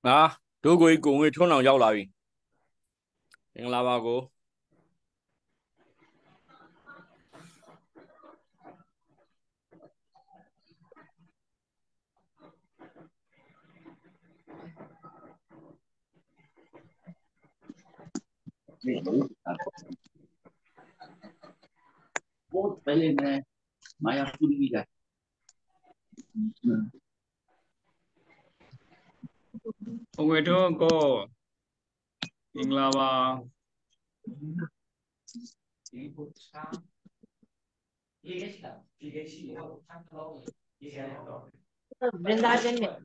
တို့ကိုကိုငွေထွန်းအောင်ရောက်လာပြီမင်္ဂလာပါကို बहुत पहले मैं मायापुर भी गया। ông ấy đó có mình là bà Vrindavan में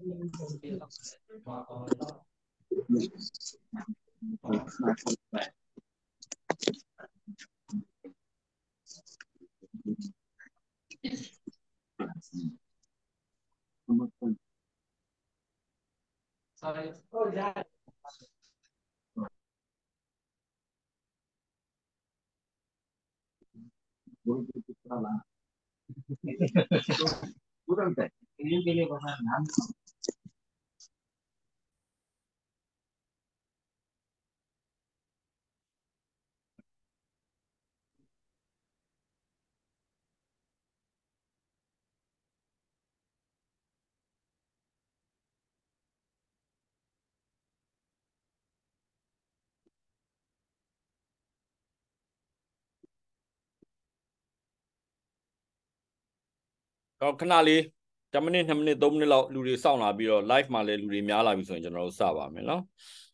तुरंत है के लिए बना नाम တော့ခဏလေး10မိနစ်2မိနစ်3မိနစ်လောက်လူတွေစောင့်လာပြီးတော့ live မှာလည်းလူတွေများလာပြီဆိုရင်ကျွန်တော်တို့စပါမယ်နော်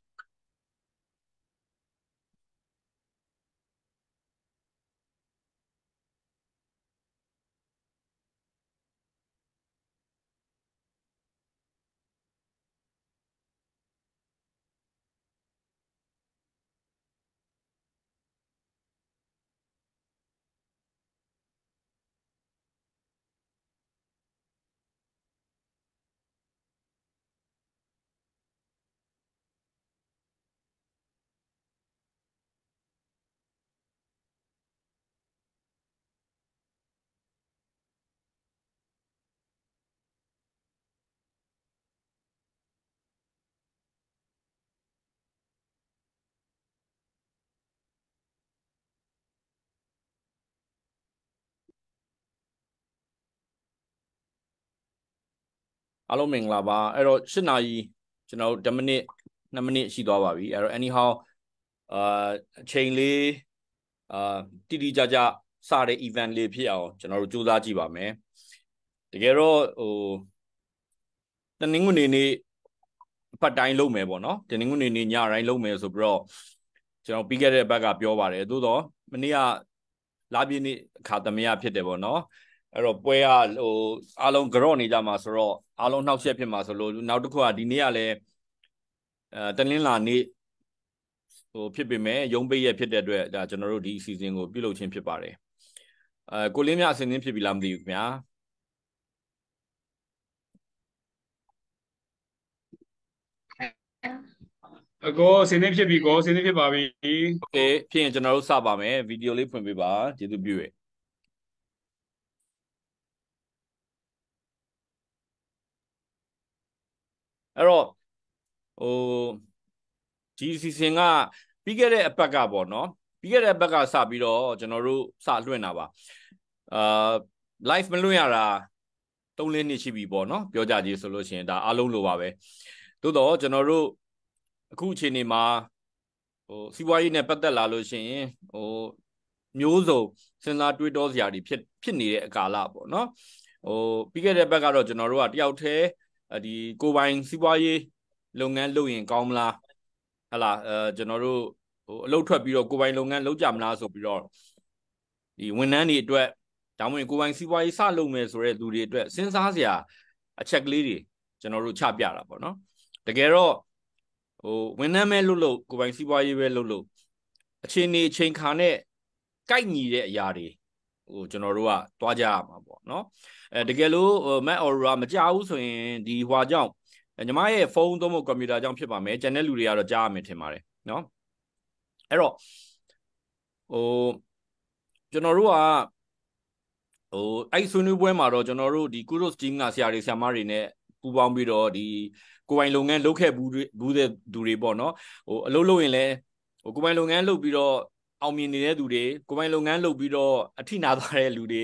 အားလုံးမင်္ဂလာပါအဲ့တော့8နာရီကျွန်တော်တို့10မိနစ်2မိနစ်ရှိသွားပါပြီအဲ့တော့ anyhow အချိန်လေးတိတိကျကျစတဲ့ event လေးဖြစ်အောင်ကျွန်တော်တို့စူးစမ်းကြည့်ပါမယ်တကယ်တော့တနင်္ဂနွေနေ့ဖတ်တိုင်းလုပ်မယ်ပေါ့နော်တနင်္ဂနွေနေ့ညတိုင်းလုပ်မယ်ဆိုပြီးတော့ကျွန်တော်ပြီးခဲ့တဲ့ဘက်ကပြောပါတယ်သို့တော့မနေ့ကလာပြည့်နေ့အခါသမယဖြစ်တယ်ပေါ့နော်အဲ့တော့ပွဲကအားလုံးကြော့နေကြမှာဆိုတော့အားလုံးနှောက်ယှက်ဖြစ်မှာဆိုလို့နောက်တစ်ခုကဒီနေ့ကလည်းတနင်္လာနေ့ဖြစ်ပေမဲ့ရုံးပိတ်ရက်ဖြစ်တဲ့အတွက်ဒါကျွန်တော်တို့ဒီအစီအစဉ်ကိုပြုလုပ်ခြင်းဖြစ်ပါတယ်ကိုလင်းမြအစီအစဉ်ဖြစ်ပြီလားမသိဘူးခင်ဗျာအကိုစင်းနေဖြစ်ပြီကိုစင်းနေဖြစ်ပါပြီโอเคဖြစ်ရင်ကျွန်တော်တို့စပါမယ်ဗီဒီယိုလေးဖွင့်ပေးပါကျေးဇူးပြုရအဲ့တော့ဒီအစီအစဉ်ကပြီးခဲ့တဲ့အပတ်ကပေါ့နော်ပြီးခဲ့တဲ့အပတ်ကစပြီးတော့ကျွန်တော်တို့စလွှင့်တာပါlive မလွှင့်ရတာ3-4နှစ်ရှိပြီပေါ့နော်ပြောကြကြီးဆိုလို့ရှိရင်ဒါအားလုံးလိုပါပဲသို့တော့ကျွန်တော်တို့အခုအချိန်နေမှာစီးပွားရေးနဲ့ပတ်သက်လာလို့ရှိရင်မျိုးစုံစဉ်းစားတွေးတောစရာတွေဖြစ်နေတဲ့ကာလပေါ့နော်ပြီးခဲ့တဲ့ဘက်ကတော့ကျွန်တော်တို့ကတယောက်တည်းဒီကိုပိုင်စီးပွားရေးလုပ်ငန်းလုပ်ရင်ကောင်းမလားဟလာကျွန်တော်တို့အလုပ်ထွက်ပြီးတော့ကိုပိုင်လုပ်ငန်းလုပ်ကြမလားဆိုပြီးတော့ဒီဝန်ထမ်းတွေအတွက်ဒါမှမဟုတ်ကိုပိုင်စီးပွားရေးစလုပ်မယ်ဆိုတဲ့လူတွေအတွက်စဉ်းစားစရာအချက်ကလေးတွေကျွန်တော်တို့ချပြတာပေါ့နော်တကယ်တော့ဝန်ထမ်းပဲလုပ်ကိုပိုင်စီးပွားရေးပဲလုပ်အချိန်ခါနဲ့ကိုက်ညီတဲ့အရာတွေကျွန်တော်တို့ကတွားကြရမှာပေါ့နော်တကယ်လို့မက်အော်ရာမကြောက်ဘူးဆိုရင်ဒီဟွာကြောင့်ညီမရဲ့ဖုန်းသုံးဖို့ကွန်ပျူတာကြောင့်ဖြစ်ပါမယ်ကျန်တဲ့လူတွေကတော့ကြားရမယ်ထင်ပါတယ်နော်အဲ့တော့ကျွန်တော်တို့ကအဲ့ဆွေးနွေးပွဲမှာတော့ကျွန်တော်တို့ဒီ Kudos team ကဆရာတွေဆရာမတွေနဲ့ပူပေါင်းပြီးတော့ဒီကိုယ်ပိုင်လုပ်ငန်းလုပ်ခဲ့ဘူးတဲ့သူတွေပေါ့နော်ဟိုအလုပ်လုပ်ရင်လည်းဟိုကိုယ်ပိုင်လုပ်ငန်းလုပ်ပြီးတော့အောင်မြင်နေတဲ့သူတွေကိုယ်ပိုင်လုပ်ငန်းလုပ်ပြီးတော့အထိနာသွားတဲ့လူတွေ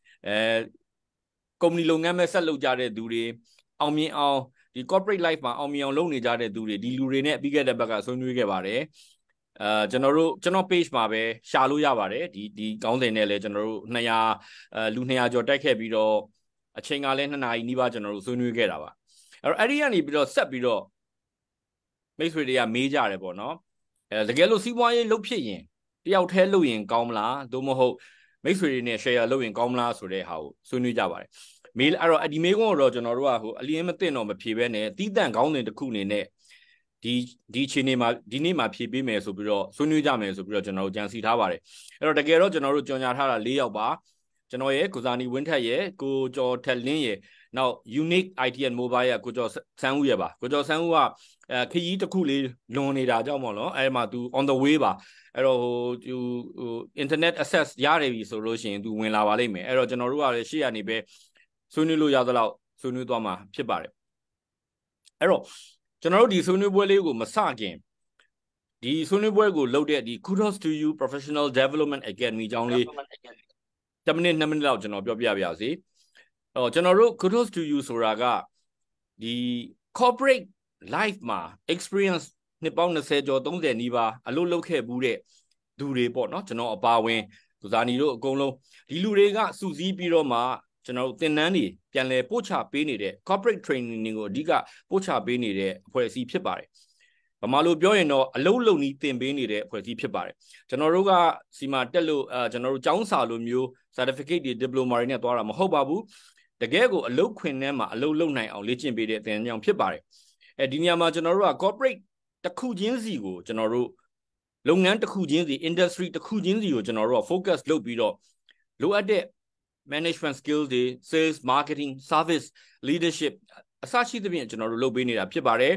ကုမ္ပဏီလုပ်ငန်းမဲ့ဆက်လုပ်ကြတဲ့သူတွေအောင်မြင်အောင်ဒီ corporate life မှာအောင်မြင်အောင်လုပ်နေကြတဲ့သူတွေဒီလူတွေနဲ့ပြီးခဲ့တဲ့ဘက်ကဆွေးနွေးခဲ့ပါတယ်ကျွန်တော် page မှာပဲရှာလို့ရပါတယ်ဒီကောင်းစဉ်နဲ့လည်းကျွန်တော်တို့200လူ200ကျော်တိုက်ခဲ့ပြီးတော့အချိန်ကလည်း2နာရီနီးပါးကျွန်တော်တို့ဆွေးနွေးခဲ့တာပါအဲ့ဒီကနေပြီးတော့ဆက်ပြီးတော့မိတ်ဆွေတွေကမေးကြတယ်ပေါ့နော်တကယ်လို့စီးပွားရေးလုပ်ဖြစ်ရင်တယောက်တည်းလုပ်ရင်ကောင်းမလားသို့မဟုတ်မိတ်ဆွေတွေနဲ့ share လုပ်ရင်ကောင်းမလားဆိုတဲ့ဟာကိုဆွေးနွေးကြပါတယ်မေးအဲ့တော့ဒီမေးခွန်းကိုတော့ကျွန်တော်တို့ကဟိုအလင်းမသိတော့မဖြေဘဲနဲ့တီးတန့်ကောင်းစဉ်တစ်ခုအနေနဲ့ဒီအချိန်မှာဒီနေ့မှာဖြေပေးမယ်ဆိုပြီးတော့ဆွေးနွေးကြမယ်ဆိုပြီးတော့ကျွန်တော်တို့ကြံစီထားပါတယ်အဲ့တော့တကယ်တော့ကျွန်တော်တို့ကြော်ညာထားတာ4ယောက်ပါကျွန်တော်ရဲ့ကိုဇာနီဝင်းထက်ရဲ့ကိုကျော်ထက်လင်းရဲ့နောက် unique IT and mobile ရဲ့ကိုကျော်ဆန်းဦးရဲ့ပါကိုကျော်ဆန်းဦးကခရီးတစ်ခုလေးလွန်နေတာကြောင့်ပေါ့နော်အဲ့မှာ तू on the way ပါအဲ့တော့ဟို internet access ရတယ်ပြီဆိုလို့ရှိရင် तू ဝင်လာပါလိမ့်မယ်အဲ့တော့ကျွန်တော်တို့ကလည်းရှေ့ကနေပဲဆွေးနွေးလို့ရသလောက်ဆွေးနွေးသွားမှာဖြစ်ပါတယ်အဲ့တော့ကျွန်တော်တို့ဒီဆွေးနွေးပွဲလေးကိုမစခင်ဒီဆွေးနွေးပွဲကိုလုပ်တဲ့ဒီ Kudos to You Professional Development Academy အကြောင်းလေး10မိနစ်2မိနစ်လောက်ကျွန်တော်ပြောပြပါရစေကျွန်တော်တို့ Kudos to You ဆိုတာကဒီ corporate life မှာ experience နှစ်ပေါင်း20ကျော်30နီးပါးအလုပ်လုပ်ခဲ့ဘူးတဲ့သူတွေပေါ့နော်ကျွန်တော်အပါဝင်သူဇာနီတို့အကုန်လုံးဒီလူတွေကစုစည်းပြီးတော့မှကျွန်တော်တို့သင်တန်းတွေပြန်လည်ပို့ချပေးနေတဲ့ corporate training ကိုအဓိကပို့ချပေးနေတဲ့အဖွဲ့အစည်းဖြစ်ပါတယ်။ဗမာလိုပြောရင်တော့အလုပ်လုပ်နည်းသင်ပေးနေတဲ့အဖွဲ့အစည်းဖြစ်ပါတယ်။ကျွန်တော်တို့ကစီမာတက်လို့ကျွန်တော်တို့ကျောင်းစာလိုမျိုး certificate တွေ diploma တွေနဲ့သွားတာမဟုတ်ပါဘူး။တကယ်ကိုအလုပ်ခွင်ထဲမှာအလုပ်လုပ်နိုင်အောင်လေ့ကျင့်ပေးတဲ့သင်တန်းကြောင့်ဖြစ်ပါတယ်။ဒီနေရာမှာကျွန်တော်တို့က corporate တစ်ခုချင်းစီကိုကျွန်တော်တို့လုပ်ငန်းတစ်ခုချင်းစီ industry တစ်ခုချင်းစီကိုကျွန်တော်တို့က focus လုပ်ပြီးတော့လိုအပ်တဲ့ management skills တွေ sales marketing service leadership အစရှိသဖြင့်ကျွန်တော်တို့လုပ်ပေးနေတာဖြစ်ပါတယ်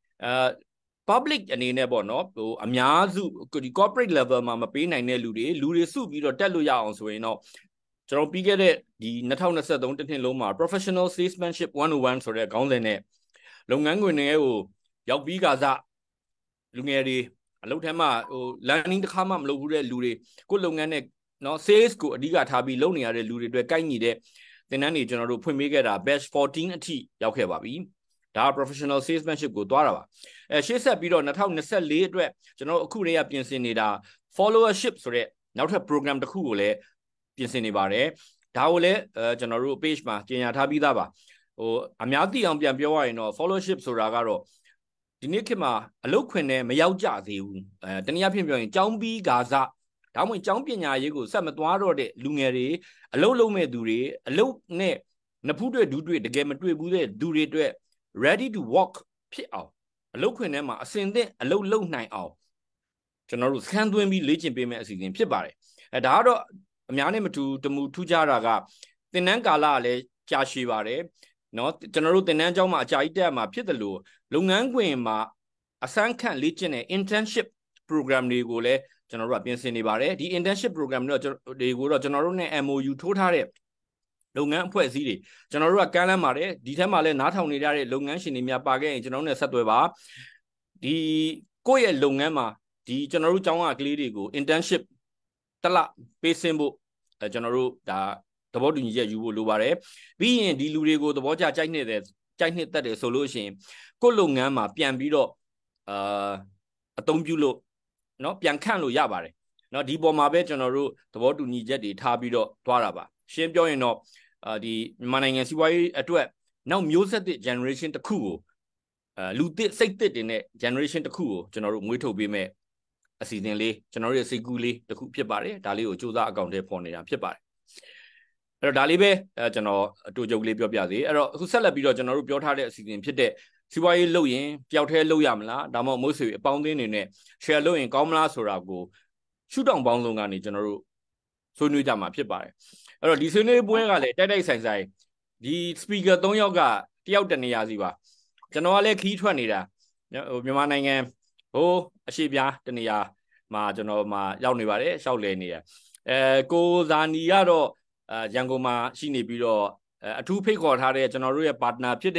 public အနေနဲ့ပေါ့နော်ဟိုအများစုဒီ corporate level မှာမပေးနိုင်တဲ့လူတွေစုပြီးတော့တက်လို့ရအောင်ဆိုရင်တော့ကျွန်တော်ပြီးခဲ့တဲ့ဒီ2023တစ်နှစ်လုံးမှာ professional salesmanship 101ဆိုတဲ့ခေါင်းစဉ်နဲ့လုပ်ငန်းခွင်တွေကိုရောက်ပြီးကစားလူငယ်တွေအလုပ်ထဲမှာဟို learning တစ်ခါမှမလုပ်ဘူးတဲ့လူတွေကိုယ်လုပ်ငန်းနဲ့နော် sales ကိုအဓိကထားပြီးလုပ်နေရတဲ့လူတွေအတွက်ကိုက်ညီတဲ့သင်တန်းတွေကျွန်တော်တို့ဖွင့်ပေးခဲ့တာ batch 14အထိရောက်ခဲ့ပါပြီဒါ professional salesmanship ကိုသွားတာပါရှေ့ဆက်ပြီးတော့2024အတွက်ကျွန်တော်အခုတည်းကပြင်ဆင်နေတာ followership ဆိုတဲ့နောက်ထပ် program တစ်ခုကိုလည်းပြင်ဆင်နေပါတယ်ဒါကိုလည်းကျွန်တော်တို့ page မှာကြေညာထားပြီးသားပါဟိုအများသိအောင်ပြန်ပြောရရင်တော့ followership ဆိုတာကတော့ဒီနေ့ခေတ်မှာအလုပ်ခွင်နဲ့မရောက်ကြသေးဘူးတနည်းအားဖြင့်ပြောရင်ကျောင်းပြီးကာစဒါမှမဟုတ်ကျောင်းပညာရေးကိုဆက်မသွားတော့တဲ့လူငယ်တွေအလုပ်လုပ်မဲ့သူတွေအလုပ်နဲ့နဖူးတွေ့ဒူးတွေ့တကယ်မတွေ့ဘူးတဲ့သူတွေအတွက် ready to work ဖြစ်အောင်အလုပ်ခွင်ထဲမှာအစင်သင့်အလုပ်လုပ်နိုင်အောင်ကျွန်တော်တို့စခန်းသွင်းပြီးလေ့ကျင့်ပေးမယ့်အစီအစဉ်ဖြစ်ပါတယ်ဒါကတော့အများနဲ့မတူတမူထူးခြားတာကသင်တန်းကာလကလည်းကြာရှည်ပါတယ်နော်ကျွန်တော်တို့သင်တန်းကျောင်းမှာအကြာကြီးတက်မှာဖြစ်တယ်လို့လုပ်ငန်းခွင်မှာအစမ်းခန့်လေ့ကျင့်တဲ့ internship program တွေကိုလည်းကျွန်တော်တို့ကပြင်ဆင်နေပါတယ်ဒီ internship program တွေကိုတော့ကျွန်တော်တို့နဲ့ MOU ထိုးထားတဲ့လုပ်ငန်းအဖွဲ့အစည်းတွေကျွန်တော်တို့ကကမ်းလှမ်းပါတယ်ဒီထက်မှလည်းနားထောင်နေကြတဲ့လုပ်ငန်းရှင်တွေများပါခဲ့ရင်ကျွန်တော်တို့နဲ့ဆက်သွယ်ပါဒီကိုယ့်ရဲ့လုပ်ငန်းမှာဒီကျွန်တော်တို့ကျောင်းကကလေးတွေကို internship တစ်လပေးဆင်းဖို့ကျွန်တော်တို့ဒါသဘောတူညီချက်ယူဖို့လိုပါတယ်ပြီးရင်ဒီလူတွေကိုသဘောကျကြိုက်နှစ်သက်တယ်ဆိုလို့ရှိရင်ကိုယ့်လုပ်ငန်းမှာပြန်ပြီးတော့အသုံးပြုလို့เนาะပြန်ခန့်လို့ရပါတယ်เนาะဒီပေါ်မှာပဲကျွန်တော်တို့သဘောတူညီချက်တွေထားပြီးတော့သွားတာပါရှင်းပြောရင်တော့ဒီမြန်မာနိုင်ငံစီးပွားရေးအတွက်နောက်မျိုးဆက်သစ် generation တစ်ခုကိုလူသစ်စိတ်သစ်တွေနဲ့ generation တစ်ခုကိုကျွန်တော်တို့မွေးထုတ်ပေးမဲ့အစီအစဉ်လေးကျွန်တော်တို့ရဲ့စိတ်ကူးလေးတစ်ခုဖြစ်ပါတယ်ဒါလေးကိုစူးစမ်းအကောင့်ထဲပေါ်နေတာဖြစ်ပါတယ်အဲ့တော့ဒါလေးပဲကျွန်တော်အတူချုပ်လေးပြောပြသေးအဲ့တော့အခုဆက်လက်ပြီးတော့ကျွန်တော်တို့ပြောထားတဲ့အစီအစဉ်ဖြစ်တဲ့စီးပွားရေးလုပ်ရင်ပျောက်ထဲလုပ်ရမလားဒါမှမဟုတ်မို့ဆွေအပေါင်းအသင်းတွေနဲ့ share လုပ်ရင်ကောင်းမလားဆိုတာကိုရှုထောင့်ပေါင်းစုံကနေကျွန်တော်တို့ဆွေးနွေးကြမှာဖြစ်ပါတယ်အဲ့တော့ဒီဆွေးနွေးပွဲကလည်းတိုက်ဆိုင်ဒီ speaker 3ယောက်ကတယောက်တနေရာစီပါကျွန်တော်ကလည်းခီးထွက်နေတာဟိုမြန်မာနိုင်ငံဟိုအရှိပြားတနေရာမှာကျွန်တော်မှာရောက်နေပါတယ်ရှောက်လည်နေရကိုဇာနီကတော့ရန်ကုန်မှာရှိနေပြီးတော့အထူးဖိတ်ခေါ်ထားတဲ့ကျွန်တော်တို့ရဲ့ partner ဖြစ်တဲ့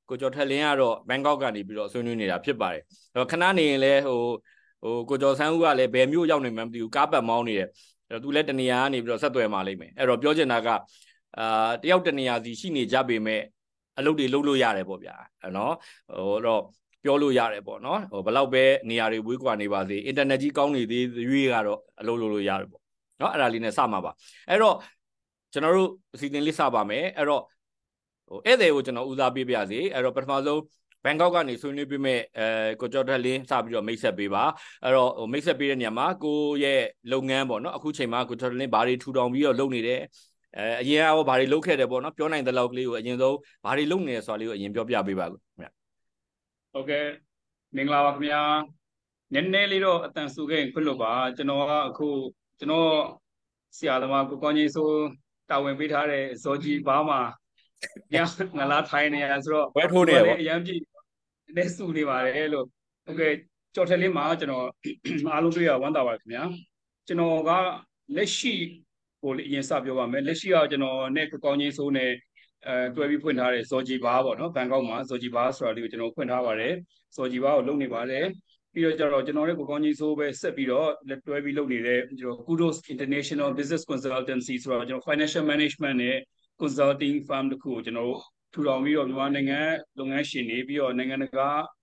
ကိုကျော်ထက်လင်းကတော့ဘန်ကောက်ကနေပြီးတော့ဆွေးနွေးနေတာဖြစ်ပါတယ်ခဏနေရင်လည်းကိုကျော်ဆန်းဦးကလည်းဘယ်မြို့ရောက်နေမှမသိဘူးကားပတ်မောင်းနေတယ်သူလည်းတနေရာကနေပြီးတော့ဆက်သွယ်มาလိမ့်မယ်အဲ့တော့ပြောချင်တာကတယောက်တနေရာစီရှိနေကြပေမဲ့အလုပ်တွေလုပ်လို့ရတယ်ပေါ့ဗျာနော်တော့ပြောလို့ရတယ်ပေါ့နော်ဘယ်လောက်ပဲနေရာတွေဝေးကွာနေပါစေအင်တာနက်ကြီးကောင်းနေသေးရွေးကတော့အလုပ်လုပ်လို့ရတယ်ပေါ့နော်အဲ့ဒါလေးနဲ့စမှာပါအဲ့တော့ကျွန်တော်တို့အစီအစဉ်လေးစပါမယ်အဲ့တော့ဧည့်သည်ကိုကျွန်တော်ဦးစားပေးပါစေအဲ့တော့ပထမဆုံးဘန်ကောက်ကနေဆွေးနွေးပေးမဲ့ကိုကျော်ထက်လင်းစပြီးတော့မိတ်ဆက်ပေးပါအဲ့တော့မိတ်ဆက်ပေးတဲ့နေရာမှာကိုရဲ့လုပ်ငန်းပေါ့နော်အခုချိန်မှာကိုကျော်ထက်လင်းဘာတွေထူထောင်ပြီးတော့လုပ်နေတယ်အရင်ကဘာတွေလုပ်ခဲ့တယ်ပေါ့နော်ပြောနိုင်တဲ့လောက်ကလေးကိုအရင်ဆုံးဘာတွေလုပ်နေလဲဆိုတာလေးကိုအရင်ပြောပြပေးပါခင်ဗျဟုတ်ကဲ့မင်္ဂလာပါခင်ဗျာနည်းနည်းလေးတော့အတန်ဆူခဲ့ရင်ခွင့်လို့ပါကျွန်တော်ကအခုကျွန်တော်ဆရာသမားကိုကောင်းကြီးဆိုတာဝန်ပေးထားတဲ့ဇော်ကြီးဘာမှာညငလာထိုင်နေရဆိုတော့ဝဲထိုးနေပါအရန်ပြည့်နည်းဆူနေပါတယ်လို့ဟုတ်ကဲ့ကြော်ထက်လေးမှာကျွန်တော်အားလုံးတွေ့ရဝမ်းသာပါခင်ဗျာကျွန်တော်ကလက်ရှိကိုအရင်စပြောပါမယ်လက်ရှိကကျွန်တော်နဲ့ကိုကောင်းကြီးဆိုနဲ့တွဲပြီးဖွင့်ထားတဲ့ဇော်ဂျီဘာပေါ့နော်ဘန်ကောက်မှာဇော်ဂျီဘာဆိုတာလေးကိုကျွန်တော်ဖွင့်ထားပါတယ်ဇော်ဂျီဘာကိုလုပ်နေပါတယ်ပြီးတော့ကျတော့ကျွန်တော်တို့ကိုကောင်းကြီးဆိုပဲဆက်ပြီးတော့လက်တွဲပြီးလုပ်နေတဲ့ကျွန်တော် Kudos International Business Consultancy ဆိုတော့ကျွန်တော် Financial Management နဲ့ Consulting Firm တခုကိုကျွန်တော်တို့ထူထောင်ပြီးတော့မြန်မာနိုင်ငံလုပ်ငန်းရှင်တွေပြီးတော့နိုင်ငံတကာ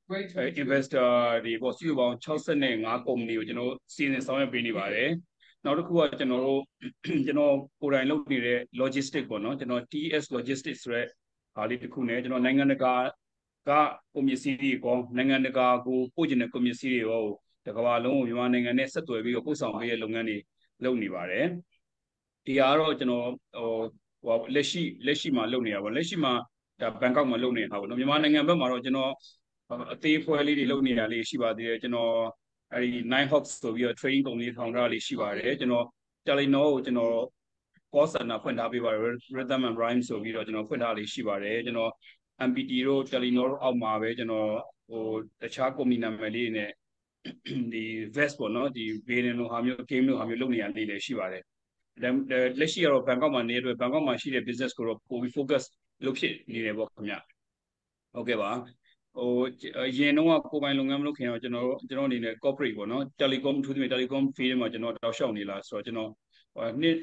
investor တွေပေါ့စုစုပေါင်း65 company ကိုကျွန်တော်စီစဉ်ဆောင်ရွက်ပေးနေပါတယ်နောက်တစ်ခုကကျွန်တော်ကိုယ်တိုင်လုပ်နေတဲ့ logistics ပေါ့နော်ကျွန်တော် TS Logistics ဆိုတဲ့ဟာလေးတစ်ခုနဲ့ကျွန်တော်နိုင်ငံတကာကကုန်ပစ္စည်းတွေကောနိုင်ငံတကာကိုပို့ချင်တဲ့ကုန်ပစ္စည်းတွေရောတကမ္ဘာလုံးကိုမြန်မာနိုင်ငံနဲ့ဆက်သွယ်ပြီးတော့ပို့ဆောင်ပေးတဲ့လုပ်ငန်းတွေလုပ်နေပါတယ်ဒီကတော့ကျွန်တော်လက်ရှိမှာလုပ်နေတာပေါ့လက်ရှိမှာဒါဘန်ကောက်မှာလုပ်နေတာပေါ့နော်မြန်မာနိုင်ငံဘက်မှာတော့ကျွန်တော်အသေးဖွဲလေးတွေလုပ်နေတာလေးရှိပါသေးတယ်ကျွန်တော်အဲဒီ Nine Hawks ဆိုပြီးတော့ trading company ထောင်ထားလေးရှိပါတယ်ကျွန်တော် Telenor ကိုကျွန်တော် call center ဖွင့်ထားပေးပါတယ် Rhythm and Rhyme ဆိုပြီးတော့ကျွန်တော်ဖွင့်ထားလေးရှိပါတယ်ကျွန်တော် MPT တို့ Telenor တို့အောက်မှာပဲကျွန်တော်တခြား company နာမည်လေးနဲ့ဒီ vest ပေါ့နော်ဒီ Baden လိုဟာမျိုး game လိုဟာမျိုးလုပ်နေရလေးလည်းရှိပါတယ်လက်ရှိကတော့ဘန်ကောက်မှာနေတဲ့အတွက်ဘန်ကောက်မှာရှိတဲ့ business ကိုတော့ပိုပြီး focus လုပ်ဖြစ်နေတယ်ပေါ့ခင်ဗျဟုတ်ကဲ့ပါအရင်တော့ကိုယ်ပိုင်လုပ်ငန်းမလုပ်ခင်တော့ကျွန်တော်အနေနဲ့ corporate ပေါ့နော် telecom ထူးထူး telecom field မှာကျွန်တော်တောက်လျှောက်နေလားဆိုတော့ကျွန်တော်နှစ်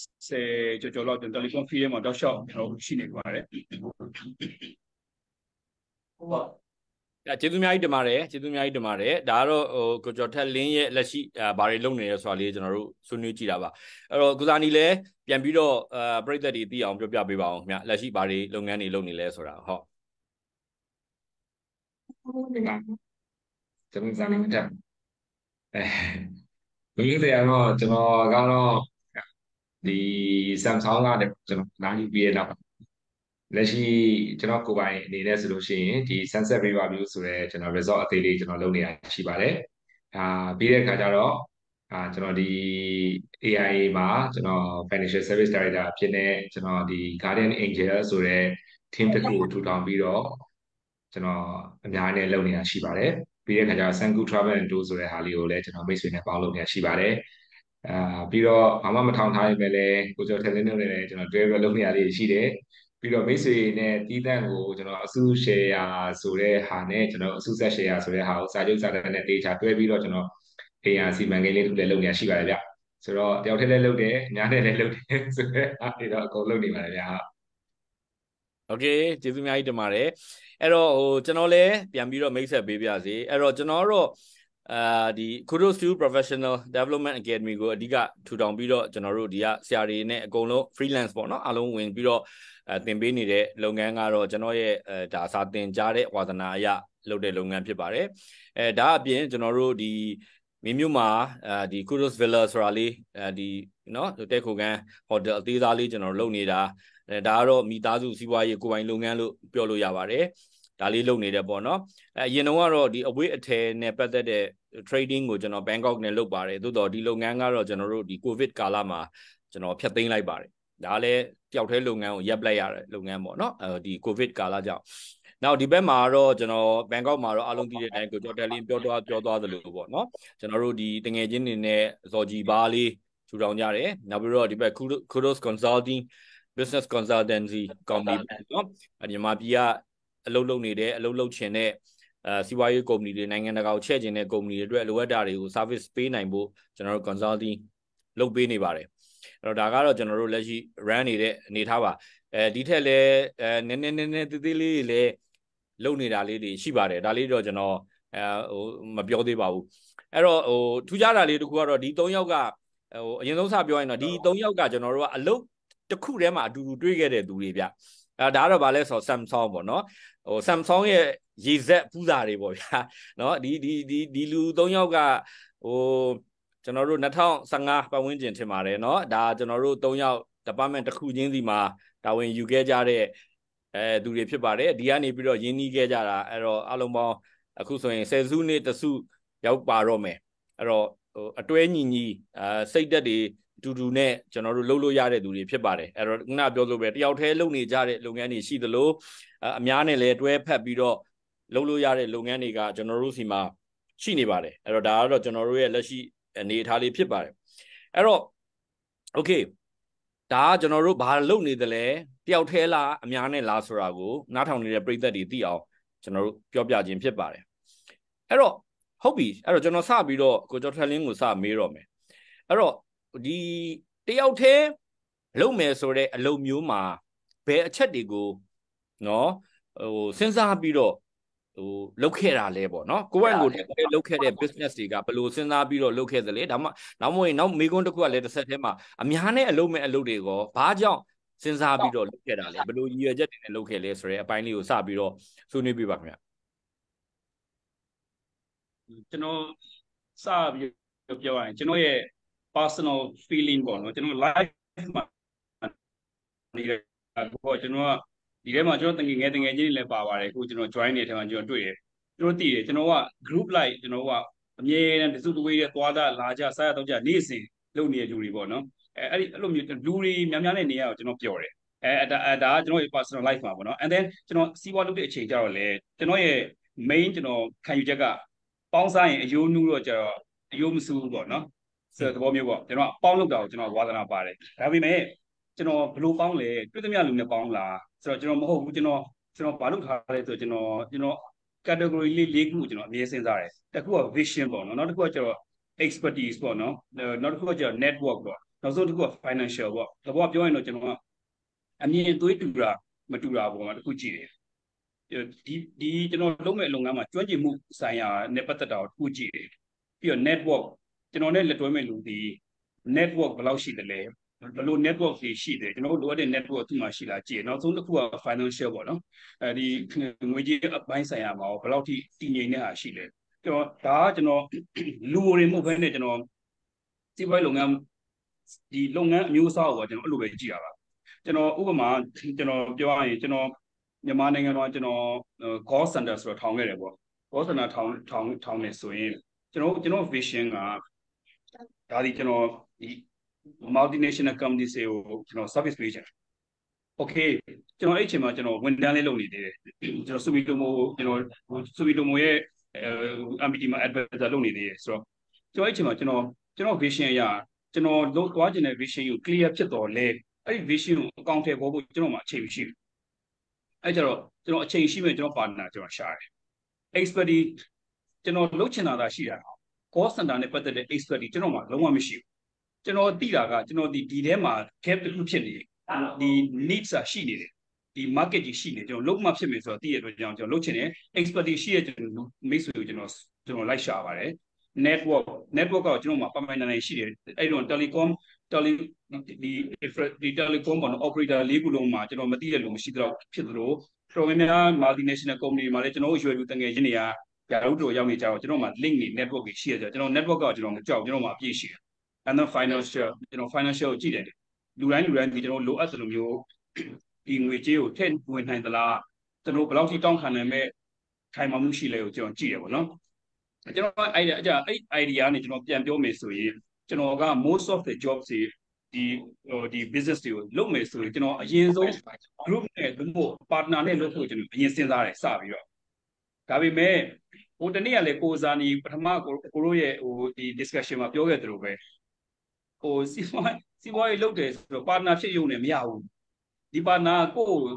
20ကျော်လောက်ကျွန်တော် telecom field မှာတောက်လျှောက်ကျွန်တော်ရှိနေပါတယ်ဟုတ်ပါကျေးဇူးအများကြီးတင်ပါတယ်ကျေးဇူးအများကြီးတင်ပါတယ်ဒါကတော့ကိုကျော်ထက်လင်းရဲ့လက်ရှိဘာတွေလုပ်နေလဲဆိုတာလေးကျွန်တော်တို့ဆွေးနွေးကြည့်တာပါအဲ့တော့ကုဇာနီလည်းပြန်ပြီးတော့ပရိသတ်တွေသိအောင်ပြောပြပေးပါအောင်ခင်ဗျလက်ရှိဘာတွေလုပ်ငန်းတွေလုပ်နေလဲဆိုတာဟုတ်ကျွန်တော်ဇာနေတက်လူတွေကတော့ကျွန်တော်ကတော့ဒီ Samsung ကလည်းကျွန်တော်နားယူပြီးရတော့လက်ရှိကျွန်တော်ကိုယ်ပိုင်အနေနဲ့ဆိုလို့ရှိရင်ဒီ Sunset River View ဆိုတဲ့ကျွန်တော် resort အသေးလေးကျွန်တော်လုပ်နေတာရှိပါတယ်ပြီးတဲ့အခါကျတော့ကျွန်တော်ဒီ AIA မှာကျွန်တော် Financial Service Director ဖြစ်နေကျွန်တော်ဒီ Guardian Angel ဆိုတဲ့ team တစ်ခုကိုထူထောင်ပြီးတော့ကျွန်တော်အများနဲ့လုပ်နေတာရှိပါတယ်ပြီးတဲ့အခါကျတော့ Sanku Travel and Tour ဆိုတဲ့ဟာလေးကိုလည်းကျွန်တော်မိတ်ဆွေနဲ့ပေါင်းလုပ်နေတာရှိပါတယ်ပြီးတော့ဘာမှမထောင်ထားရင်လည်းကိုကျော်ထက်လင်းတို့လည်းကျွန်တော်တွဲပြီးလုပ်နေရလေးရှိတယ်ပြီးတော့မိတ်ဆွေနဲ့တီးတန့်ကိုကျွန်တော်အစု share ဆိုတဲ့ဟာနဲ့ကျွန်တော်အစုဆက် share ဆိုတဲ့ဟာကိုစာချုပ်စာတမ်းနဲ့တေချာတွဲပြီးတော့ကျွန်တော် ARC စီမံကိန်းလေးတစ်ခုလည်းလုပ်နေရရှိပါတယ်ဗျဆိုတော့တယောက်တည်းလည်းလုပ်တယ်အများနဲ့လည်းလုပ်တယ်ဆိုတော့အားတွေတော့အကုန်လုပ်နေပါတယ်ဗျโอเคကျေးဇူးအများကြီးတင်ပါတယ်အဲ့တော့ကျွန်တော်လည်းပြန်ပြီးတော့မိတ်ဆက်ပေးပါစေအဲ့တော့ကျွန်တော်တို့ဒီ Kudos to Professional Development Academy ကိုအဓိကထူထောင်ပြီးတော့ကျွန်တော်တို့ဒီကဆရာတွေနဲ့အကုန်လုံး freelance ပေါ့နော်အားလုံးဝင်ပြီးတော့သင်ပေးနေတဲ့လုပ်ငန်းကတော့ကျွန်တော်ရဲ့ဒါစာသင်ကြားတဲ့ဝါသနာအရလုပ်တဲ့လုပ်ငန်းဖြစ်ပါတယ်ဒါအပြင်ကျွန်တော်တို့ဒီမင်းမြို့မှာဒီ Kudos Villa ဆိုတာလေးဒီနော်တဲခိုကန်ဟိုတယ်အသေးစားလေးကျွန်တော်လုပ်နေတာဒါကတော့မိသားစုစီးပွားရေးကိုယ်ပိုင်လုပ်ငန်းလို့ပြောလို့ရပါတယ်ဒါလေးလုပ်နေတယ်ပေါ့နော်အရင်တော့ကတော့ဒီအဝေးအထည်နဲ့ပတ်သက်တဲ့ trading ကိုကျွန်တော် Bangkok နဲ့လုပ်ပါတယ်သို့တော့ဒီလုပ်ငန်းကတော့ကျွန်တော်တို့ဒီ COVID ကာလမှာကျွန်တော်ဖျက်သိမ်းလိုက်ပါတယ်ဒါလည်းတယောက်တည်းလုပ်ငန်းကိုရပ်ပလိုက်ရတဲ့လုပ်ငန်းပေါ့နော်ဒီ COVID ကာလကြောင့်နောက်ဒီဘက်မှာတော့ကျွန်တော် Bangkok မှာတော့အားလုံးသိတဲ့အတိုင်းကိုကျော်တယ်လင်းပြောသွားသလိုပေါ့နော်ကျွန်တော်တို့ဒီတငယ်ချင်းတွေနဲ့ဇော်ကြီးဘားလေးထူထောင်ကြတယ်နောက်ပြီးတော့ဒီဘက် Kudos Consulting Business Consultancy Company နော်မြန်မာပြည်ကအလုပ်လုပ်နေတဲ့အလုပ်လုပ်ချင်တဲ့စီးပွားရေးကုမ္ပဏီတွေနိုင်ငံတကာကိုချဲ့ချင်တဲ့ကုမ္ပဏီတွေအတွက်လိုအပ်တာတွေကို service ပေးနိုင်ဖို့ကျွန်တော်တို့ consulting လုပ်ပေးနေပါတယ်အဲ့တော့ဒါကတော့ကျွန်တော်တို့လက်ရှိ run နေတဲ့အနေထားပါဒီထက်လည်းနည်းနည်းသေးသေးလေးတွေလည်းလုပ်နေတာလေးတွေရှိပါတယ်ဒါလေးတော့ကျွန်တော်ဟိုမပြောသေးပါဘူးအဲ့တော့ထူးခြားတာလေးတစ်ခုကတော့ဒီ3ယောက်ကအရင်ဆုံးစပြောရင်တော့ဒီ3ယောက်ကကျွန်တော်တို့ကအလုပ်တစ်ခုတည်းမှာအတူတူတွေ့ခဲ့တဲ့သူတွေဗျဒါကတော့ဗာလဲဆို Samsung ပေါ့နော်Samsung ရဲ့ရေစက်ပူးစာတွေပေါ့ဗျာနော်ဒီလူ3ယောက်ကကျွန်တော်တို့2015ပတ်ဝန်းကျင်ထင်ပါတယ်နော်ဒါကျွန်တော်တို့3ယောက် department တစ်ခုချင်းစီမှာတာဝန်ယူခဲ့ကြတဲ့သူတွေဖြစ်ပါတယ်ဒီကနေပြီးတော့ရင်းနှီးခဲ့ကြတာအဲ့တော့အလုံးပေါင်းအခုဆိုရင်10စုနှစ်တစုရောက်ပါတော့မယ်အဲ့တော့အတွဲညီစိတ်သက်တွေတူတူနဲ့ကျွန်တော်တို့လုပ်လို့ရတဲ့သူတွေဖြစ်ပါတယ်အဲ့တော့ခုနပြောလို့ပဲတယောက်တည်းလုပ်နေကြတဲ့လုပ်ငန်းတွေရှိသလိုအများနဲ့လည်းတွဲဖက်ပြီးတော့လုပ်လို့ရတဲ့လုပ်ငန်းတွေကကျွန်တော်တို့စီမှာရှိနေပါတယ်အဲ့တော့ဒါကတော့ကျွန်တော်တို့ရဲ့လက်ရှိအနေအထားလေးဖြစ်ပါတယ်အဲ့တော့ okay ဒါကကျွန်တော်တို့ဘာလုပ်နေသလဲတယောက်တည်းလားအများနဲ့လားဆိုတာကိုနားထောင်နေတဲ့ပရိသတ်တွေသိအောင်ကျွန်တော်တို့ပြောပြခြင်းဖြစ်ပါတယ်အဲ့တော့ဟုတ်ပြီအဲ့တော့ကျွန်တော်စပြီးတော့ကိုကျော်ထက်လင်းကိုစမေးတော့မယ်အဲ့တော့ဒီတယောက်တည်းလုပ်မယ်ဆိုတဲ့အလုပ်မျိုးမှာဘယ်အချက်တွေကိုနော်စဉ်းစားပြီးတော့လုပ်ခဲ့တာလဲပေါ့နော်ကိုယ့်ဘက်ကိုလုပ်ခဲ့တဲ့ business တွေကဘယ်လိုစဉ်းစားပြီးတော့လုပ်ခဲ့သလဲဒါမှနောက်မဟုတ်ရင်နောက်မေးခွန်းတစ်ခုကလည်းတစ်ဆက်တည်းမှာအများနဲ့အလုပ်မဲ့အလုပ်တွေကိုဘာကြောင့်စဉ်းစားပြီးတော့လုပ်ခဲ့တာလဲဘယ်လိုရည်ရွယ်ချက်တွေနဲ့လုပ်ခဲ့လဲဆိုတဲ့အပိုင်းလေးကိုစပြီးတော့ဆွေးနွေးပြပါခင်ဗျကျွန်တော်စပြီးပြောရရင်ကျွန်တော်ရဲ့ personal feeling ပေါ့နော်ကျွန်တော် life မှာနေတဲ့ပေါ့ကျွန်တော်ကဒီထဲမှာကျွန်တော်တငယ်ချင်းတွေလည်းပါပါတယ်အခုကျွန်တော် join နေတဲ့ထဲမှာကျွန်တော်တွေ့တယ်ကျွန်တော်သိတယ်ကျွန်တော်က group like ကျွန်တော်ကအမြဲတမ်းတစုတဝေးတဲ့သွားတာလာကြစားရတော့ကြနေ့စဉ်လုပ်နေတဲ့လူတွေပေါ့နော်အဲ့လိုမျိုးလူတွေများများနဲ့နေရတော့ကျွန်တော်ပျော်တယ်ဒါကကျွန်တော်ရဲ့ personal life မှာပေါ့နော် and then ကျွန်တော်စီးပွားလုပ်တဲ့အချိန်ကျတော့လေကျွန်တော်ရဲ့ main ကျွန်တော်ခံယူချက်ကပေါင်းစားရင်အယိုးနူးတော့ကျတော့အယိုးမစူးဘူးပေါ့နော်ဆိုတဲ့သဘောမျိုးပေါ့ကျွန်တော်ပေါင်းလုပ်တာကိုကျွန်တော်ဝါသနာပါတယ်ဒါပေမဲ့ကျွန်တော်ဘလို့ပေါင်းလဲတွေ့သမျှလူနဲ့ပေါင်းလားဆိုတော့ကျွန်တော်မဟုတ်ဘူးကျွန်တော်ဘာလုပ်ထားလဲဆိုတော့ကျွန်တော် category ၄ခုကျွန်တော်အမြဲစဉ်းစားတယ်တစ်ခုက vision ပေါ့နော်နောက်တစ်ခုကကျတော့ expertise ပေါ့နော်နောက်တစ်ခုကကျတော့ network ပေါ့နောက်ဆုံးတစ်ခုက financial ပေါ့သဘောပြောရင်တော့ကျွန်တော်ကအမြင်သွေးတူတာမတူတာပေါ့မှာတစ်ခုကြည့်တယ်ဒီကျွန်တော်လုပ်မဲ့လုပ်ငန်းမှာကျွမ်းကျင်မှုဆိုင်ရာနဲ့ပတ်သက်တာကိုတစ်ခုကြည့်တယ်ပြီးတော့ network ကျွန်တော်နဲ့လက်တွဲမဲ့လူဒီ network ဘယ်လောက်ရှိတယ်လဲဘယ်လို network တွေရှိတယ်ကျွန်တော်တို့လိုအပ်တဲ့ network သူ့မှာရှိလားကြည့်နောက်ဆုံးတစ်ခုက financial ပေါ့နော်ဒီငွေကြေးအပိုင်းဆိုင်ရာမှာဘယ်လောက်ထိတည်ငြိမ်တဲ့ဟာရှိလဲကျွန်တော်ဒါကကျွန်တော်လူတွေမဟုတ်ဘဲနဲ့ကျွန်တော်စီးပွားရေးလုပ်ငန်းဒီလုပ်ငန်းအမျိုးအစားကိုကျွန်တော်အဲ့လိုပဲကြည့်ရတာကျွန်တော်ဥပမာကျွန်တော်ပြောရရင်ကျွန်တော်မြန်မာနိုင်ငံမှာကျွန်တော် call center ဆိုတော့ထောင်ခဲ့တယ်ပေါ့ call center ထောင်နေဆိုရင်ကျွန်တော် vision ကဒါဒီကျွန်တော်ဒီ multinational companies တွေကိုကျွန်တော် service ပေးချင်တယ် okay ကျွန်တော်အဲ့ချိန်မှာကျွန်တော်ဝန်ထမ်းလေးလုပ်နေသေးတယ်ကျွန်တော် Sumitomo ရဲ့ MBT မှာ advisor လုပ်နေသေးတယ်ဆိုတော့ကျွန်တော်အဲ့ချိန်မှာကျွန်တော် vision အရာကျွန်တော်လုပ်သွားချင်တဲ့ vision ကို clear ဖြစ်တော်လဲအဲ့ဒီ vision ကိုအကောင့်ထဲပေါ်ဖို့ကျွန်တော်မှာအချိန်မရှိဘူးအဲ့ကြတော့ကျွန်တော်အချိန်ရှိမဲ့ကျွန်တော် partner ကျွန်တော်ရှာတယ် expertise ကျွန်တော်လုပ်ချင်တာရှိတာ call center နဲ့ပတ်သက်တဲ့ expertise ကျွန်တော်မှာလုံးဝမရှိဘူးကျွန်တော်သိတာကကျွန်တော်ဒီထဲမှာ gap တစ်ခုဖြစ်နေဒီ needs ရှိနေတယ်ဒီ market ကြီးရှိနေကျွန်တော်လုံးဝဖြစ်မယ်ဆိုတော့သိရတဲ့ကြောင့်ကျွန်တော်လုပ်ချင်တယ် expertise ရှိတဲ့ကျွန်တော်မိတ်ဆွေကိုကျွန်တော်လိုက်ရှာပါတယ် network ကကျွန်တော်မှာပမိုင်နိုင်ရှိတယ်အဲ့တော့ telecom ပေါ့နော် operator ၄ခုလုံးမှာကျွန်တော်မသိတဲ့လူမရှိတော့ဖြစ်သလိုတော်များများ multinational company မှာလည်းကျွန်တော်ရွှေလူတငယ်ချင်းတွေကရာထူးတော်ရောက်နေကြတော့ကျွန်တော်မှာ link တွေ network တွေရှိရကြကျွန်တော် network ကကျွန်တော်မကြောက်ကျွန်တော်မှာအပြည့်ရှိတယ် and then financial ကျွန်တော် financial ကိုကြည့်တယ်လူတိုင်းဒီကျွန်တော်လိုအပ်သလိုမျိုးဒီငွေကြေးကိုထည့်ဝင်နိုင်သလားကျွန်တော်ဘယ်လောက်ထိတောင်းခံနိုင်မဲ့ခိုင်မာမှုရှိလဲကိုကျွန်တော်ကြည့်တယ်ပေါ့နော်ကျွန်တော်အဲ့ idea နဲ့ကျွန်တော်ပြန်ပြောမယ်ဆိုရင်ကျွန်တော်က most of the jobs ဒီ business တွေကိုလုပ်မယ်ဆိုရင်ကျွန်တော်အရင်ဆုံး group နဲ့သူတို့ partner နဲ့လုပ်ဖို့ကျွန်တော်အရင်စဉ်းစားတယ်စပြီးတော့ဒါပေမဲ့ဟိုတနေ့ကလေကိုဇာနီပထမကိုတို့ရဲ့ဟိုဒီ discussion မှာပြောခဲ့သလိုပဲဟိုစီးပွားရေးလုပ်တယ်ဆိုတော့ partner ဖြစ်ရုံနဲ့မရဘူးဒီ partner ကို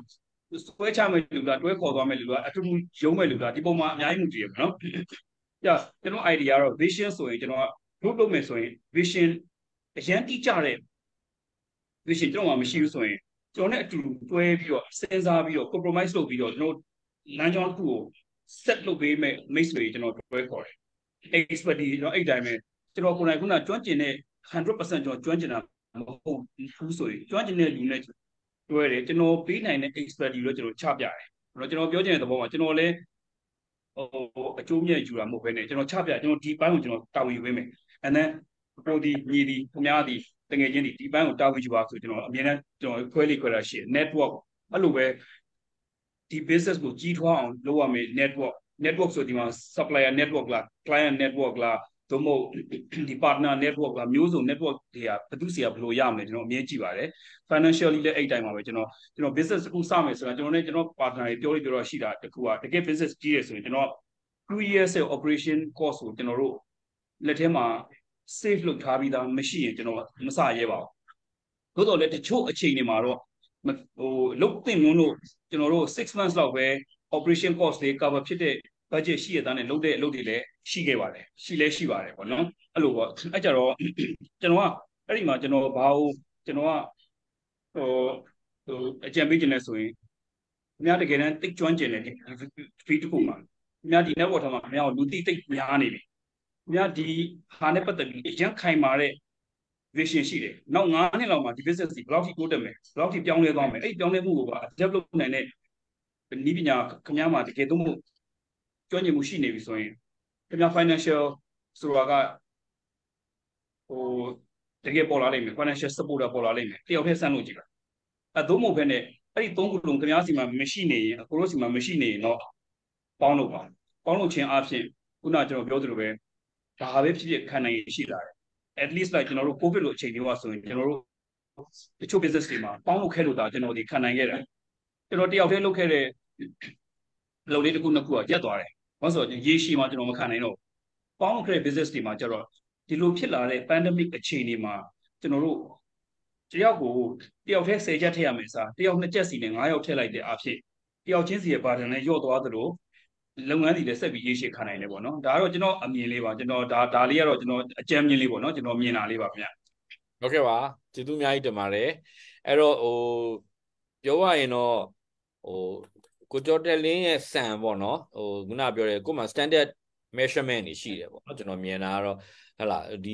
ဆွဲချမဲ့လူလားတွဲခေါ်သွားမဲ့လူလားအထူးရုံးမဲ့လူလားဒီပုံမှာအများကြီးမှုတည်ရပါတော့။ကြာကျွန်တော် idea ကတော့ vision ဆိုရင်ကျွန်တော် group လုပ်မယ်ဆိုရင် vision အရန်တိကျတဲ့ vision ကျွန်တော်မှမရှိဘူးဆိုရင်ကျွန်တော်နဲ့အတူတွဲပြီးတော့စဉ်းစားပြီးတော့ compromise လုပ်ပြီးတော့ကျွန်တော်လမ်းကြောင်းတစ်ခုကို set လုပ်ပေးမဲ့မိတ်ဆွေကျွန်တော်တွဲခေါ်တယ်။ expertise ကျွန်တော်အဲ့တိုင်းပဲကျွန်တော်ကိုယ်တိုင်ခုနကျွမ်းကျင်တဲ့ 100% ကျွန်တော်ကျွမ်းကျင်တာမဟုတ်ဘူးဆိုရင်ကျွမ်းကျင်တဲ့လူနဲ့တွဲတယ်ကျွန်တော်ပေးနိုင်တဲ့ expertise လို့ကျွန်တော်ချပြတယ်။ကျွန်တော်ပြောချင်တဲ့သဘောကကျွန်တော်လည်းအကျိုးမြတ်ယူတာမဟုတ်ဘဲနဲ့ကျွန်တော်ချပြကျွန်တော်ဒီပိုင်းကိုကျွန်တော်တာဝန်ယူပေးမယ်။ and then ကိုဒီညီဒီခင်ဗျားဒီတကယ်ချင်းဒီပိုင်းကိုတာဝန်ယူပါဆိုကျွန်တော်အမြဲတမ်းကျွန်တော်ခွဲလေးခွဲတာရှိတယ် network အဲ့လိုပဲဒီ business ကိုကြီးထွားအောင်လုပ်ရမယ် network ဆိုဒီမှာ supplier network လား client network လားသို့မဟုတ်ဒီ partner network လားမျိုးစုံ network တွေကဘယ်သူစီကဘယ်လိုရမလဲကျွန်တော်အမြင်ကြည့်ပါတယ် financially လည်းအဲ့တိုင်းပါပဲကျွန်တော် business တစ်ခုစမယ်ဆိုတာကျွန်တော်နဲ့ကျွန်တော် partner တွေပြောလို့ရှိတာတခုကတကယ် business ကြီးရဆိုရင်ကျွန်တော်2 years operation cost ကိုကျွန်တော်တို့လက်ထဲမှာ save လုပ်ထားပြီးသားမရှိရင်ကျွန်တော်မစရဲပါဘူးသို့တော်လည်းတချို့အချိန်တွေမှာတော့လုတ်တင်မျိုးလို့ကျွန်တော်တို့6 months လောက်ပဲ operation cost တွေ cover ဖြစ်တဲ့ budget ရှိရတဲ့နဲ့လုတ်တဲ့အလုပ်တွေလည်းရှိခဲ့ပါတယ်ရှိပါတယ်ပေါ့နော်အဲ့လိုပေါ့အဲ့ကြတော့ကျွန်တော်ကအဲ့ဒီမှာကျွန်တော်ဘာလို့ကျွန်တော်ကအကြံပေးခြင်းလဲဆိုရင်အများတကယ်တမ်းတိတ်ကျွမ်းကျင်တယ်ဒီ free တစ်ခုမှာအများဒီ network ထဲမှာအများလူတိတ်များနေပြီအများဒီဟာနဲ့ပတ်သက်ပြီးအရင်ခိုင်မာတဲ့ vision ရှိတယ်နောက်9နှစ်လောက်မှာဒီ business ကြီးဘယ်လောက်ထိတိုးတက်မယ်ဘယ်လောက်ထိပြောင်းလဲသွားမယ်အဲ့ဒီပြောင်းလဲမှုကိုပါ develop လုပ်နိုင်တဲ့နည်းပညာခင်ဗျားမှာတကယ်တော့ကျွမ်းကျင်မှုရှိနေပြီဆိုရင်ခင်ဗျား financial ဆိုတာကတကယ်ပေါ်လာလိမ့်မယ် financial supporter ပေါ်လာလိမ့်မယ်တယောက်တည်းဆန်းလို့ကြည့်ပါအဲသို့မဟုတ်ဘဲနဲ့အဲ့ဒီ3ခုလုံးခင်ဗျားစီမှာမရှိနေရင်အကိုတို့စီမှာမရှိနေရင်တော့ပေါင်းလို့ခြင်းအပြင်ခုနကျွန်တော်ပြောသလိုပဲဒါပဲဖြစ်ဖြစ်ခံနိုင်ရရှိလာတယ် at least like ကျွန်တော်တို့ covid လို့အချိန်မျိုးကဆိုရင်ကျွန်တော်တို့တချို့ business တွေမှာပေါင်းလို့ခဲလို့ဒါကျွန်တော်ဒီခံနိုင်ခဲ့တယ်ကျွန်တော်တယောက်တည်းလုပ်ခဲ့တဲ့လုပ်လေးတစ်ခုနှစ်ခုကရက်သွားတယ်ဘာလို့ဆိုတော့ရေရှည်မှာကျွန်တော်မခံနိုင်တော့ပေါင်းလို့ခဲ့တဲ့ business တွေမှာကျတော့ဒီလိုဖြစ်လာတဲ့ pandemic အခြေအနေမှာကျွန်တော်တို့တယောက်တယောက်တည်း10ချက်ထည့်ရမယ်စားတယောက်2ချက်စီနဲ့9ယောက်ထည့်လိုက်တဲ့အဖြစ်တယောက်ချင်းစီရဲ့ burden လည်းညော့သွားသလိုလုပ်ငန်းတွေလည်းဆက်ပြီးရေရှည်ခံနိုင်တယ်ပေါ့နော်ဒါကတော့ကျွန်တော်အမြင်လေးပါကျွန်တော်ဒါလေးကတော့ကျွန်တော်အကြံမြင်လေးပေါ့နော်ကျွန်တော်မြင်တာလေးပါခင်ဗျဟုတ်ကဲ့ပါကျေးဇူးအများကြီးတင်ပါတယ်အဲ့တော့ပြောရရင်တော့ကိုကျော်တက်လင်းရဲ့စံပေါ့နော်ခုနပြောတယ်ကို့မှာ standard measurement တွေရှိတယ်ပေါ့နော်ကျွန်တော်မြင်တာကတော့ဟလာဒီ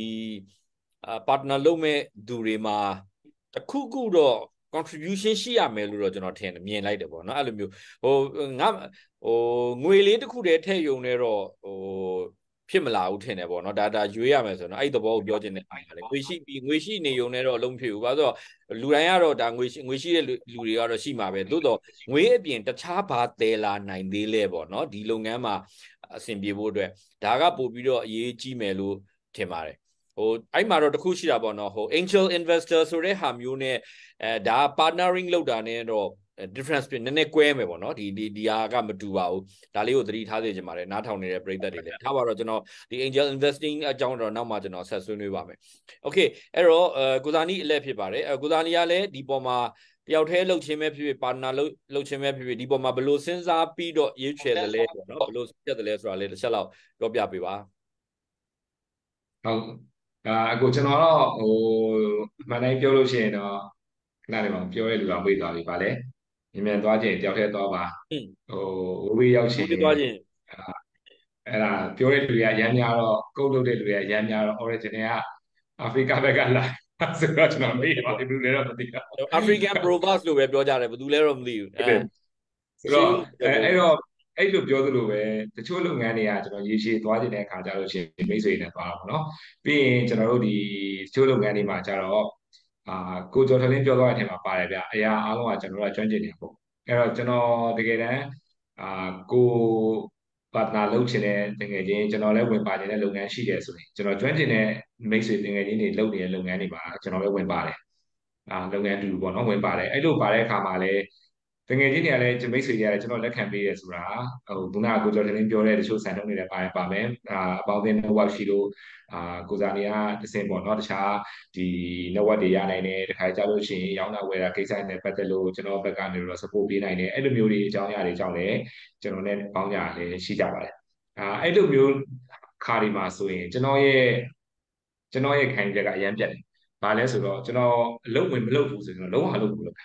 partner လုပ်မဲ့သူတွေမှာတခုခုတော့ contribution ရှိရမယ်လို့တော့ကျွန်တော်ထင်မြင်လိုက်တယ်ပေါ့နော်အဲ့လိုမျိုးငါငွေလေးတစ်ခုတည်းထည့်ယုံနေတော့ဖြစ်မလာဘူးထင်တယ်ပေါ့နော်ဒါရွေးရမယ်ဆိုတော့အဲ့ဒီသဘောကိုပြောချင်တယ်ငွေရှိနေယုံနေတော့အလုံးဖြစ်ဘူးဘာလို့ဆိုတော့လူတိုင်းကတော့ဒါငွေရှိတဲ့လူတွေကတော့ရှိမှာပဲသို့တော့ငွေအပြင်တခြားဘာတည်လာနိုင်သေးလဲပေါ့နော်ဒီလုပ်ငန်းမှာအဆင်ပြေဖို့အတွက်ဒါကပို့ပြီးတော့အရေးကြီးမယ်လို့ထင်ပါတယ်အဲ့မှာတော့တခုရှိတာပေါ့နော်angel investor ဆိုတဲ့ဟာမျိုးနဲ့ဒါ partnering လုပ်တာနဲ့တော့difference နည်းနည်းကွဲမယ်ပေါ့နော်ဒီဟာကမတူပါဘူးဒါလေးကိုသတိထားစေချင်ပါတယ်နားထောင်နေတဲ့ပရိသတ်တွေလည်းထားပါတော့ကျွန်တော်ဒီ angel investing အကြောင်းတော့နောက်မှကျွန်တော်ဆက်ဆွေးနွေးပါမယ် okay အဲ့တော့ကိုဇာနီအလဲဖြစ်ပါတယ်ကိုဇာနီကလည်းဒီပေါ်မှာတယောက်တည်းလှုပ်ခြင်းပဲဖြစ်ဖြစ်ပါတနာလှုပ်ခြင်းပဲဖြစ်ဖြစ်ဒီပေါ်မှာဘယ်လိုစဉ်းစားပြီးတော့ရွေးချယ်တယ်လဲပေါ့နော်ဘယ်လိုပြတ်တယ်လဲဆိုတာလေးတစ်ချက်လောက်ပြောပြပေးပါဟုတ်အခုကျွန်တော်တော့မှန်တိုင်းပြောလို့ရှိရင်တော့ခဏလေးပါပြောရလူကဝေးသွားပြီဗာလေမြန်သွားခြင်းတယောက်တည်းသွားပါဝေးရောက်ခြင်းသွားခြင်းအဲ့ဒါပြောတဲ့လူတွေကရမ်းများတော့ကုတ်လုပ်တဲ့လူတွေကရမ်းများတော့ original ကအာဖရိကဘက်ကလာဆိုတော့ကျွန်တော်မေးပါဘူးလည်းတော့မသိဘူး African Proverbs လို့ပဲပြောကြတယ်ဘယ်သူလဲတော့မသိဘူးဆိုတော့အဲ့တော့အဲ့လိုပြောသလိုပဲတချို့လုပ်ငန်းတွေကကျွန်တော်ရေရှည်သွားခြင်းတဲ့အခါကျလို့ရှိရင်မိတ်ဆွေတွေနဲ့သွားတာပေါ့နော်ပြီးရင်ကျွန်တော်တို့ဒီတချို့လုပ်ငန်းတွေမှာကျတော့ကိုကျော်ထလင်းပြောသွားတဲ့အထက်မှာပါတယ်ဗျအရာအားလုံးကကျွန်တော်တို့ကျွမ်းကျင်နေပေါ့အဲ့တော့ကျွန်တော်တကယ်တမ်းကိုပါတနာလုပ်ချင်တဲ့တကယ်ချင်းကျွန်တော်လည်းဝင်ပါနေတဲ့လုပ်ငန်းရှိတယ်ဆိုရင်ကျွန်တော်ကျွမ်းကျင်တဲ့မိတ်ဆွေတကယ်ချင်းတွေလုပ်နေတဲ့လုပ်ငန်းတွေမှာကျွန်တော်လည်းဝင်ပါတယ်လုပ်ငန်းတူပေါ့နော်ဝင်ပါတယ်အဲ့လိုပါတဲ့အခါမှာလည်းတကယ်ချင်းနေရာလဲမိတ်ဆွေတွေရတယ်ကျွန်တော်လက်ခံပေးရဲဆိုတာဟိုခုနကကိုကျော်တင်ပြောတဲ့တချို့စံနှုန်းတွေလည်းပါမယ်အပေါင်းအသင်း network ရှိလို့ကိုစားနေရတစင်ပေါ့နော်တခြားဒီ network တွေရနိုင်တယ်တခါကြလို့ရှိရင်ရောင်းတာဝယ်တာကိစ္စနဲ့ပတ်သက်လို့ကျွန်တော်ဘက်ကနေတော့ support ပေးနိုင်တယ်အဲ့လိုမျိုးတွေအကြောင်းအရာတွေကြောင့်လည်းကျွန်တော်နဲ့ပေါင်းကြလည်းရှိကြပါတယ်အဲ့လိုမျိုးခါဒီမှာဆိုရင်ကျွန်တော်ရဲ့ခံယူချက်ကအရင်ပြတ်တယ်ဘာလဲဆိုတော့ကျွန်တော်အလုပ်ဝင်မလုပ်ဘူးဆိုရင်လုံးဝအလုပ်မလုပ်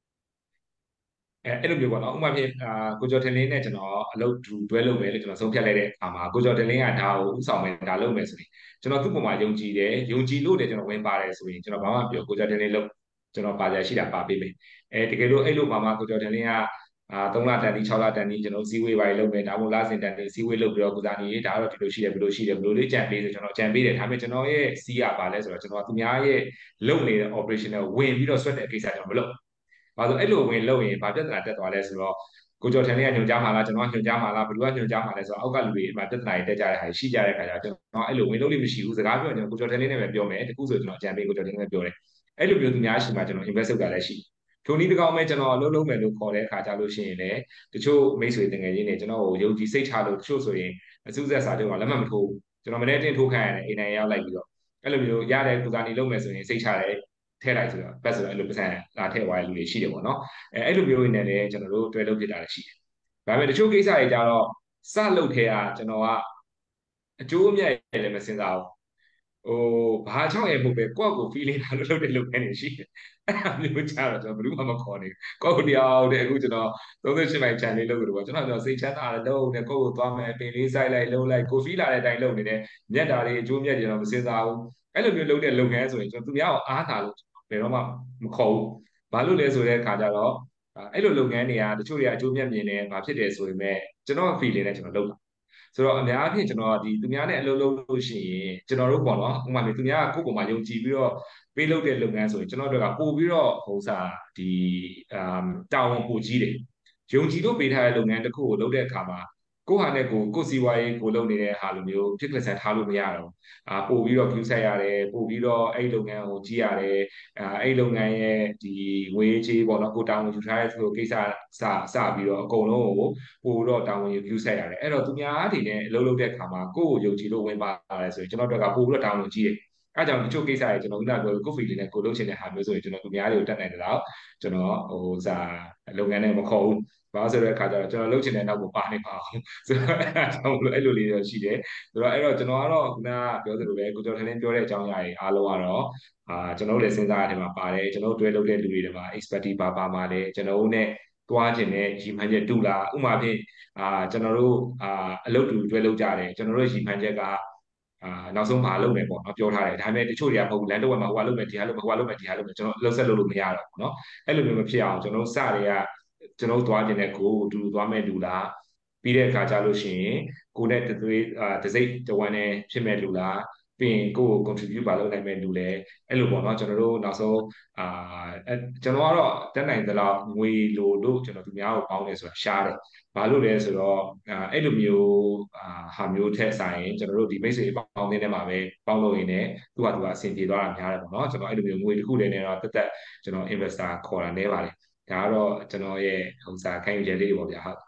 အဲ့လိုမျိုးပေါ့နော်ဥပမာဖြင့်ကိုကျော်တင်လင်းနဲ့ကျွန်တော်အလုပ်တွဲလုပ်မယ်လို့ကျွန်တော်ဆုံးဖြတ်လိုက်တဲ့အခါမှာကိုကျော်တင်လင်းကဒါကိုဥဆောင်မယ်ဒါလုပ်မယ်ဆိုရင်ကျွန်တော်သူ့ပုံမှာယုံကြည်တယ်ယုံကြည်လို့လည်းကျွန်တော်ဝင်ပါတယ်ဆိုရင်ကျွန်တော်ဘာမှပြောကိုကျော်တင်လင်းလုပ်ကျွန်တော်ပါကြရှိတာပါပေးမယ်တကယ်လို့အဲ့လိုမှာကိုကျော်တင်လင်းက3လတန်ဒီ6လတန်ဒီကျွန်တော်စီဝေးပိုင်းလုပ်မယ်ဒါမှမဟုတ်လစဉ်တန်ဒီစီဝေးလုပ်ပြီးတော့ကုစားနေဒါကတော့ဒီလိုရှိတယ်ဘယ်လိုရှိတယ်ဘယ်လိုလေးကြံပေးဆိုကျွန်တော်ကြံပေးတယ်ဒါပေမဲ့ကျွန်တော်ရဲ့စီးရပါလဲဆိုတော့ကျွန်တော်သူများရဲ့လုပ်နေတဲ့ operational ဝင်ပြီးတော့ဆွတ်တဲ့ကိစ္စကျွန်တော်မလုပ်ဘာလို့အဲ့လိုဝင်လုပ်ရင်ဘာပြဿနာတက်သွားလဲဆိုတော့ကိုကျော်ထန်လေးကညွှန်ကြားမှာလားကျွန်တော်ညွှန်ကြားမှာလားဘယ်သူကညွှန်ကြားမှာလဲဆိုတော့အောက်ကလူတွေအမှပြဿနာတွေတက်ကြတဲ့ဟာရှိကြတဲ့ခါကျကျွန်တော်အဲ့လိုဝင်လုပ်လို့မရှိဘူးစကားပြောရင်ကျွန်တော်ကိုကျော်ထန်လေးနဲ့ပဲပြောမယ်တခုဆိုကျွန်တော်အကြံပေးကိုကျော်ထန်လေးနဲ့ပြောတယ်အဲ့လိုမျိုးသူများရှိမှကျွန်တော် invest လုပ်တာလည်းရှိထိုနည်းတကောင်းမဲ့ကျွန်တော်အလုပ်လုပ်မယ်လို့ခေါ်တဲ့အခါကျလို့ရှိရင်လည်းတချို့မိတ်ဆွေတငယ်ချင်းတွေကျွန်တော်ကိုယုံကြည်စိတ်ချလို့တချို့ဆိုရင်အစုဆက်စာချုပ်ကလက်မှတ်မထိုးကျွန်တော်မနေ့တင်ထိုးခိုင်းရတယ်အိမ်နိုင်ရောက်လိုက်ပြီးတော့အဲ့လိုမျိုးရတဲ့ကုသနေလုပ်မယ်ဆိုရင်စိတ်ချတယ်ထည့်လိုက်ဆိုတော့ဘက်ဆိုတော့အဲ့လိုပတ်စံလာထည့်သွားတဲ့လူတွေရှိတယ်ပေါ့နော်အဲ့လိုမျိုးတွေနဲ့လည်းကျွန်တော်တို့တွဲလုပ်ဖြစ်တာလည်းရှိတယ်။ဒါပေမဲ့တချို့ကိစ္စတွေကြတော့စလုပ်ထဲကကျွန်တော်ကအကျိုးအမြတ်ရလည်းမစင်စားဘူး။ဘာချောင်းရဲ့မဟုတ်ပဲကိုယ့်ကို feeling လာလို့လုပ်တဲ့လုပ်ငန်းတွေရှိတယ်။အဲ့ဒါမျိုးကြတော့ကျွန်တော်ဘယ်သူမှမခေါ်နေဘူး။ကိုယ့်ကိုတရားတဲ့အခုကျွန်တော်38မိုင် channel လေးလုပ်လို့ပေါ့ကျွန်တော်စိတ်ချမ်းသာတယ်လုပ်နေကိုယ့်ကိုသွားမယ်ပင်လေးစိုက်လိုက်လုပ်လိုက်ကို feel လာတဲ့အတိုင်းလုပ်နေတယ်။မြတ်တာတွေအကျိုးမြတ်တွေတော့မစင်စားဘူး။အဲ့လိုမျိုးလုပ်တဲ့လုပ်ငန်းဆိုရင်ကျွန်တော်သူများကိုအားသာလို့ဘယ်တော့မှမခေါ်ဘူး။ဘာလို့လဲဆိုတဲ့အခါကျတော့အဲ့လိုလုပ်ငန်းတွေကတချို့တွေကအကျိုးမြတ်မြင်တယ်ဘာဖြစ်တယ်ဆိုပေမဲ့ကျွန်တော် feeling နဲ့ကျွန်တော်လုပ်တာဆိုတော့အများအားဖြင့်ကျွန်တော်ဒီသူများနဲ့အလုပ်လုပ်လို့ရှိရင်ကျွန်တော်တို့ပေါ့နော်ဥပမာမျိုးသူများကကိုယ့်ပုံမှာယုံကြည်ပြီးတော့ပေးလုပ်တဲ့လုပ်ငန်းဆိုရင်ကျွန်တော်တို့ကပို့ပြီးတော့ဟိုစားဒီတာဝန်ပိုကြီးတယ်ယုံကြည်လို့ပေးထားတဲ့လုပ်ငန်းတစ်ခုကိုလုပ်တဲ့အခါမှာကိုယ့်ဟာနဲ့ကိုယ်စီဝါရေးကိုလုပ်နေတဲ့ဟာလိုမျိုးဖြစ်ကစားထားလို့မရတော့ပို့ပြီးတော့ view ဆက်ရတယ်ပို့ပြီးတော့အဲ့လုပ်ငန်းကိုကြည့်ရတယ်အဲ့လုပ်ငန်းရဲ့ဒီငွေကြေးပေါ့နော်ကိုတာဝန်ယူထားတဲ့ဆိုကိစ္စစပြီးတော့အကုန်လုံးကိုပို့တော့တာဝန်ယူ view ဆက်ရတယ်အဲ့တော့သူများတွေနဲ့အလုပ်လုပ်တဲ့အခါမှာကိုယ့်ကိုယုံကြည်လို့ဝင်ပါလာတယ်ဆိုရင်ကျွန်တော်တို့ကပို့ပြီးတော့တာဝန်ကြီးတယ်အဲ့ကြောင့်တချို့ကိစ္စတွေကျွန်တော်ခုနကပြောကို feeling နဲ့ကိုလုပ်ချင်တဲ့ဟာမျိုးဆိုရင်ကျွန်တော်သူများတွေကိုတတ်နိုင်တယ်တော့ကျွန်တော်လုပ်ငန်းနဲ့မခေါ်ဘူးဘာဆိုတဲ့အခါကျတော့ကျွန်တော်လုပ်ချင်တဲ့နောက်ကိုပါနေပါအောင်ဆိုတော့အဲ့ဒါကြောင့်အဲ့လိုလေးတော့ရှိတယ်ဆိုတော့အဲ့တော့ကျွန်တော်ကတော့ခုနကပြောသလိုပဲကိုကျော်ထင်းပြောတဲ့အကြောင်းအရာတွေအားလုံးကတော့ကျွန်တော်တို့လည်းစဉ်းစားရတဲ့မှာပါတယ်ကျွန်တော်တို့တွဲလုပ်တဲ့လူတွေတွေမှာ expertise ပါမှာလဲကျွန်တော်တို့ ਨੇ တွားခြင်းနဲ့ရည်မှန်းချက်တူလားဥပမာဖြင့်ကျွန်တော်တို့အလုပ်တူတွဲလုပ်ကြတယ်ကျွန်တော်တို့ရည်မှန်းချက်ကနောက်ဆုံးမလုပ်မယ်ပေါ့နော်ပြောထားတယ်ဒါပေမဲ့တချို့တွေကမဟုတ်ဘူးလမ်းတစ်ဝက်မှာဟိုကလုပ်မယ်ဒီဟာလုပ်မယ်ဟိုကလုပ်မယ်ဒီဟာလုပ်မယ်ကျွန်တော်လှုပ်ဆက်လို့မရတော့ဘူးเนาะအဲ့လိုမျိုးမဖြစ်အောင်ကျွန်တော်တို့စတွေကကျွန်တော်တို့သွားခြင်းနဲ့ကိုယ်တူသွားမဲ့လူလားပြီးတဲ့အခါကျလို့ရှိရင်ကိုယ်နဲ့တစိမ့်တဝမ်းနဲ့ဖြစ်မဲ့လူလားပြီးရင်ကိုယ့်ကို contribute ပါလုပ်နိုင်မဲ့လူလဲအဲ့လိုပေါ့เนาะကျွန်တော်တို့နောက်ဆုံးကျွန်တော်ကတော့တက်နိုင်သလောက်ငွေလိုလို့ကျွန်တော်သူများကိုပေါင်းတယ်ဆိုတာရှားတယ်ဘာလို့လဲဆိုတော့အဲ့လိုမျိုးဟာမျိုးထက်ဆိုင်ကျွန်တော်တို့ဒီမိတ်ဆွေပေါင်းတဲ့ထဲမှာပဲပေါင်းလို့ရင်းနဲ့သူကအဆင်ပြေသွားတာများတယ်ပေါ့နော်ကျွန်တော်အဲ့လိုမျိုးငွေတစ်ခုတည်းနဲ့တော့တက်ကျွန်တော် investor ခေါ်တာနဲပါတယ်ဒါကတော့ကျွန်တော်ရဲ့ဟိုစားခံယူချက်လေးတွေပေါ့ဗျာဟုတ်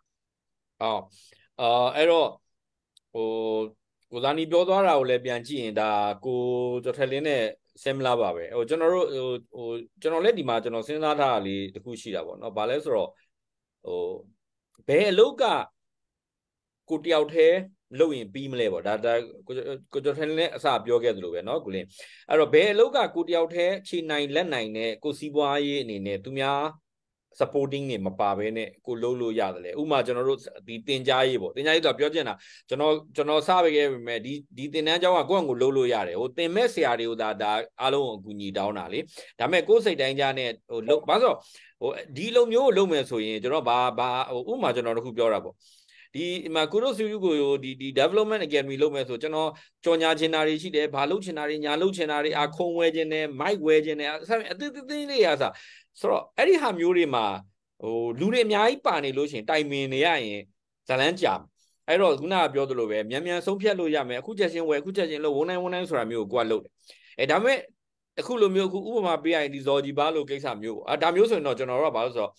အဲ့တော့ဟိုကိုသားနီပြောသွားတာကိုလည်းပြန်ကြည့်ရင်ဒါကိုကျော်ထက်လင်းနဲ့ဆင်မလာပါပဲဟိုကျွန်တော်တို့ဟိုကျွန်တော်လည်းဒီမှာကျွန်တော်စဉ်းစားထားတာလေးတစ်ခုရှိတာပေါ့နော်ဘာလဲဆိုတော့ဟိုဘယ်အလုပ်ကကိုတယောက်တည်းလုပ်ရင်ပြီးမလဲပေါ့ဒါကိုကျော်ထက်လင်းနဲ့အစပြောခဲ့သလိုပဲเนาะကိုလင်းအဲ့တော့ဘယ်အလုပ်ကကိုတယောက်တည်းခြေနိုင်လက်နိုင်နဲ့ကိုစီးပွားရေးအနေနဲ့သူများ supporting နေမပါဘဲနဲ့ကိုလုံးလို့ရတယ်လေဥမာကျွန်တော်တို့ဒီတင် जा ရေးပေါ့တင် जा ရေးတော့ပြောချင်တာကျွန်တော်စပေးခဲ့ပေမဲ့ဒီတင်တန်းเจ้าကကိုယ့်အကိုလုံးလို့ရတယ်ဟိုတင်မဲ့ဆရာတွေကိုဒါအားလုံးအကူညီတောင်းတာလေဒါပေမဲ့ကိုယ်စိတ်တိုင်းကြနဲ့ဟိုလုံးဘာလို့ဟိုဒီလိုမျိုးကိုလုံးမယ်ဆိုရင်ကျွန်တော်ဘာဟိုဥမာကျွန်တော်တခုပြောတာပေါ့ဒီမှာကုတို့စုကိုဒီ development academy လုပ်မယ်ဆိုကျွန်တော်ကြော်ညာချင်တာတွေရှိတယ်ဘာလုပ်ချင်တာတွေညာလုပ်ချင်တာတွေခုံဝဲချင်တယ်မိုက်ဝဲချင်တယ်အသေးသေးလေးရစားဆိုတော့အဲ့ဒီဟာမျိုးတွေမှာဟိုလူတွေအများကြီးပါနေလို့ရှိရင်တိုင်ပင်နေရရင်ဇလန်းကြာအဲ့တော့ခုနကပြောသလိုပဲမြန်ဆုံးဖြတ်လို့ရမယ်အခုချက်ချင်းဝယ်အခုချက်ချင်းလို့ဝန်နိုင်ဆိုတာမျိုးကိုကိုကလုပ်တယ်ဒါပေမဲ့အခုလိုမျိုးအခုဥပမာပေးရရင်ဒီဇော်ကြီးဘာလို့ကိစ္စမျိုးဒါမျိုးဆိုရင်တော့ကျွန်တော်တို့ကဘာလို့ဆိုတော့ဟ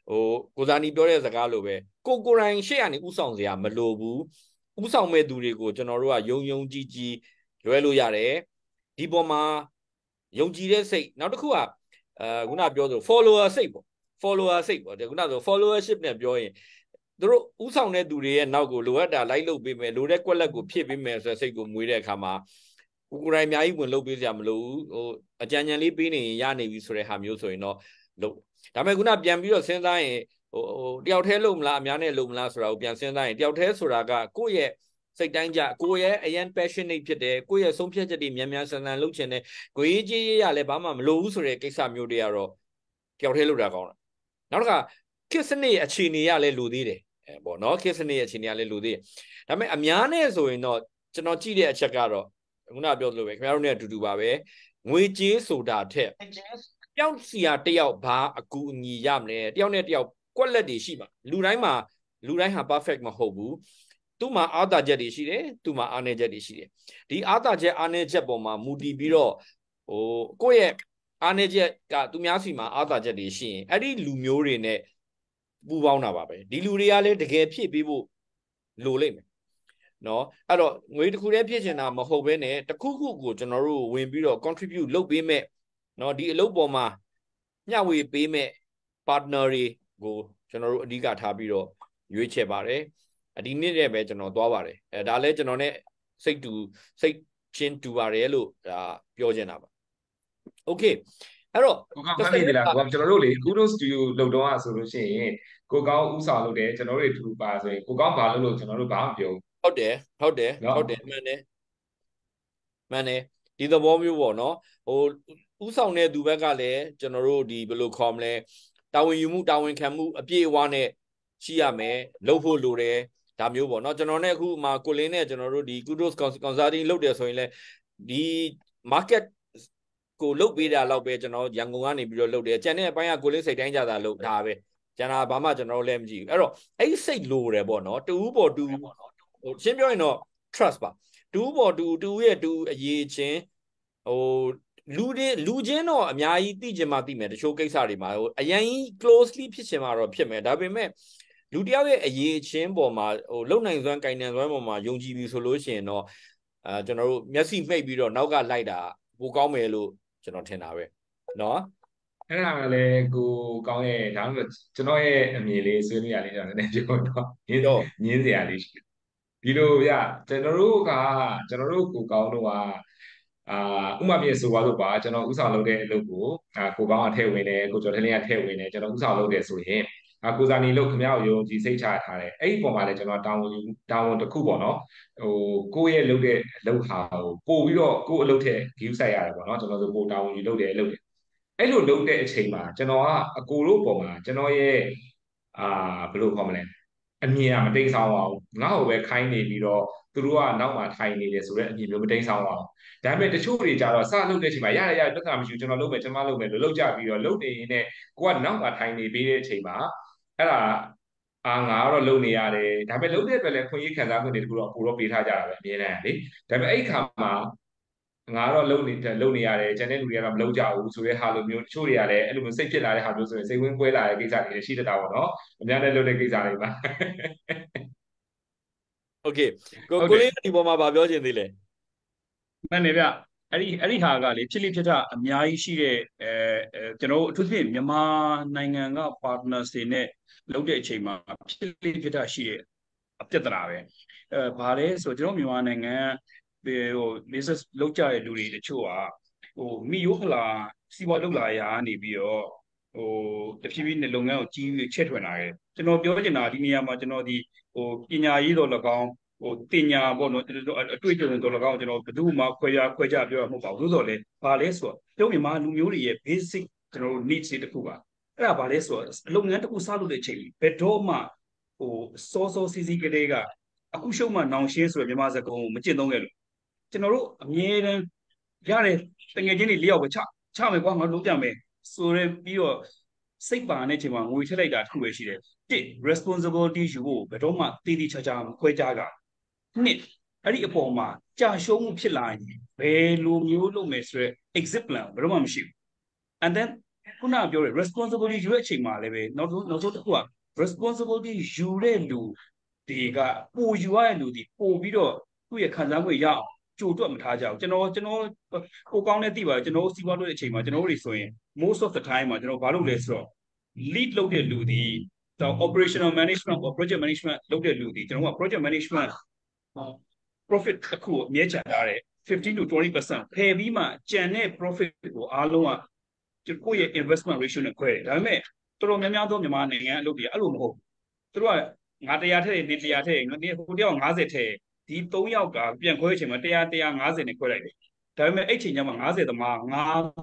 ကိုဇာနီပြောတဲ့စကားလိုပဲကိုရိုင်းရှေ့ကနေဥဆောင်စရာမလိုဘူးဥဆောင်မဲ့သူတွေကိုကျွန်တော်တို့ကယုံကြည်လွဲလို့ရတယ်ဒီပေါ်မှာယုံကြည်တဲ့စိတ်နောက်တစ်ခုကခုနပြောဆို follower စိတ်ပေါ့ follower စိတ်ပေါ့ခုနဆို followership နဲ့ပြောရင်သူတို့ဥဆောင်တဲ့သူတွေရဲ့နောက်ကိုလိုအပ်တာလိုက်လုပ်ပေးမယ်လိုတဲ့ကွက်လက်ကိုဖြည့်ပေးမယ်ဆိုတဲ့စိတ်ကိုမွေးတဲ့အခါမှာကိုရိုင်းအများကြီးဝင်လုပ်ပေးစရာမလိုဘူးအကြံဉာဏ်လေးပေးနေရင်ရနေပြီဆိုတဲ့ဟာမျိုးဆိုရင်တော့လို့ဒါပေမဲ့ခုနပြန်ပြီးတော့စဉ်းစားရင်တယောက်တည်းလုပ်မလားအများနဲ့လုပ်မလားဆိုတာကိုပြန်စဉ်းစားရင်တယောက်တည်းဆိုတာကကိုယ့်ရဲ့စိတ်တိုင်းကြကိုယ့်ရဲ့အရင် passionate ဖြစ်တယ်ကိုယ့်ရဲ့ဆုံးဖြတ်ချက်တွေမြန်ဆန်လုပ်ချင်တယ်ကိုရေးကြီးရလည်းဘာမှမလိုဘူးဆိုတဲ့ကိစ္စမျိုးတွေကတော့တယောက်တည်းလုပ်တာကောင်းတယ်နောက်တစ်ခါခေတ်စနစ်အခြေအနေရလည်းလိုသေးတယ်ပေါ့နော်ခေတ်စနစ်အခြေအနေရလည်းလိုသေးတယ်ဒါပေမဲ့အများနဲ့ဆိုရင်တော့ကျွန်တော်ကြည့်တဲ့အချက်ကတော့ခုနပြောသလိုပဲခင်ဗျားတို့နဲ့အတူတူပါပဲငွေကြေးဆိုတာထက်တယောက်စီဟာတယောက်ဘာအကူအညီရမလဲတယောက်နဲ့တယောက်ကွက်လက်တွေရှိပါလူတိုင်းဟာ perfect မဟုတ်ဘူးသူ့မှာအားသာချက်တွေရှိတယ်သူ့မှာအားနည်းချက်တွေရှိတယ်ဒီအားသာချက်အားနည်းချက်ပေါ်မှာမူတည်ပြီးတော့ကိုယ့်ရဲ့အားနည်းချက်ကသူများစီမှာအားသာချက်တွေရှိရင်အဲ့ဒီလူမျိုးတွေနဲ့ပူးပေါင်းတာပါပဲဒီလူတွေကလည်းတကယ်ဖြည့်ပေးဖို့လိုလိမ့်မယ်နော်အဲ့တော့ငွေတစ်ခုတည်းဖြစ်ချင်တာမဟုတ်ဘဲနဲ့တစ်ခုခုကိုကျွန်တော်တို့ဝင်ပြီးတော့ contribute လုပ်ပေးမဲ့နော်ဒီအလုပ်ပေါ်မှာမျှဝေပေးမဲ့ partner တွေကိုကျွန်တော်တို့အဓိကထားပြီးတော့ရွေးချယ်ပါတယ်ဒီနေ့တည်းပဲကျွန်တော်သွားပါတယ်ဒါလည်းကျွန်တော်နဲ့စိတ်ချင်းတူပါတယ်လို့ဒါပြောချင်တာပါ okay အဲ့တော့ကိုကောင်းမှတ်မိသေးလားကိုကျွန်တော်တို့လေကုတို့စတူဒီယိုလုပ်တော့ဆိုလို့ရှိရင်ကိုကောင်းဥစားလုပ်တယ်ကျွန်တော်တို့အတူတူပါဆိုရင်ကိုကောင်းဘာလုပ်လို့ကျွန်တော်တို့ဘာမှမပြောဘူးဟုတ်တယ်မှန်တယ်ဒီသဘောမျိုးပေါ့နော်ဥဆောင်တဲ့သူဘက်ကလည်းကျွန်တော်တို့ဒီဘယ်လိုခေါ်မလဲတာဝန်ယူမှုတာဝန်ခံမှုအပြည့်အဝနဲ့ရှိရမယ်လုပ်ဖို့လိုတယ်ဒါမျိုးပေါ့နော်ကျွန်တော်နဲ့အခုမှကိုလင်းနဲ့ကျွန်တော်တို့ဒီ Kudos Consulting လုပ်တယ်ဆိုရင်လည်းဒီ market ကိုလုပ်ပေးတာတော့ပဲကျွန်တော်ရန်ကုန်ကနေပြီးတော့လုပ်တယ်ကျန်တဲ့အပိုင်းကကိုလင်းစိတ်တိုင်းကြတာလုပ်ဒါပဲကျန်တာဘာမှကျွန်တော်လည်းမကြည့်ဘူးအဲ့တော့အဲ့စိတ်လိုတယ်ပေါ့နော်တူပေါ်တူရှင်းပြောရင်တော့ trust ပါတူပေါ်တူရဲ့တူအရေးချင်းလူချင်းတော့အများကြီးသိချင်မှသိမယ်တချို့ကိစ္စတွေမှာအရင် closely ဖြစ်ချင်မှတော့ဖြစ်မယ်ဒါပေမဲ့လူတယောက်ရဲ့အရေးချင်းပေါ်မှာလုံနိုင်စွမ်းကိုင်နိုင်စွမ်းပေါ်မှာယုံကြည်ပြီဆိုလို့ရှိရင်တော့ကျွန်တော်တို့မျက်စိမှိတ်ပြီးတော့နောက်ကလိုက်တာပိုကောင်းမယ်လို့ကျွန်တော်ထင်တာပဲเนาะအဲ့ဒါလည်းကိုကောင်းရဲ့ဒါမှမဟုတ်ကျွန်တော်ရဲ့အမြင်လေးဆွေးနွေးရလေးကျွန်တော်နည်းနည်းပြောတော့ညင်းစရာလေးရှိဒီလိုဗျကျွန်တော်တို့ကိုကောင်းတို့ကဥမာပြဆိုပါလို့ပါကျွန်တော်ဥဆောင်လုပ်တဲ့အလုပ်ကိုကိုကောင်းကထည့်ဝင်တယ်ကိုကျော်ထလင်းကထည့်ဝင်တယ်ကျွန်တော်ဥဆောင်လုပ်တယ်ဆိုရင်ကိုဇာနီလို့ခမရယုံကြည်စိတ်ချထားတယ်အဲ့ဒီပုံမှာလည်းကျွန်တော်တာဝန်တစ်ခုပေါ့နော်ကိုယ့်ရဲ့လုပ်တဲ့အလုပ်ဟာကိုပို့ပြီးတော့ကိုယ့်အလုပ်ထက် view ဆိုင်ရတယ်ပေါ့နော်ကျွန်တော်ဆိုပို့တာဝန်ယူလုပ်တယ်အဲ့လိုလုပ်တဲ့အချိန်မှာကျွန်တော်ကအကိုတို့ပုံမှာကျွန်တော်ရဲ့ဘယ်လိုခေါ်မလဲအမြင်ကမတိမ်ဆောင်အောင်ငါ့ကိုပဲခိုင်းနေပြီးတော့သူတို့ကနောက်မှာထိုင်နေတယ်ဆိုတော့အမြင်မျိုးမတိမ်ဆောင်အောင်ဒါပေမဲ့တချို့တွေကြတော့စလုပ်တဲ့အချိန်မှာရပြဿနာမရှိဘူးကျွန်တော်လုပ်မယ်ကျွန်မလုပ်မယ်လို့လုပ်ကြပြီးတော့လုပ်နေရင်လည်းကိုကနောက်မှာထိုင်နေပြီးတဲ့အချိန်မှာအဲ့ဒါငါကတော့လုပ်နေရတယ်ဒါပေမဲ့လုပ်တဲ့အတွက်လည်းခွင့်ရခံစားခွင့်တွေတခုတော့ပိုတော့ပေးထားကြတာပဲအမြဲတမ်းလေဒါပေမဲ့အဲ့ခါမှာငါတော့လုပ်နေရတယ်ကျန်တဲ့လူတွေကတော့မလုပ်ကြဘူးဆိုတဲ့ဟာလိုမျိုးတချို့တွေကလည်းအဲ့လိုမျိုးစိတ်ဖြစ်လာတဲ့ဟာမျိုးဆိုရင်စိတ်ဝင်းကွဲလာတဲ့ကိစ္စတွေရှိတတ်တာပေါ့နော်အများနဲ့လုပ်တဲ့ကိစ္စတွေပါโอเคကိုလေးဒီပေါ်မှာဗာပြောချင်သေးလဲမှန်တယ်ဗျအဲ့ဒီဟာကလေဖြစ်လိဖြစ်တာအများကြီးရှိတဲ့ကျွန်တော်တို့အထူးသဖြင့်မြန်မာနိုင်ငံက partners တွေနဲ့လုပ်တဲ့အချိန်မှာဖြစ်လိဖြစ်တာရှိတဲ့အပြဿနာပဲဘာလဲဆိုကျွန်တော်မြန်မာနိုင်ငံbusiness လုပ်ကြတဲ့လူတွေတချို့ကမိရိုးဖလာစီးပွားလုပ်လာရာကနေပြီးတော့တဖြည်းဖြည်းနဲ့လုပ်ငန်းကိုကြီးချဲ့ထွင်လာတယ်ကျွန်တော်ပြောချင်တာဒီနေရာမှာကျွန်တော်ဒီပညာရေးတော်၎င်းတင်ညာပေါ့နော်အတွေ့အကြုံတော်၎င်းကျွန်တော်ဘယ်သူမှခွဲခြားပြောရမှာမဟုတ်ပါဘူးသို့တော်လည်းဘာလဲဆိုတော့ပြုံးမြန်မာလူမျိုးတွေရဲ့ basic ကျွန်တော်တို့ needs တွေတခုပါအဲ့ဒါဘာလဲဆိုတော့လုပ်ငန်းတစ်ခုစလုပ်တဲ့အချိန်ဘယ်တော့မှစောစီစီကလေးကအခုရှုံးမှနောင်ရှင်းဆိုရမြန်မာစကားကိုမကျင့်သုံးခဲ့လို့ကျွန်တော်တို့အမြဲတမ်းရတယ်တငယ်ချင်းတွေလျှောက်ပဲချမယ်ကွာငါတို့ကြမယ်ဆိုရပြီးတော့စိတ်ပါတဲ့အချိန်မှာငွေထည့်လိုက်တာတစ်ခုပဲရှိတယ်responsibility ယူဖို့ဘယ်တော့မှတည်တည်ချာချာခွဲခြားကနှစ်အဲ့ဒီအပေါ်မှာကြာရှုံးမှုဖြစ်လာရင်ဘယ်လိုမျိုးလုပ်မယ်ဆိုရယ် exit plan ဘယ်တော့မှမရှိဘူး and then ခုနပြောတဲ့ responsibility ယူတဲ့အချိန်မှာလည်းပဲနောက်ဆုံးတစ်ခုက responsibility ယူတဲ့လူတွေကပိုယူရတဲ့လူတွေပိုပြီးတော့သူ့ရဲ့ခံစားမှုရအောင်ကြိုတွက်မထားကြဘူးကျွန်တော်ကိုကောင်းတဲ့သိပါတယ်ကျွန်တော်စီးပွားလုပ်တဲ့အချိန်မှာကျွန်တော်တို့တွေဆိုရင် most of the time မှာကျွန်တော်ဘာလုပ်လဲဆိုတော့ lead လုပ်တဲ့လူတွေတော့ operational management or project management လုပ်တဲ့လူတွေကျွန်တော်က project management profit တစ်ခုကိုအမြဲချန်ထားတယ်15 to 20% ဖယ်ပြီးမှကျန်တဲ့ profit ကိုအားလုံးကကိုယ့်ရဲ့ investment ratio နဲ့ခွဲတယ်ဒါပေမဲ့တော်တော်များများသောမြန်မာနိုင်ငံအလုပ်တွေအဲ့လိုမဟုတ်သူတို့ကငါ100ထည့်နေ100ထည့်ငါဟိုတယောက်50ထည့်ဒီ3ယောက်ကပြန်ခွဲချိန်မှာ150နဲ့ခွဲလိုက်တယ်ဒါပေမဲ့အဲ့ချိန်ကျမှ50သမားငါ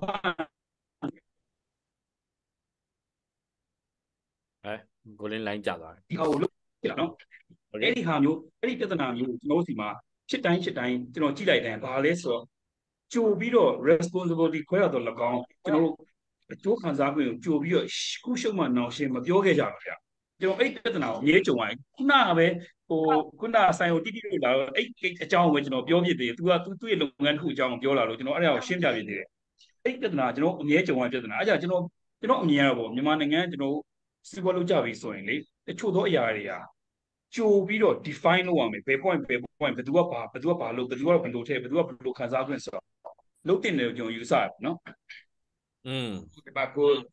ကိုလင်းလိုင်းကြသွားတယ်ဒီဟာကိုလုပ်ကြတာနော်အဲ့ဒီဟာမျိုးအဲ့ဒီပြဿနာမျိုးကျွန်တော်တို့စီမှာဖြစ်တိုင်းကျွန်တော်ကြည့်လိုက်တယ်ဘာလဲဆိုတော့ကြိုပြီးတော့ responsibility ခွဲရတော့၎င်းကျွန်တော်တို့အကျိုးခံစား권ကိုကြိုပြီးတော့ခုရှုံမှနောင်ရှင်းမပြောခဲ့ကြဘူးဗျာကျွန်တော်အဲ့ပြဿနာကိုအမြဲကြုံရတယ်ခုနကပဲခုနဆိုင်ကိုတိတိလို့လာတော့အဲ့အကြောင်းကိုကျွန်တော်ပြောပြသေးတယ်သူ့ရဲ့လုပ်ငန်းတစ်ခုအကြောင်းကိုပြောလာလို့ကျွန်တော်အဲ့ဒါကိုရှင်းပြပြသေးတယ်အဲ့ပြဿနာကျွန်တော်အမြဲကြုံရပြဿနာအဲ့ဒါကျွန်တော်အမြင်ရတော့ပေါ့မြန်မာနိုင်ငံကျွန်တော်စီးပွားလုပ်ကြပြီဆိုရင်လေတချို့သောအရာတွေကကြိုပြီးတော့ define လုပ်ရမယ်ဘယ် point ဘယ်သူကဘာလုပ်ဘယ်သူကဘယ်လိုထည့်ဘယ်သူကဘယ်လိုခံစား권ဆိုတော့လုပ်တင်တယ်ကျွန်တော်ယူဆရနော်ဒီမှာ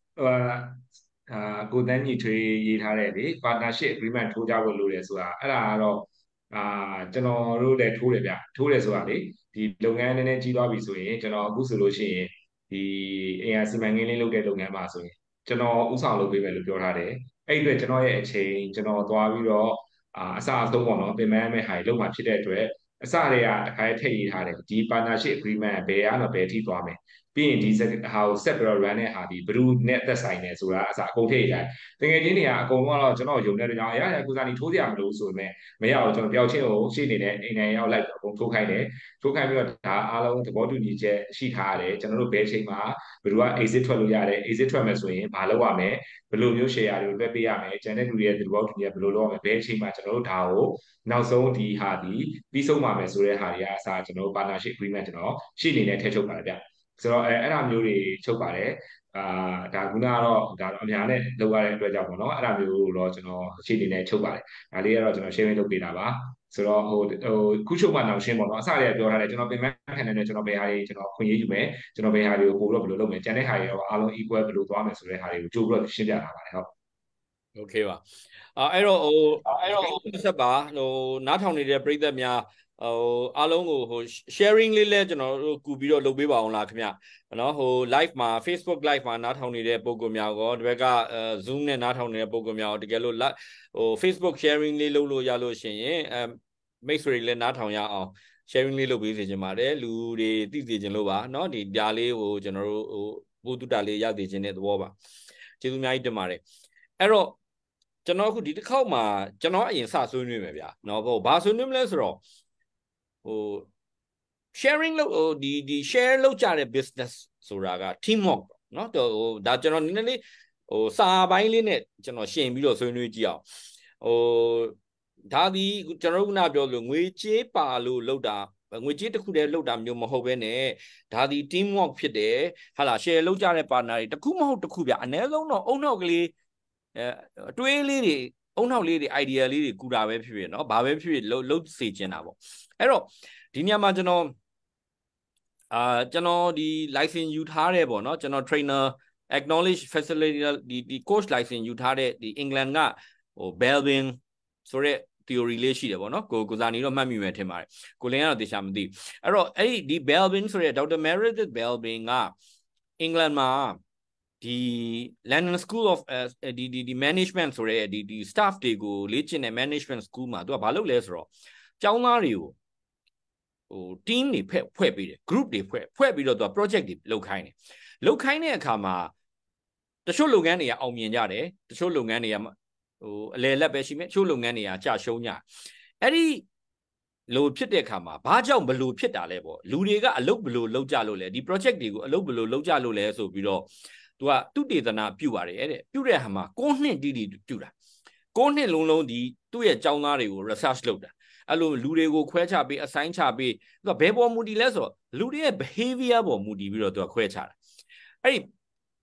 ကိုတန်းကြီးထွေးရေးထားတဲ့လေ partnership agreement ထိုးကြဖို့လိုတယ်ဆိုတာအဲ့ဒါကတော့ကျွန်တော်တို့လည်းထိုးတယ်ဗျထိုးတယ်ဆိုတာလေဒီလုပ်ငန်းနည်းနည်းကြီးသွားပြီဆိုရင်ကျွန်တော်အခုဆိုလို့ရှိရင်ဒီအင်အားစီမံကိန်းလေးလုပ်တဲ့လုပ်ငန်းမှာဆိုရင်ကျွန်တော်ဥဆောင်လုပ်ပေးမယ်လို့ပြောထားတယ်အဲ့ဒီအတွက်ကျွန်တော်ရဲ့အချိန်ကျွန်တော်သွားပြီးတော့အစအဆုံးပေါ့နော်ပြင်ပန်းမဲ့ဟာလုပ်မှဖြစ်တဲ့အတွက်အစတွေကတခါထည့်ရေးထားတယ်ဒီ partnership agreement ဘယ်ကတော့ဘယ်ထိသွားမယ်ပြီးရင်ဒီဟာကို set ပြီးတော့ run တဲ့ဟာဒီဘယ်သူနဲ့သက်ဆိုင်နေဆိုတာအစားအကုန်ထည့်ရတယ်တကယ်ချင်းတွေကအကုန်လုံးတော့ကျွန်တော်ယုံတဲ့ကြောင့်ရကုစားနေထိုးစရာမလိုဆိုပေမဲ့မရအောင်ကျွန်တော်တယောက်ချင်းကိုရှေ့နေတဲ့အိမ်နဲ့ရောက်လိုက်အကုန်ထိုးခိုင်းတယ်ထိုးခိုင်းပြီးတော့ဒါအားလုံးသဘောတူညီချက်ရှိထားရတယ်ကျွန်တော်တို့ဘယ်ချိန်မှာဘယ်သူက exit ထွက်လို့ရတယ် exit ထွက်မယ်ဆိုရင်မလုပ်ရမယ်ဘယ်လိုမျိုး share တွေကိုတွဲပေးရမယ်ကျန်တဲ့လူတွေရဲ့သဘောတူညီချက်ဘယ်လိုလုပ်ရမယ်ဘယ်ချိန်မှာကျွန်တော်တို့ဒါကိုနောက်ဆုံးဒီဟာဒီပြီးဆုံးပါမယ်ဆိုတဲ့ဟာတွေကအစားကျွန်တော်တို့ partnership agreement ကျွန်တော်ရှေ့နေနဲ့ထည့်ချုပ်ပါတယ်ဗျဆိုတော့အဲ့ဒါမျိုးတွေချုပ်ပါတယ်ဒါခုနကတော့ဒါအများနဲ့လောက်ရတဲ့အတွက်ကြောင့်ပေါ့နော်အဲ့ဒါမျိုးတော့ကျွန်တော်အခြေအနေနဲ့ချုပ်ပါတယ်ဒါလေးကတော့ကျွန်တော် sharing လုပ်ပေးတာပါဆိုတော့ခုချုပ်မှနောက်ရှင်းပေါ့နော်အစလေးပြောထားတယ်ကျွန်တော်ပြင်ပန်းခံနေတဲ့ကျွန်တော်ဘယ်ဟာတွေကျွန်တော်ခွင့်ရယူမယ်ကျွန်တော်ဘယ်ဟာတွေကိုပို့တော့ဘယ်လိုလုပ်မယ်ကျန်တဲ့ဟာတွေတော့အားလုံး equal ဘယ်လိုသွားမယ်ဆိုတဲ့ဟာတွေကိုကြိုးပြီးတော့ရှင်းပြထားပါတယ်ဟုတ် Okay ပါအဲ့တော့ဆက်ပါနားထောင်နေတဲ့ပရိသတ်များအားလုံးကိုsharing လေးလဲကျွန်တော်တို့ကူပြီးတော့လုပ်ပေးပါအောင်လားခင်ဗျနော်live မှာ Facebook live မှာနားထောင်နေတဲ့ပုံကောင်များကောဒီဘက်က Zoom နဲ့နားထောင်နေတဲ့ပုံကောင်များတကယ်လို့Facebook sharing လေးလုပ်လို့ရလို့ရှိရင်မိတ်ဆွေတွေလည်းနားထောင်ရအောင် sharing လေးလုပ်ပေးစေချင်ပါတယ်လူတွေသိစေချင်လို့ပါနော်ဒီပြားလေးကိုကျွန်တော်တို့ဘုဒ္ဓတာလေးရသိချင်တဲ့သဘောပါကျေးဇူးအများကြီးတင်ပါတယ်အဲ့တော့ကျွန်တော်အခုဒီတစ်ခေါက်မှာကျွန်တော်အရင်စဆွေးနွေးမယ်ဗျာနော်ဘာဆွေးနွေးမလဲဆိုတော့sharing လို့ဒီ share လုပ်ကြတဲ့ business ဆိုတာက teamwork เนาะဒါကျွန်တော်နည်းနည်းလေးစာပိုင်းလေးနဲ့ကျွန်တော်ရှင်းပြီးတော့ဆွေးနွေးကြည့်အောင်ဒါဒီကျွန်တော်ကပြောလို့ငွေကြေးပါလို့လုပ်တာငွေကြေးတစ်ခုတည်းလုပ်တာမျိုးမဟုတ်ဘဲနဲ့ဒါဒီ teamwork ဖြစ်တယ်ဟာလား share လုပ်ကြတဲ့ partner တွေတစ်ခုမဟုတ်တစ်ခုဗျအနည်းဆုံးတော့အုံနောက်ကလေးအတွေးလေးတွေအုံနောက်လေးတွေ idea လေးတွေကူတာပဲဖြစ်ဖြစ်เนาะဘာပဲဖြစ်ဖြစ်လုပ်စေချင်တာပေါ့အဲ့တော့ဒီညမှာကျွန်တော်ဒီ license ယူထားတယ်ပေါ့เนาะကျွန်တော် trainer acknowledge facility ဒီ coach license ယူထားတဲ့ဒီ England ကBelbin ဆိုတဲ့ theory လေးရှိတယ်ပေါ့เนาะကိုစာနီတော့မှတ်မိမယ်ထင်ပါတယ်ကိုလင်းကတော့တေချာမသိအဲ့တော့အဲ့ဒီ Belbin ဆိုတဲ့ Dr. Meredith Belbin က England မှာဒီ London School of ဒီ management ဆိုတဲ့ဒီ staff တွေကိုလေ့ကျင့်တဲ့ management school မှာသူကဘာလုပ်လဲဆိုတော့ကျောင်းသားတွေကိုteam တွေဖွဲ့ပေးတယ် group တွေဖွဲ့ပြီးတော့သူက project တွေလုပ်ခိုင်းတဲ့အခါမှာတချို့လုပ်ငန်းတွေကအောင်မြင်ကြတယ်တချို့လုပ်ငန်းတွေကအလယ်လက်ပဲရှိမယ်တချို့လုပ်ငန်းတွေကကြာရှုံးကြအဲ့ဒီလိုဖြစ်တဲ့အခါမှာဘာကြောင့်ဘလို့ဖြစ်တာလဲပေါ့လူတွေကအလုပ်ဘလို့လုပ်ကြလို့လဲဒီ project တွေကိုအလုပ်ဘလို့လုပ်ကြလို့လဲဆိုပြီးတော့သူကသူတေသနာပြုပါတယ်တဲ့ပြုတဲ့ဟာမှာ9နှစ်တိတိပြုတာ9နှစ်လုံးဒီသူ့ရဲ့ကျောင်းသားတွေကို research လုပ်တာအဲ့လိုလူတွေကိုခွဲခြားပေး assign ချပေးသူကဘယ်ပေါ်မူတည်လဲဆိုတော့လူတွေရဲ့ behavior ပေါ်မူတည်ပြီးတော့သူကခွဲခြားတာအဲ့ဒီ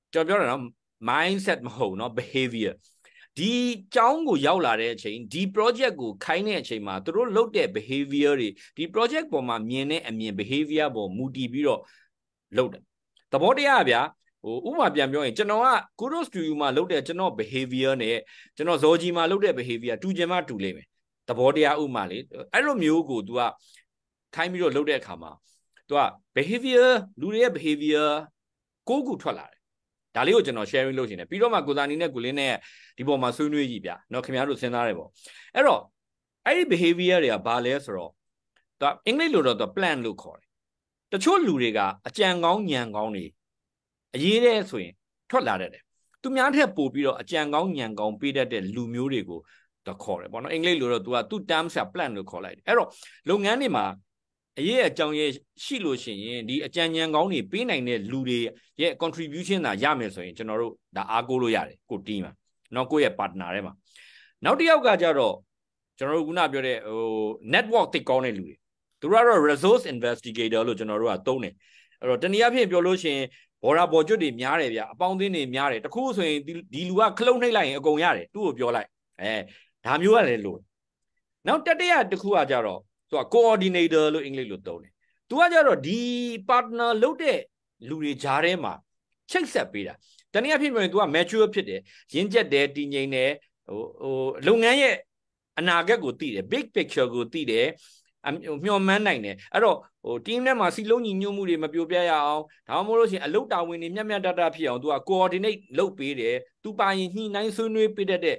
ကျွန်တော်ပြောတာနော် mindset မဟုတ်နော် behavior ဒီကြောင်းကိုရောက်လာတဲ့အချိန်ဒီ project ကိုခိုင်းတဲ့အချိန်မှာသူတို့လုပ်တဲ့ behavior တွေဒီ project ပေါ်မှာမြင်တဲ့အမြင် behavior ပေါ်မူတည်ပြီးတော့လုပ်တယ်သဘောတရားဗျာဥပမာပြန်ပြောရင်ကျွန်တော်က Kudos to you မှာလုပ်တဲ့ကျွန်တော် behavior နဲ့ကျွန်တော် Zoji မှာလုပ်တဲ့ behavior တူချင်မှတူလိမ့်မယ်သဘောတရားဥပမာလေအဲ့လိုမျိုးကို तू ကခိုင်းပြီးတော့လုပ်တဲ့အခါမှာ तू က behavior လူတွေရဲ့ behavior ကိုခုထွက်လာတယ်ဒါလေးကိုကျွန်တော် sharing လုပ်ရှင်တယ်ပြီးတော့မှကိုသာနီနဲ့ကိုလင်းနဲ့ဒီပေါ်မှာဆွေးနွေးကြည့်ဗျာเนาะခင်ဗျားတို့စဉ်းစားရပေါ့အဲ့တော့အဲ့ဒီ behavior တွေကဘာလဲဆိုတော့ तू အင်္ဂလိပ်လိုတော့ तू plan လို့ခေါ်တယ်တချို့လူတွေကအကြံကောင်းညံကောင်းတွေအရေးတဲ့ဆိုရင်ထွက်လာတတ်တယ်သူများထက်ပိုပြီးတော့အကြံကောင်းညံကောင်းပေးတတ်တဲ့လူမျိုးတွေကိုတော့ခေါ်တယ်ပေါ့နော်အင်္ဂလိပ်လိုတော့ तू ကသူ့ term ဆက် plan လို့ခေါ်လိုက်တယ်အဲ့တော့လုပ်ငန်းတွေမှာအရေးအကြောင်းရဲ့ရှိလို့ရှိရင်ဒီအကြံဉာဏ်ကောင်းတွေပေးနိုင်တဲ့လူတွေရဲ့ contribution သာရမယ်ဆိုရင်ကျွန်တော်တို့ဒါအားကိုးလို့ရတယ်ကို team မှာနော်ကိုယ့်ရဲ့ partner ထဲမှာနောက်တစ်ယောက်ကကြတော့ကျွန်တော်တို့ခုနပြောတဲ့network တိတ်ကောင်းတဲ့လူတွေသူတို့ကတော့ resource investigator လို့ကျွန်တော်တို့ကသုံးတယ်အဲ့တော့တနည်းအားဖြင့်ပြောလို့ရှိရင်ဘော်ရာဘော်ကျွတ်တွေများတယ်ဗျအပေါင်းအသင်းတွေများတယ်တခုဆိုရင်ဒီလူကခလုံးနှိပ်လိုက်ရင်အကုန်ရတယ်သူ့ကိုပြောလိုက်ဒါမျိုးကလည်းလို့နောက်တတိယတစ်ခုကကြတော့သူက coordinator လို့အင်္ဂလိပ်လိုသုံးတယ်သူကကြတော့ဒီ partner လုပ်တဲ့လူတွေကြားထဲမှာချိတ်ဆက်ပေးတာတနည်းအားဖြင့်ပြောရင် तू က mature ဖြစ်တယ်ရင်းကျက်တယ်တည်ငြိမ်တယ်လုပ်ငန်းရဲ့အနာဂတ်ကိုသိတယ် big picture ကိုသိတယ်မျှော်မှန်းနိုင်တယ်အဲ့တော့team ထဲမှာစီလုံးညီညွတ်မှုတွေမပြိုပြရအောင်ဒါမှမဟုတ်လို့ရှိရင်အလုပ်တာဝန်တွေမျှမျှတတဖြစ်အောင် तू က coordinate လုပ်ပေးတယ် तू ပါရင်ညှိနှိုင်းဆွေးနွေးပေးတတ်တဲ့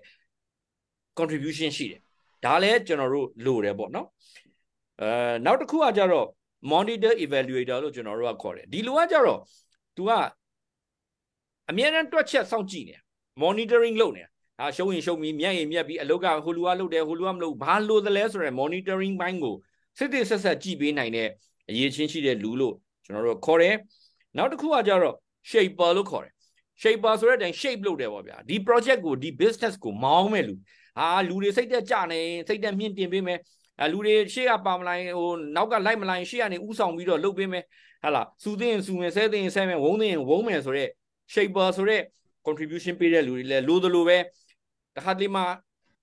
contribution ရှိတယ်ဒါလည်းကျွန်တော်တို့လိုတယ်ပေါ့နော်နောက်တစ်ခုကကြတော့ monitor evaluator လို့ကျွန်တော်တို့ကခေါ်တယ်ဒီလိုကကြတော့ तू ကအမြဲတမ်းတွက်ချက်စောင့်ကြည့်နေ monitoring လုပ်နေတာဒါရှုံးရင်ရှုံးပြီးမြတ်ရင်မြတ်ပြီးအလုပ်ကဟိုလူကလုပ်တယ်ဟိုလူကမလုပ်ဘာလို့သလဲဆိုရယ် monitoring ဘိုင်းကိုစစ်စစ်ဆက်ဆက်ကြည့်ပေးနိုင်တဲ့အရေးချင်းရှိတဲ့လူလို့ကျွန်တော်တို့ခေါ်တယ်နောက်တစ်ခုကကြတော့ shaper လို့ခေါ်တယ် shaper ဆိုတဲ့အတိုင်း shape လုပ်တယ်ပေါ့ဗျာဒီ project ကိုဒီ business ကိုမောင်းမဲ့လူလူတွေစိတ်သက်ကြနေစိတ်သက်မြင့်တင်ပေးမယ်လူတွေရှေ့ကပါမလိုက်နောက်ကလိုက်မလိုက်ရှေ့ကနေဥဆောင်ပြီးတော့လုပ်ပေးမယ်ဟာလားစူသိရင်စူမယ်ဆဲသိရင်ဆဲမယ်ဝုန်းသိရင်ဝုန်းမယ်ဆိုတော့ shaper ဆိုတဲ့ contribution ပေးတဲ့လူတွေလည်းလိုသလိုပဲတခါတလေမှာ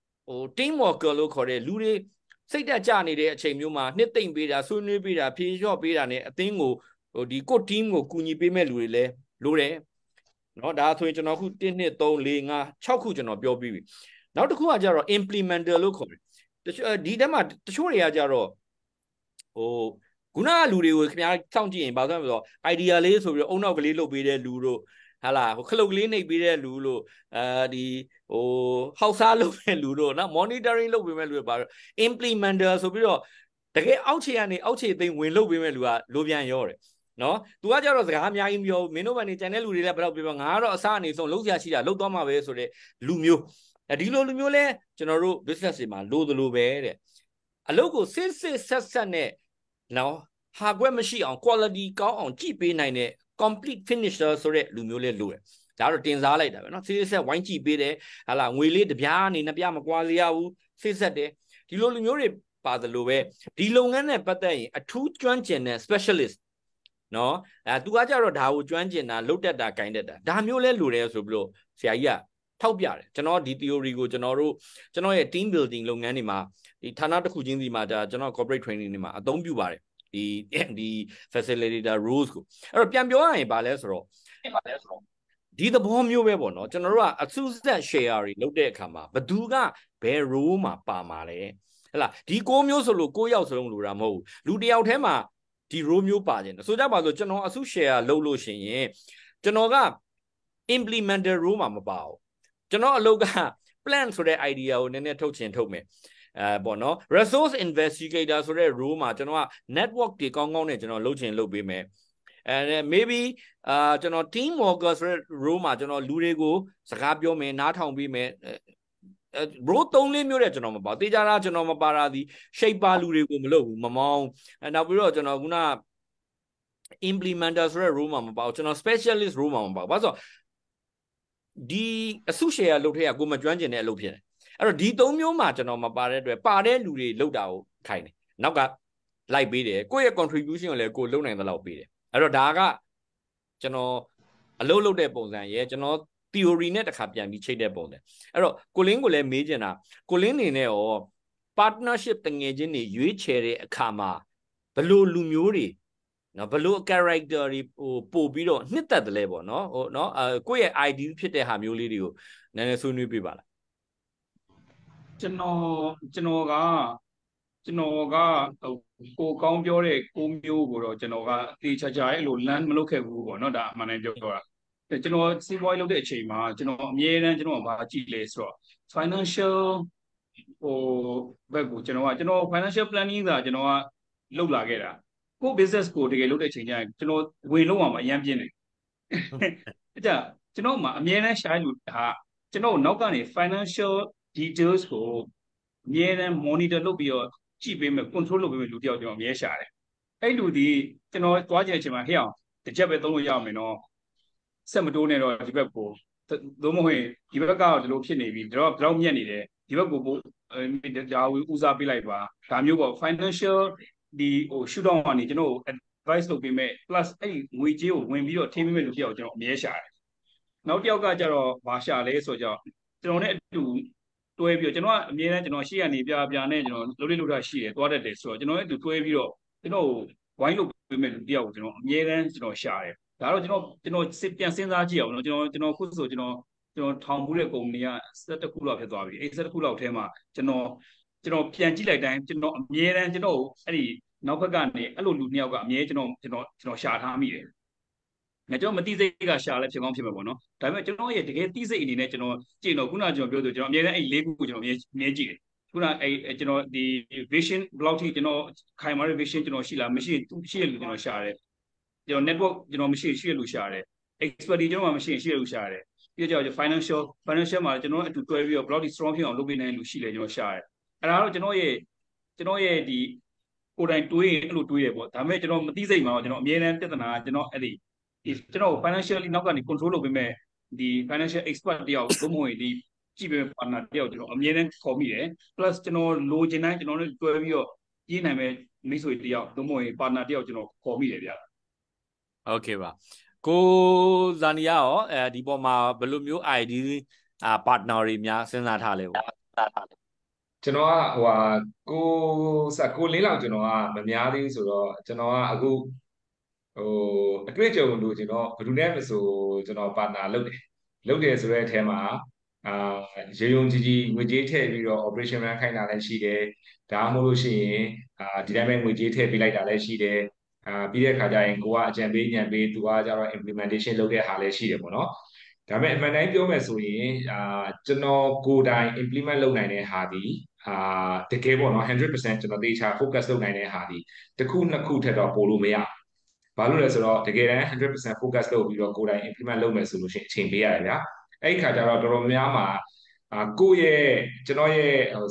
team worker လို့ခေါ်တဲ့လူတွေစိတ်သက်ကြနေတဲ့အချိန်မျိုးမှာနှစ်သိမ့်ပေးတာဆွေးနွေးပေးတာဖြေလျှော့ပေးတာ ਨੇ အသင်းကိုဒီကို team ကိုကူညီပေးမဲ့လူတွေလည်းလိုတယ်เนาะဒါဆိုရင်ကျွန်တော်ခု1 2 3 4 5 6ခုကျွန်တော်ပြောပြီးပြီနောက်တစ်ခုကကြတော့ implementer လို့ခေါ်တယ်ဒီတက်မှာတချို့တွေကကြတော့ခုနကလူတွေကိုခင်ဗျားစောင့်ကြည့်ရင်ဘာလို့လဲဆိုတော့ idea လေးဆိုပြီးတော့အုံနောက်ကလေးလုပ်ပေးတဲ့လူတို့ဟာလားခလုတ်ကလေးနှိပ်ပေးတဲ့လူလို့ဒီဟောက်စားလုပ်တဲ့လူတို့နော် monitoring လုပ်ပေးမဲ့လူတွေပါတော့ implementer ဆိုပြီးတော့တကယ်အောက်ခြေကနေအောက်ခြေသိမ်းဝင်လုပ်ပေးမဲ့လူကလိုပြန်ရောတယ်နော်သူကကြတော့စကားအများကြီးပြောမင်းတို့ဘာနေကြံတဲ့လူတွေလည်းဘယ်တော့ပြောငါကတော့အစားအနေဆုံးလုံးစရာရှိတာလုံးသွားမှာပဲဆိုတဲ့လူမျိုးဒီလိုလူမျိုးလဲကျွန်တော်တို့ business တွေမှာလိုသလိုပဲတဲ့အလုပ်ကိုစစ်ဆက်နဲ့နော်ဟာကွက်မရှိအောင် quality ကောင်းအောင်ကြည့်ပေးနိုင်တဲ့ complete finisher ဆိုတဲ့လူမျိုးလဲလိုတယ်ဒါတော့တင်စားလိုက်တာပဲเนาะစစ်ဆက်ဝိုင်းကြည့်ပေးတယ်ဟာလာငွေလေးတပြားနေနှစ်ပြားမကွာစေရဘူးစစ်ဆက်တယ်ဒီလိုလူမျိုးတွေပါသလိုပဲဒီလုပ်ငန်းနဲ့ပတ်သက်ရင်အထူးကျွမ်းကျင်တဲ့ specialist เนาะသူကကြတော့ဒါကိုကျွမ်းကျင်တာလုတ်တက်တာဂိုင်းတက်တာဒါမျိုးလဲလိုတယ်ဆိုပြီးတော့ဆရာကြီးကထောက်ပြတယ်ကျွန်တော်ဒီ theory ကိုကျွန်တော်ရဲ့ team building လုပ်ငန်းတွေမှာဒီဌာနတစ်ခုချင်းစီမှာဒါကျွန်တော် corporate training တွေမှာအသုံးပြုပါတယ်ဒီ facilitator rules ကိုအဲ့တော့ပြန်ပြောရရင်ဗာလဲဆိုတော့ဒီသဘောမျိုးပဲပေါ့နော်ကျွန်တော်တို့ကအစုစက် share တွေလုပ်တဲ့အခါမှာဘသူကဘယ် role မှာပါမှာလဲဟဲ့လားဒီ6မျိုးဆိုလို့6ယောက်စလုံးလိုတာမဟုတ်ဘူးလူတစ်ယောက်တည်းမှာဒီ role မျိုးပါခြင်းဆိုကြပါစို့ကျွန်တော်အစု share လုပ်လို့ရှိရင်ကျွန်တော်က implementer role မှာမပါဘူးကျွန်တော်အလုပ်က plan ဆိုတဲ့ idea ကိုနည်းနည်းထုတ်ချင်ထုတ်မယ်ပေါ့နော် resource investigator ဆိုတဲ့ role မှာကျွန်တော်က network တွေကောင်းကောင်းနဲ့ကျွန်တော်လုပ်ချင်လုပ်ပေးမယ်maybe ကျွန်တော် team worker ဆိုတဲ့ role မှာကျွန်တော်လူတွေကိုစကားပြောမယ်နားထောင်ပေးမယ်bro 3-4မျိုးတဲ့ကျွန်တော်မပါတေးကြတာကျွန်တော်မပါတာဒီ shaper လူတွေကိုမလုပ်ဘူးမမောင်းနောက်ပြီးတော့ကျွန်တော်ခုန implementer ဆိုတဲ့ role မှာမပါဘူးကျွန်တော် specialist role မှာမပါဘူးဘာလို့ဆိုဒီအစု share လုပ်ထက်ကကိုမကျွမ်းကျင်တဲ့အလုပ်ဖြစ်တယ်အဲ့တော့ဒီ3မျိုးမှာကျွန်တော်မပါတဲ့အတွက်ပါတဲ့လူတွေလုပ်တာကိုခိုင်းတယ်နောက်ကလိုက်ပေးတယ်ကိုယ့်ရဲ့ contribution ကိုလည်းကိုလုပ်နိုင်သလောက်ပေးတယ်အဲ့တော့ဒါကကျွန်တော်အလုပ်လုပ်တဲ့ပုံစံရဲ့ကျွန်တော် theory နဲ့တစ်ခါပြန်ပြီးချိတ်တဲ့ပုံစံအဲ့တော့ကိုလင်းကိုလည်းမေးချင်တာကိုလင်းနေနဲ့ရော partnership တငယ်ချင်းတွေရွေးချယ်တဲ့အခါမှာဘလို့လူမျိုးတွေနော်ဘလို့ character တွေပို့ပြီးတော့နှစ်သက်တယ်လဲပေါ့နော်ဟိုနော်ကိုယ့်ရဲ့ ideal ဖြစ်တဲ့ဟာမျိုးလေးတွေကိုနည်းနည်းဆွေးနွေးပြပါလားကျွန်တော်ကကိုကောင်းပြောတဲ့ကိုမျိုးကိုတော့ကျွန်တော်ကတေချာချာအဲ့လို land မလုပ်ခဲ့ဘူးပေါ့နော်ဒါအမှန်တမ်းပြောတာကျွန်တော်စီးပွားရေးလုပ်တဲ့အချိန်မှာကျွန်တော်အမြဲတမ်းကျွန်တော်ကဘာကြည့်လဲဆိုတော့ financial ဟိုဘက်ကိုကျွန်တော် financial planning သာကျွန်တော်ကလုပ်လာခဲ့တာကို business ကိုတကယ်လုပ်တဲ့အချိန်ကျရင်ကျွန်တော်ဝင်လို့အောင်အရင်ပြင်းတယ်အဲ့ဒါကျွန်တော်မှအမြဲတမ်းရှားလို့ဒါကျွန်တော်နောက်ကနေ financial details ကိုအမြဲတမ်း monitor လုပ်ပြီးတော့ကြည့်ပေးမယ် control လုပ်ပေးမယ်လူတယောက်ကျွန်တော်အမြဲရှာတယ်အဲ့လူဒီကျွန်တော်သွားကြတဲ့အချိန်မှာဟဲ့အောင်တစ်ချက်ပဲသုံးလို့ရအောင်မယ်နော်ဆက်မတိုးနဲ့တော့ဒီဘက်ကိုသို့မဟုတ်ဒီဘက်ကတော့ဒီလိုဖြစ်နေပြီတော့မြက်နေတယ်ဒီဘက်ကိုဒါဦးစားပေးလိုက်ပါဒါမျိုးပေါ့ financial ဒီshoot down ကနေကျွန်တော် advice လုပ်ပေးမယ် plus အဲ့ငွေကြေးကိုဝင်ပြီးတော့ထိပေးမယ်လူတယောက်ကျွန်တော်အမြဲရှာတယ်နောက်တစ်ယောက်ကကျတော့ဘာရှာလဲဆိုတော့ကျွန်တော်နဲ့အတူတွဲပြီးတော့ကျွန်တော်ကအမြဲတမ်းကျွန်တော်ရှေ့ကနေပြနဲ့ကျွန်တော်လုပ်တာရှိတယ်တွားတတ်တယ်ဆိုတော့ကျွန်တော်နဲ့အတူတွဲပြီးတော့ကျွန်တော်ဝိုင်းလုပ်ပေးမယ်လူတယောက်ကိုကျွန်တော်အမြဲတမ်းကျွန်တော်ရှာတယ်ဒါတော့ကျွန်တော်ပြန်စဉ်းစားကြည့်အောင်နော်ကျွန်တော်ခုဆိုကျွန်တော်ထောင်မှုတဲ့ကုမ္ပဏီက17ခုလောက်ဖြစ်သွားပြီအဲ့17ခုလောက်ထဲမှာကျွန်တော်ပြန်ကြည့်လိုက်တိုင်းကျွန်တော်အမြဲတမ်းကျွန်တော်အဲ့ဒီနောက်ဘက်ကနေအဲ့လိုလူနှစ်ယောက်ကအမြဲကျွန်တော်ရှာထားမိတယ်ငါကျွန်တော်မသိစိတ်ကရှာလဲဖြစ်ကောင်းဖြစ်မှာပေါ့နော်ဒါပေမဲ့ကျွန်တော်ရဲ့တကယ်သိစိတ်အနေနဲ့ကျွန်တော်ကြည့်တော့ခုနကကျွန်တော်ပြောဆိုကျွန်တော်အမြဲတမ်းအဲ့၄ခုကိုကျွန်တော်အမြဲကြည့်တယ်ခုနအဲ့ကျွန်တော်ဒီ vision ဘယ်လောက်ထိကျွန်တော်ခိုင်မာတဲ့ vision ကျွန်တော်ရှိလားမရှိရှိရလို့ကျွန်တော်ရှာတယ်ကျွန်တော် network ကျွန်တော်မရှိရလို့ရှာတယ် expertise ကျွန်တော်မရှိရလို့ရှာတယ်ပြီးတော့ကျွန်တော် financial မှာကျွန်တော်အတူတွဲပြီးတော့ဘယ်လောက်ထိ strong ဖြစ်အောင်လုပ်ပေးနိုင်လို့ရှိလဲကျွန်တော်ရှာတယ်အဲ့ဒါတော့ကျွန်တော်ရဲ့ဒီကိုယ်တိုင်တွေးရင်အဲ့လိုတွေးတယ်ပေါ့ဒါပေမဲ့ကျွန်တော်မသိစိတ်မှာတော့ကျွန်တော်အမြဲတမ်းပြဿနာကျွန်တော်အဲ့ဒီကျွန်တော် financially နောက်ကနေ control လုပ်ပေးမဲ့ဒီ financial expert တယောက်သို့မဟုတ်ဒီကြည့်ပေး partner တယောက်ကျွန်တော်အမြဲတမ်းခေါ်မိတယ် plus ကျွန်တော်လိုချင်တိုင်းကျွန်တော်တို့တွဲပြီးတော့ကြီးနိုင်မဲ့မိတ်ဆွေတယောက်သို့မဟုတ် partner တယောက်ကျွန်တော်ခေါ်မိတယ်ဗျာโอเคပါကိုဇာနီယာရောဒီပေါ်မှာဘယ်လိုမျိုး ID partner တွေများစဉ်းစားထားလဲပေါ့ကျွန်တော်ကကိုလင်းလောက်ကျွန်တော်ကမများသေးဆိုတော့ကျွန်တော်ကအခုအတွေ့အကြုံလို့ကျွန်တော်ဘယ်သူနဲ့မဆိုကျွန်တော်ပါတနာလုပ်တယ်ဆိုတဲ့အထဲမှာရေယုံကြည်ကြည်ငွေကြေးထည့်ပြီးတော့ operation run ခိုင်းတာလည်းရှိတယ်ဒါမှမဟုတ်လို့ရှိရင်ဒီတိုင်းပဲငွေကြေးထည့်ပေးလိုက်တာလည်းရှိတယ်ပြီးတဲ့အခါကျရင်ကိုကအကြံပေးညံပေးသူကကျတော့ implementation လုပ်တဲ့ဟာလည်းရှိတယ်ပေါ့နော်ဒါပေမဲ့အမှန်တိုင်းပြောမယ်ဆိုရင်ကျွန်တော်ကိုယ်တိုင် implement လုပ်နိုင်တဲ့ဟာဒီတကယ်ပေါ့နော် 100% ကျွန်တော်သေချာ focus လုပ်နိုင်တဲ့ဟာဒီတစ်ခုနှစ်ခုထက်တော့ပို့လို့မရဘာလို့လဲဆိုတော့တကယ်တမ်း 100% focus လုပ်ပြီးတော့ကိုယ်တိုင် implement လုပ်မယ်ဆိုလို့ရှိရင်အချိန်ပေးရတယ်ဗျာအဲ့ဒီခါကျတော့တော်တော်များမှာကျွန်တော်ရဲ့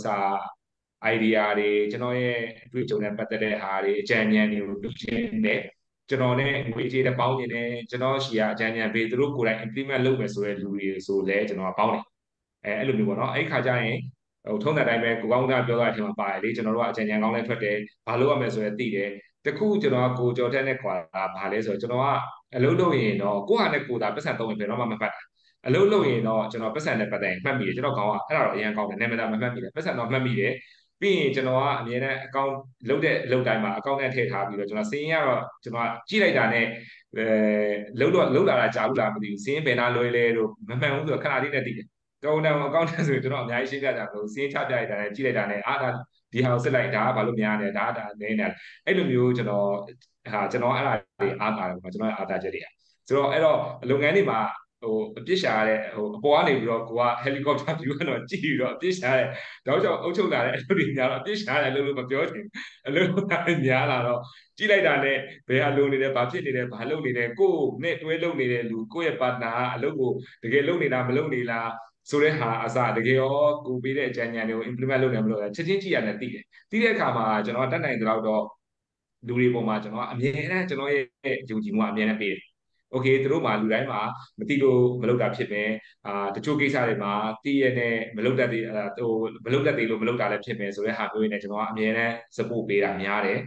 idea တွေကျွန်တော်ရဲ့အတွေ့အကြုံနဲ့ပတ်သက်တဲ့ဟာတွေအကြံဉာဏ်တွေကိုလုပ်ချင်တယ်ကျွန်တော်နဲ့ငွေကြေးနဲ့ပေါင်းနေတယ်ကျွန်တော်ရှီကအကြံဉာဏ်ပေးသူတို့ကိုယ်တိုင် implement လုပ်မယ်ဆိုတဲ့လူတွေဆိုလဲကျွန်တော်ကပေါင်းတယ်အဲ့လိုမျိုးပေါ့နော်အဲ့ဒီခါကျရင်ထုံးတဲ့အတိုင်းပဲကိုကောင်းကပြောတာအထင်မှာပါတယ်လေကျွန်တော်တို့ကအကြံဉာဏ်ကောင်းလည်းထွက်တယ်ဘာလို့ရမယ်ဆိုရယ်သိတယ်တခုကျွန်တော်ကကိုကြော်တဲ့နဲ့ခွာတာဘာလဲဆိုတော့ကျွန်တော်ကအလုပ်လုပ်ရင်တော့ကိုဟာနဲ့ကိုတာပတ်စံသုံးရင်ဘယ်တော့မှမမှတ်တာအလုပ်လုပ်ရင်တော့ကျွန်တော်ပတ်စံနဲ့ပတ်သက်ရင်မှတ်မိတယ်ကျွန်တော်ကောင်းကအဲ့ဒါတော့အရင်ကောင်းတယ်နာမည်မမှတ်မိတယ်ပတ်စံတော့မှတ်မိတယ်ပြီးရင်ကျွန်တော်ကအမြဲတမ်းအကောင့်လုပ်တဲ့အလုပ်တိုင်းမှာအကောင့်နဲ့ထည့်ထားပြီးတော့ကျွန်တော်စီးရင်ကတော့ကျွန်တော်ကြည့်လိုက်တာနဲ့လုပ်လာတာကြာဘူးလားမသိဘူးစီးရင်ဘယ်နာလွယ်လဲတော့မမှန်ဘူးဆိုတော့ခဏလေးနဲ့သိတယ်ကောင်းတယ်အကောင့်နဲ့ဆိုရင်ကျွန်တော်အများကြီးရှင်းပြကြတယ်စီးရင်ချပြလိုက်တာနဲ့ကြည့်လိုက်တာနဲ့ဒါဒီဟာကိုစစ်လိုက်ဒါကဘာလို့များနေဒါနေနေအဲ့လိုမျိုးကျွန်တော်အဲ့ဒါတွေအားတာတယ်ကျွန်တော်အားတာချက်တွေဆိုတော့အဲ့တော့လုပ်ငန်းတွေမှာအပြစ်ရှာရတဲ့အပေါ်ကနေပြီးတော့ကိုက helicopter view ကတော့ကြည့်ပြီးတော့အပြစ်ရှာတဲ့တောက်ချောက်အုပ်ချုပ်လာတဲ့အလုပ်တွေများတော့အပြစ်ရှာရတယ်လို့မပြောချင်အလုပ်တွေများလာတော့ကြည့်လိုက်တာနဲ့ဘယ်ဟာလုံနေတယ်ဘာဖြစ်နေတယ်ဘာလုပ်နေတယ်ကိုယ်နဲ့တွဲလုပ်နေတဲ့လူကိုယ့်ရဲ့ partner ကအလုပ်ကိုတကယ်လုပ်နေတာမလုပ်နေလားဆိုတဲ့ဟာအစတကယ်ရောကိုပေးတဲ့အကြံဉာဏ်တွေကို implement လုပ်နေမလို့ချက်ချင်းကြည့်ရတဲ့သိတယ်သိတဲ့အခါမှာကျွန်တော်တတ်နိုင်တဲ့တော့လူတွေပေါ်မှာကျွန်တော်အမြဲတမ်းကျွန်တော်ရဲ့ယုံကြည်မှုအမြဲတမ်းပေးတယ်โอเคသူတို့မှာလူတိုင်းမှာမသိလို့မလုပ်တာဖြစ်မယ်တချို့ကိစ္စတွေမှာသိရတဲ့မလုပ်တတ်သေးမလုပ်တတ်သေးလို့မလုပ်တာလည်းဖြစ်မယ်ဆိုတဲ့ဟာမျိုးတွေနဲ့ကျွန်တော်ကအမြဲတမ်း support ပေးတာများတယ်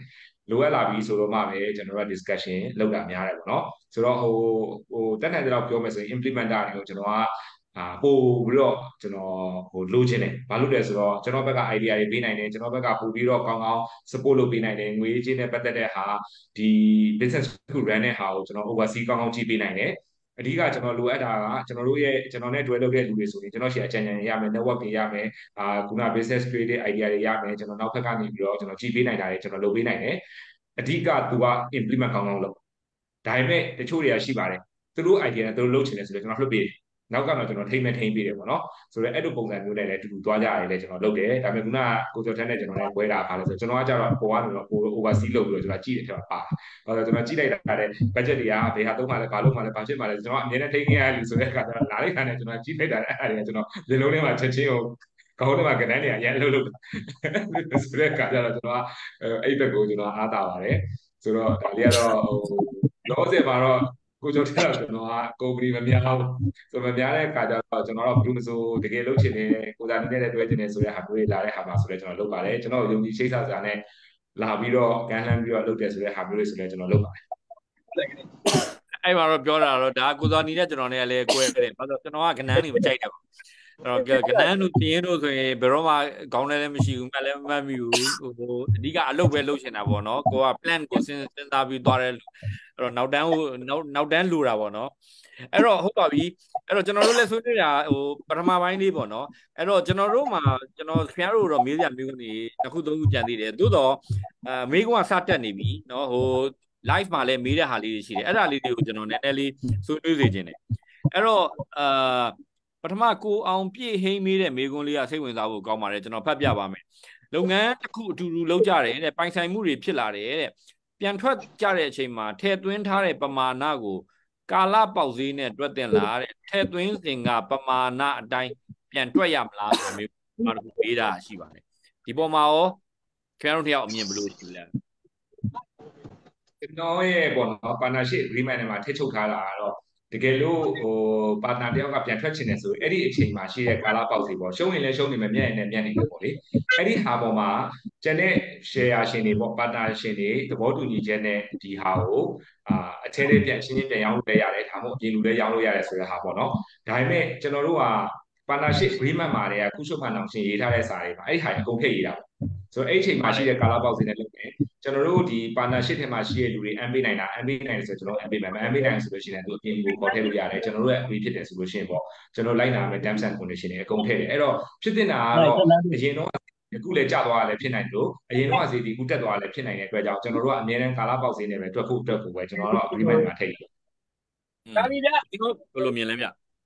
လိုအပ်လာပြီဆိုတော့မှပဲကျွန်တော်တို့ discussion လုပ်တာများတယ်ပေါ့နော်ဆိုတော့တက်နိုင်တဲ့လောက်ပြောမယ်ဆိုရင် implementer တွေကိုကျွန်တော်ကပို့ပြီးတော့ကျွန်တော်လိုချင်တယ်ဘာလို့လဲဆိုတော့ကျွန်တော်ဘက်က idea တွေပေးနိုင်တယ်ကျွန်တော်ဘက်ကပို့ပြီးတော့ကောင်းကောင်း support လုပ်ပေးနိုင်တယ်ငွေကြေးနဲ့ပတ်သက်တဲ့ဟာဒီ business ခု run တဲ့ဟာကိုကျွန်တော် oversee ကောင်းကောင်းကြည့်ပေးနိုင်တယ်အဓိကကျွန်တော်လိုအပ်တာကကျွန်တော်နဲ့တွဲလုပ်တဲ့လူတွေဆိုရင်ကျွန်တော်ရှေ့အကြံဉာဏ်ရမယ် network တွေရမယ်ခုန business creative idea တွေရမယ်ကျွန်တော်နောက်ဘက်ကနေပြီးတော့ကျွန်တော်ကြည့်ပေးနိုင်တာတွေကျွန်တော်လုပ်ပေးနိုင်တယ်အဓိကသူက implement ကောင်းကောင်းလုပ်ဒါပေမဲ့တချို့တွေကရှိပါတယ်သူတို့ idea နဲ့သူတို့လုပ်ချင်တယ်ဆိုတော့ကျွန်တော်လွှတ်ပေးတယ်နောက်ကတော့ကျွန်တော်ထိမ့်ပေးတယ်ပေါ့နော်ဆိုတော့အဲ့လိုပုံစံမျိုးနဲ့လည်းအတူတူသွားကြရတယ်လေကျွန်တော်လုပ်တယ်ဒါပေမဲ့ခုနကကိုကျော်ထန်းနဲ့ကျွန်တော်လည်းပွဲတာပါလဲဆိုတော့ကျွန်တော်ကကြတော့ပေါ်ကနေတော့ oversee လုပ်ပြီးတော့ကျွန်တော်ကြည့်တယ်ကျွန်တော်ပါဟုတ်တယ်ကျွန်တော်ကြည့်လိုက်တာတဲ့ budget တွေကဘယ်ဟာသုံးမှလဲဘာလုပ်မှလဲဘာဖြစ်မှလဲကျွန်တော်အမြဲတမ်းထိန်းနေရလူဆိုတဲ့အခါကျတော့လာလိုက်တာနဲ့ကျွန်တော်ကြည့်လိုက်တာအဲ့ဒါတွေကကျွန်တော်လေလုံးထဲမှာချက်ချင်းကိုခေါင်းထဲမှာကဏ္ဍတွေအရင်လှုပ်ဆိုတဲ့အခါကျတော့ကျွန်တော်ကအဲ့ဘက်ကိုကျွန်တော်အားတာပါတယ်ဆိုတော့ဒါလေးကတော့လောဆယ်မှာတော့ကိုကျော်တဲ့တော့ကျွန်တော်ကကုမ္ပဏီမများဘူးဆိုမများတဲ့အခါကျတော့ကျွန်တော်တော့ဘယ်လိုမဆိုတကယ်လုပ်ချင်တယ်ကိုစားနေတဲ့တွဲချင်တယ်ဆိုတဲ့ဟာတွေလာတဲ့ဟာမှာဆိုတော့ကျွန်တော်လုပ်ပါတယ်ကျွန်တော်ယုံကြည်ချိတ်ဆက်စာနဲ့လာပြီးတော့ကန်လှမ်းပြီးတော့လုပ်တယ်ဆိုတဲ့ဟာမျိုးတွေဆိုလည်းကျွန်တော်လုပ်ပါတယ်အဲ့မှာတော့ပြောတာတော့ဒါကိုစားနေတဲ့ကျွန်တော်နဲ့လည်းကွဲတယ်ဘာလို့ကျွန်တော်ကကနန်းနေမကြိုက်တယ်ပေါ့အဲ့တော့ကနန်းတို့ပြင်းတို့ဆိုရင်ဘယ်တော့မှခေါင်းလည်းမရှိဘူးမှလည်းမမှတ်မိဘူးဟိုအဓိကအလုပ်ပဲလုပ်ချင်တာပေါ့နော်ကိုက plan ကိုစဉ်းစားပြီးသွားတယ်အဲ့တော့နောက်တန်းလိုတာပေါ့နော်အဲ့တော့ဟုတ်ပါပြီအဲ့တော့ကျွန်တော်တို့လည်းဆွေးနွေးတာဟိုပထမပိုင်းလေးပေါ့နော်အဲ့တော့ကျွန်တော်တို့မှာကျွန်တော်ခင်ဗျားတို့တော့မေးစရာမျိုးနေတစ်ခုသုံးခုကြံသေးတယ်သို့တော့မေးခွန်းကစတက်နေပြီနော်ဟို live မှာလည်းမေးတဲ့ဟာလေးတွေရှိတယ်အဲ့ဒါလေးတွေကိုကျွန်တော်နည်းနည်းလေးဆွေးနွေးစေချင်တယ်အဲ့တော့ပထမကိုအောင်ပြည့်ဟိမ့်မေးတဲ့မေးခွန်းလေးကစိတ်ဝင်စားဖို့ကောင်းပါတယ်ကျွန်တော်ဖတ်ပြပါမယ်လုပ်ငန်းတစ်ခုအတူတူလုပ်ကြတယ်တဲ့ပိုင်ဆိုင်မှုတွေဖြစ်လာတယ်တဲ့ပြန်ထွက်ကြတဲ့အချိန်မှာထည့်သွင်းထားတဲ့ပမာဏကိုကာလပေါက်ဈေးနဲ့တွက်တင်လာတဲ့ထည့်သွင်းစဉ်ကပမာဏအတိုင်းပြန်တွက်ရမလားဆိုမျိုးဘာလို့ပေးတာရှိပါတယ်ဒီပေါ်မှာရောခင်ဗျားတို့တယောက်အမြင်ဘယ်လိုရှိလဲကျွန်တော်ရဲ့ပေါ့နော် partnership agreement နဲ့မှာထည့်ချုပ်ထားတာကတော့တကယ်လို့partner တယောက်ကပြန်ထွက်ချင်တယ်ဆိုရင်အဲ့ဒီအချိန်မှာရှိတဲ့ကာလပေါက်စီပေါ့ရှုံးရင်လည်းရှုံးနေမယ်မြတ်ရင်လည်းမြတ်နေမယ်ပေါ့လေအဲ့ဒီဟာပေါ်မှာကျန်တဲ့ share ရှင်တွေပေါ့ partner ရှင်တွေသဘောတူညီချက်နဲ့ဒီဟာကိုအထဲလေးပြန်ရှင်းရှင်းပြန်ရောင်းလို့လည်းရတယ်ဒါမှမဟုတ်အပြင်လူလည်းရောင်းလို့ရတယ်ဆိုတဲ့ဟာပေါ့နော်ဒါပေမဲ့ကျွန်တော်တို့က partnership agreement မှာတည်းကခုချုပ်မှနောင်ရှင်ရေးထားတဲ့စာတွေမှာအဲ့ဒီဟာအကုန်ထည့်ရေးတာဆိုတော့အဲ့ဒီအချိန်မှာရှိတဲ့ကာလပေါက်စီနဲ့လုပ်မယ်ကျွန်တော်တို့ဒီ partnership ထဲမှာရှိတဲ့လူတွေ MB နိုင်တာ MB နိုင်တယ်ဆိုတော့ကျွန်တော် MB နိုင် MB နိုင်ဆိုလို့ရှိရင်သူအပြင်ကိုခေါ်ထည့်လို့ရတယ်ကျွန်တော်တို့ရဲ့ agree ဖြစ်တယ်ဆိုလို့ရှိရင်ပေါ့ကျွန်တော်လိုက်နာမယ် terms and condition တွေအကုန်ထည့်တယ်အဲ့တော့ဖြစ်တင်တာကတော့အရင်တော့အခုလည်းကြာသွားတာလည်းဖြစ်နိုင်တယ်လို့အရင်တော့ဈေးဒီအခုတက်သွားတာလည်းဖြစ်နိုင်တဲ့အတွက်ကြောင့်ကျွန်တော်တို့ကအများနဲ့ကာလပေါက်ဈေးနဲ့ပဲတွက်ဖို့ပဲကျွန်တော်တို့ agreement မှာထည့်တယ်ဒါပြီဗျဒီလိုဘယ်လိုမြင်လဲဗျ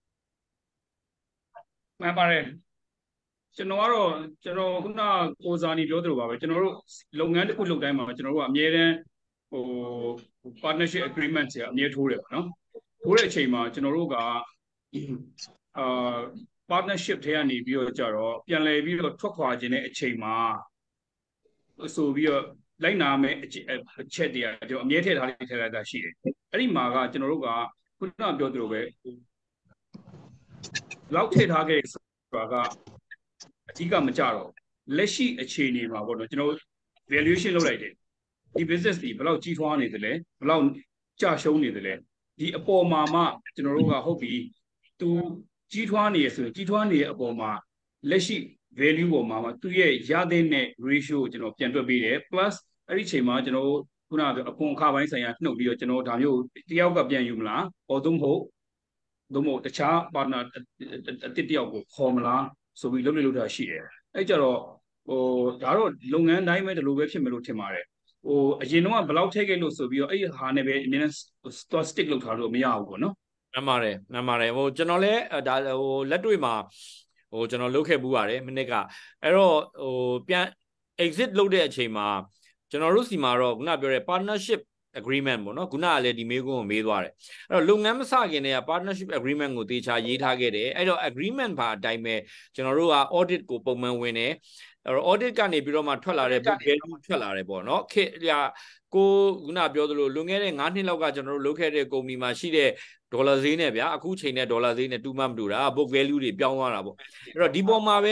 မှန်ပါတယ်ကျွန်တော်ကတော့ကျွန်တော်ခုနကိုစာနီပြောသလိုပါပဲကျွန်တော်တို့လုပ်ငန်းတစ်ခုလုပ်တိုင်းမှာကျွန်တော်တို့ကအမြဲတမ်းဟို partnership agreement တွေအမြဲထိုးတယ်ပေါ့နော်ထိုးတဲ့အချိန်မှာကျွန်တော်တို့ကpartnership ထဲကနေပြီးတော့ကြတော့ပြန်လည်ပြီးတော့ထွက်ခွာခြင်းတဲ့အချိန်မှာဆိုပြီးတော့လိုက်နာမယ်အချက်တွေကကျွန်တော်အမြဲထည့်ထားတာရှိတယ်အဲ့ဒီမှာကကျွန်တော်တို့ကခုနပြောသလိုပဲလောက်ထည့်ထားခဲ့ဆိုတာကအဓိကမကြတော့လက်ရှိအခြေအနေမှာပေါ့နော်ကျွန်တော် valuation လုပ်လိုက်တယ်ဒီ business တွေဘယ်လောက်ကြီးထွားနေသလဲဘယ်လောက်ကျရှုံးနေသလဲဒီအပေါ်မှာမှကျွန်တော်တို့ကဟုတ်ပြီသူကြီးထွားနေရဆိုကြီးထွားနေတဲ့အပေါ်မှာလက်ရှိ value ပေါ်မှာသူရဲ့ရတဲ့နဲ့ ratio ကိုကျွန်တော်ပြန်တွက်ပေးတယ် plus အဲ့ဒီချိန်မှာကျွန်တော်ခုနကအခွန်အခပိုင်းဆိုင်ရာနှုတ်ပြီးတော့ကျွန်တော်ဒါမျိုးတယောက်ကပြန်ယူမလားဟောသို့မဟုတ်တခြား partner အတစ်တယောက်ကိုခေါ်မလားဆိုပြီးလုပ်တာရှိတယ်အဲ့ကြတော့ဒါတော့လုပ်ငန်းတိုင်းပဲဒီလိုပဲဖြစ်မယ်လို့ထင်ပါတယ်အရင်တော့ကဘယ်လောက်ထည့်ခဲ့လို့ဆိုပြီးတော့အဲ့ဟာနဲ့ပဲအမြဲတမ်း stick လုပ်ထားလို့မရဘူးပေါ့နော်မှန်ပါတယ်ကျွန်တော်လည်းဒါလက်တွေ့မှာကျွန်တော်လုပ်ခဲ့ပူးပါတယ်မိနစ်ကအဲ့တော့ပြန် exit လုပ်တဲ့အချိန်မှာကျွန်တော်တို့စီမှာတော့ခုနပြောတဲ့ partnership agreement ပေါ့နော်ခုနကလည်းဒီမေးခွန်းကိုမေးသွားတယ်အဲ့တော့လုပ်ငန်းမစခင်တည်းက partnership agreement ကိုတေချာရေးထားခဲ့တယ်အဲ့တော့ agreement ဘာအတိုင်းပဲကျွန်တော်တို့က audit ကိုပုံမှန်ဝင်တယ်အဲ့တော့ audit ကနေပြီးတော့မှထွက်လာတဲ့ book value ထွက်လာတယ်ပေါ့နော်ကိုခုနပြောသလိုလွန်ခဲ့တဲ့9နှစ်လောက်ကကျွန်တော်တို့လုပ်ခဲ့တဲ့ကုမ္ပဏီမှာရှိတဲ့ဒေါ်လာဈေးနဲ့ဗျာအခုချိန်နဲ့ဒေါ်လာဈေးနဲ့တူမှမတူတာ book value တွေပြောင်းသွားတာပေါ့အဲ့တော့ဒီပေါ်မှာပဲ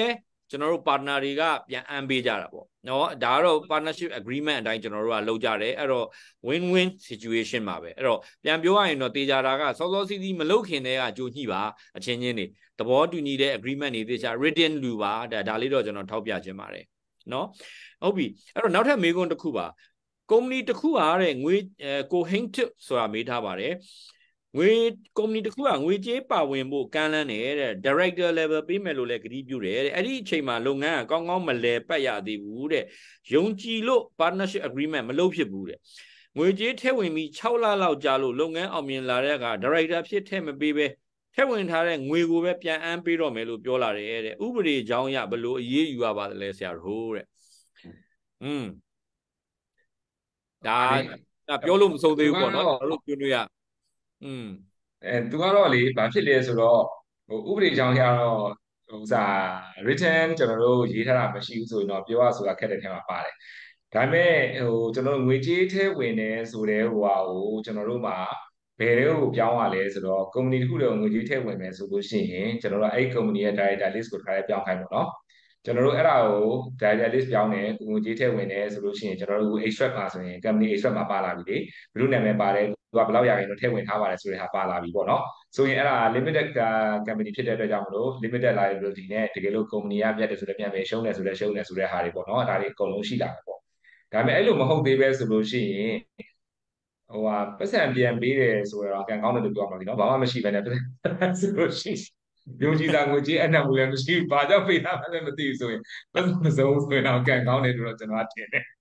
ကျွန်တော်တို့ partner တွေကပြန်အမ်းပေးကြတာပေါ့နော်ဒါကတော့ partnership agreement အတိုင်းကျွန်တော်တို့ကလုပ်ကြတယ်အဲ့တော့ win win situation ပါပဲအဲ့တော့ပြန်ပြောရရင်တော့တေချာတာကစောစောစီးစီးမလုပ်ခင်တည်းကကြိုညှိပါအချင်းချင်းတွေသဘောတူညီတဲ့ agreement တွေတေချာ written လူပါဒါလေးတော့ကျွန်တော်ထောက်ပြခြင်းပါတယ်နော်ဟုတ်ပြီအဲ့တော့နောက်ထပ်မေးခွန်းတစ်ခုပါကုမ္ပဏီတစ်ခုအားတဲ့ငွေကိုဟိန်းတစ်ဆိုတာမေးထားပါတယ်ငွေကုမ္ပဏီတစ်ခုကငွေကြေးပါဝင်ဖို့ကမ်းလှမ်းနေတဲ့ director level ပေးမယ်လို့လည်းကတိပြုတယ်တဲ့အဲ့ဒီအချိန်မှာလုပ်ငန်းကကောင်းကောင်းမလဲပတ်ရသေးဘူးတဲ့ယုံကြည်လို့ partnership agreement မလုပ်ဖြစ်ဘူးတဲ့ငွေကြေးထည့်ဝင်ပြီး6လလောက်ကြာလို့လုပ်ငန်းအောင်မြင်လာတဲ့အခါ director ဖြစ်ထည့်မပေးပဲထည့်ဝင်ထားတဲ့ငွေကိုပဲပြန်အမ်းပေးတော့မယ်လို့ပြောလာတယ်တဲ့ဥပဒေကြောင်းအရဘယ်လိုအရေးယူရပါသလဲဆရာတို့တဲ့ဒါပြောလို့မဆုံးသေးဘူးပေါ့နော်တို့ပြောလို့ရသူကတော့လေဘာဖြစ်လဲဆိုတော့ဟိုဥပဒေကြောင်းရတော့ဥစား written ကျွန်တော်တို့ရေးထားတာမရှိဘူးဆိုရင်တော့ပြောရဆိုတာခက်တဲ့ထဲမှာပါတယ်ဒါပေမဲ့ကျွန်တော်တို့ငွေကြေးထဲဝင်နေဆိုတဲ့ဟိုဟာကိုကျွန်တော်တို့မှာဘယ်တွေကိုပြောင်းရလဲဆိုတော့ကုမ္ပဏီတစ်ခုတည်းငွေကြေးထဲဝင်မယ်ဆိုလို့ရှိရင်ကျွန်တော်တို့အဲ့ဒီကုမ္ပဏီရဲ့ director list ကိုထားရဲပြောင်းခိုင်းပေါ့နော်ကျွန်တော်တို့အဲ့ဒါကို director list ပြောင်းတယ်ငွေကြေးထဲဝင်တယ်ဆိုလို့ရှိရင်ကျွန်တော်တို့ extract မှာဆိုရင် company extract မှာပါလာပြီလေဘယ်လိုနာမည်ပါတယ်သူကဘယ်လောက်ရရင်တော့ထည့်ဝင်ထားပါတယ်ဆိုတဲ့ဟာပါလာပြီပေါ့နော်ဆိုရင်အဲ့ဒါ limited company ဖြစ်တဲ့အတွက်ကြောင့်မလို့ limited liability နဲ့တကယ်လို့ company ကပြတ်တယ်ဆိုတော့ပြန်မယ်ရှုံးတယ်ဆိုတော့ရှုံးတယ်ဆိုတဲ့ဟာတွေပေါ့နော်ဒါတွေအကုန်လုံးရှိလာတယ်ပေါ့ဒါပေမဲ့အဲ့လိုမဟုတ်သေးပဲဆိုလို့ရှိရင်ဟိုဟာပတ်စံပြန်ပေးတယ်ဆိုတော့ကံကောင်းတယ်လို့ပြောမှာဒီနော်ဘာမှမရှိဘဲနဲ့ပတ်စံဆိုလို့ရှိယုံကြည်စာငွေကြေးအနှံ့မှုလည်းမရှိဘူးဘာကြောင့်ပေးတာလဲမသိဘူးဆိုရင်ပတ်စံမစုံဆိုရင်တော့ကံကောင်းတယ်လို့တော့ကျွန်တော်ထင်တယ်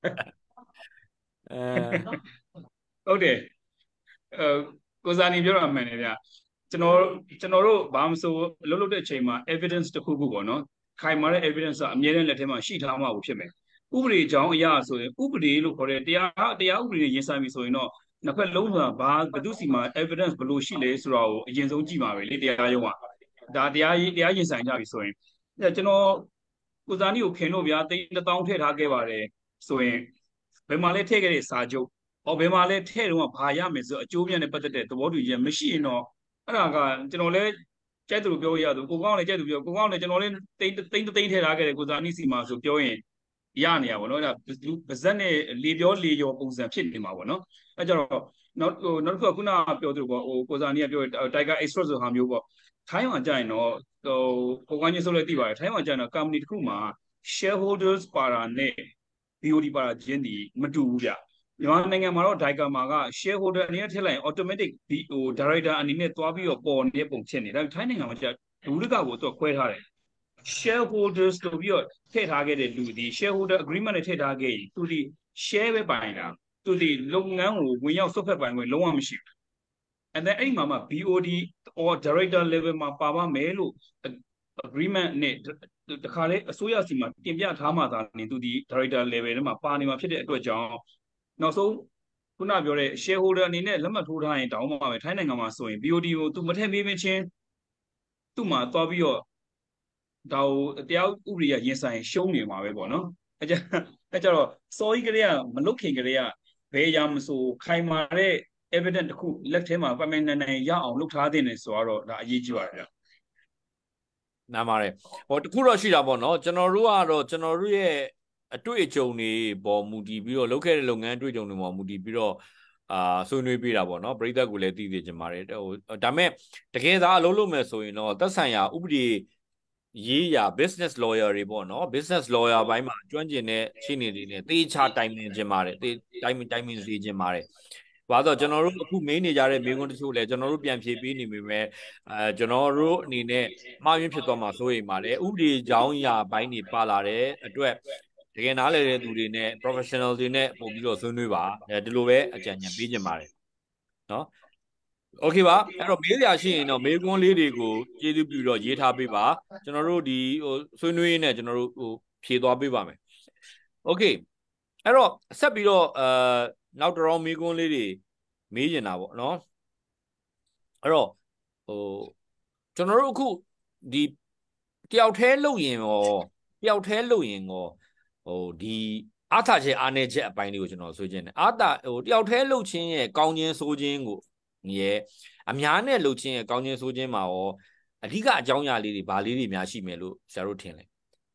ဟုတ်တယ်ကိုစာနီပြောတာမှန်တယ်ဗျကျွန်တော်တို့ဘာမှမဆိုလုပ်တဲ့အချိန်မှာ evidence တစ်ခုခုပေါ့နော်ခိုင်မာတဲ့ evidence ကအမြဲတမ်းလက်ထဲမှာရှိထားမှာဖြစ်မယ်ဥပဒေကြောင်းအရာဆိုရင်ဥပဒေလို့ခေါ်တဲ့တရားဥပဒေနဲ့ရင်ဆိုင်ပြီဆိုရင်တော့နှစ်ဖက်လုံးဆိုတာဘယ်သူစီမှာ evidence ဘယ်လိုရှိလဲဆိုတာကိုအရင်ဆုံးကြည့်ပါပဲလေတရားရုံးကဒါတရားရင်ဆိုင်ကြပြီဆိုရင်ကျွန်တော်ကိုစာနီကိုခင်လို့ဗျာ1000ထည့်ထားခဲ့ပါတယ်ဆိုရင်ဘယ်မှာလဲထည့်ခဲ့တဲ့စာချုပ်ဘယ်မှာလဲထည့်တော့ဘာရမယ်ဆိုအကျိုးပြနဲ့ပတ်သက်တဲ့သဘောတူညီချက်မရှိရင်တော့အဲ့ဒါကကျွန်တော်လည်းကြိုက်သူပြောရသူကိုကောင်းလည်းကြိုက်သူပြောကိုကောင်းလည်းကျွန်တော်လည်းသိန်းထည့်ထားခဲ့တယ်ကိုစာနီစီမှာဆိုပြောရင်ရနေရပါတော့အဲ့ဒါပါဇက်နဲ့လေပြောလေရောပုံစံဖြစ်နေမှာပေါ့နော်အဲ့ကြတော့နောက်တစ်ခုကခုနပြောသူပေါ့ကိုစာနီကပြောTiger Express ဆိုဟာမျိုးပေါ့ထိုင်းမှာကြာရင်တော့ကိုကောင်းချင်းဆိုလည်းသိပါတယ်ထိုင်းမှာကြာရင်တော့ company တစ်ခုမှာ shareholders ပါတာနဲ့ BOD ပါတာချင်းဒီမတူဘူးဗျမြန်မာနိုင်ငံမှာတော့ Tiger မှာက shareholder အနေနဲ့ထည့်လိုက်ရင် automatic director အနေနဲ့သွားပြီးတော့ပေါ်နေတဲ့ပုံဖြစ်နေဒါပေမဲ့ထိုင်းနိုင်ငံမှာကြာလူတကကိုတော့ခွဲထားတယ် shareholders ဆိုပြီးတော့ထည့်ထားခဲ့တဲ့လူဒီ shareholder agreement နဲ့ထည့်ထားခဲ့ရင်သူဒီ share ပဲပိုင်တာသူဒီလုပ်ငန်းကိုဝင်ရောက်ဆွတ်ဖက်ပိုင်ခွင့်လုံးဝမရှိဘူး and then အဲ့မှာမှ BOD or director level မှာပါပါမယ်လို့ agreement နဲ့တခါလေအစိုးရစီမှာတင်ပြထားမှသာနေသူဒီ director level ထဲမှာပါနေမှာဖြစ်တဲ့အတွက်ကြောင့်နောက်ဆုံးခုနပြောတဲ့ shareholder အနေနဲ့လက်မှတ်ထိုးထားရင်တောင်းပါမယ်ထိုင်းနိုင်ငံမှာဆိုရင် BOD ကိုသူမထည့်ပေးမချင်းသူ့မှာသွားပြီးတော့ဒါကိုတရားဥပဒေရရင်ဆိုင်ရှုံးနေမှာပဲပေါ့နော်အဲကြတော့စော်ကြီးကလေးကမလုတ်ခင်ကလေးကဘယ်ရာမဆိုခိုင်မာတဲ့ evidence တစ်ခုလက်ထဲမှာပတ်မနိုင်ရအောင်လုပ်ထားတဲ့နေဆိုတော့ဒါအရေးကြီးပါတယ်ဗျနားပါတယ်ဟိုတခုတော့ရှိတာပေါ့နော်ကျွန်တော်တို့ကတော့ကျွန်တော်တို့ရဲ့အတွေ့အကြုံတွေပေါ်မူတည်ပြီးတော့လုပ်ခဲ့တဲ့လုပ်ငန်းအတွေ့အကြုံတွေပေါ်မူတည်ပြီးတော့ဆွေးနွေးပေးတာပေါ့နော်ပရိသတ်ကိုလည်းသိသိချင်ပါတယ်ဟိုဒါမဲ့တကယ်သားအလုပ်လုပ်မယ်ဆိုရင်တော့သက်ဆိုင်ရာဥပဒေရေးရာ business lawyer တွေပေါ့နော် business lawyer ဘိုင်းမှာကျွမ်းကျင်တဲ့ရှင်းနေတွေနဲ့တေးချတိုင်ပင်ခြင်းပါတယ်တိုင်ပင်စေခြင်းပါတယ်ဘာလို့ကျွန်တော်တို့အခုမေးနေကြတဲ့မေးခွန်းတချို့လဲကျွန်တော်တို့ပြန်ဖြေပေးနေပြီမဲ့ကျွန်တော်တို့အနေနဲ့မှားယွင်းဖြစ်သွားမှာဆိုရင်ပါလေဥပဒေကြောင်းရာဘိုင်းတွေပါလာတဲ့အတွက်တကယ်နားလည်တဲ့သူတွေနဲ့ professional တွေနဲ့ပို့ပြီးတော့ဆွေးနွေးပါဒီလိုပဲအကြံဉာဏ်ပေးခြင်းပါတယ်နော်โอเคပါအဲ့တော့မေးစရာရှိရင်တော့မေးခွန်းလေးတွေကိုကျေးဇူးပြုတော့ရေးထားပေးပါကျွန်တော်တို့ဒီဟိုဆွေးနွေးရင်းနဲ့ကျွန်တော်တို့ဟိုဖြေသွားပေးပါမယ်โอเคအဲ့တော့ဆက်ပြီးတော့နောက်တော်မေးခွန်းလေးတွေမေးနေတာပေါ့နော်အဲ့တော့ဟိုကျွန်တော်တို့အခုဒီတယောက်တည်းလုပ်ရင်ရောဟိုဒီအာသာချက်အားနေချက်အပိုင်းလေးကိုကျွန်တော်ဆွေးခြင်းတယ်အာသာဟိုတယောက်တည်းလုပ်ခြင်းရဲ့ကောင်းခြင်းဆိုးခြင်းကိုရဲ့အများနဲ့လုပ်ခြင်းရဲ့ကောင်းခြင်းဆိုးခြင်းမှာရောအဓိကအကြောင်းအရာလေးတွေဘာလေးတွေများရှိမယ်လို့ဆရာတို့ထင်လဲ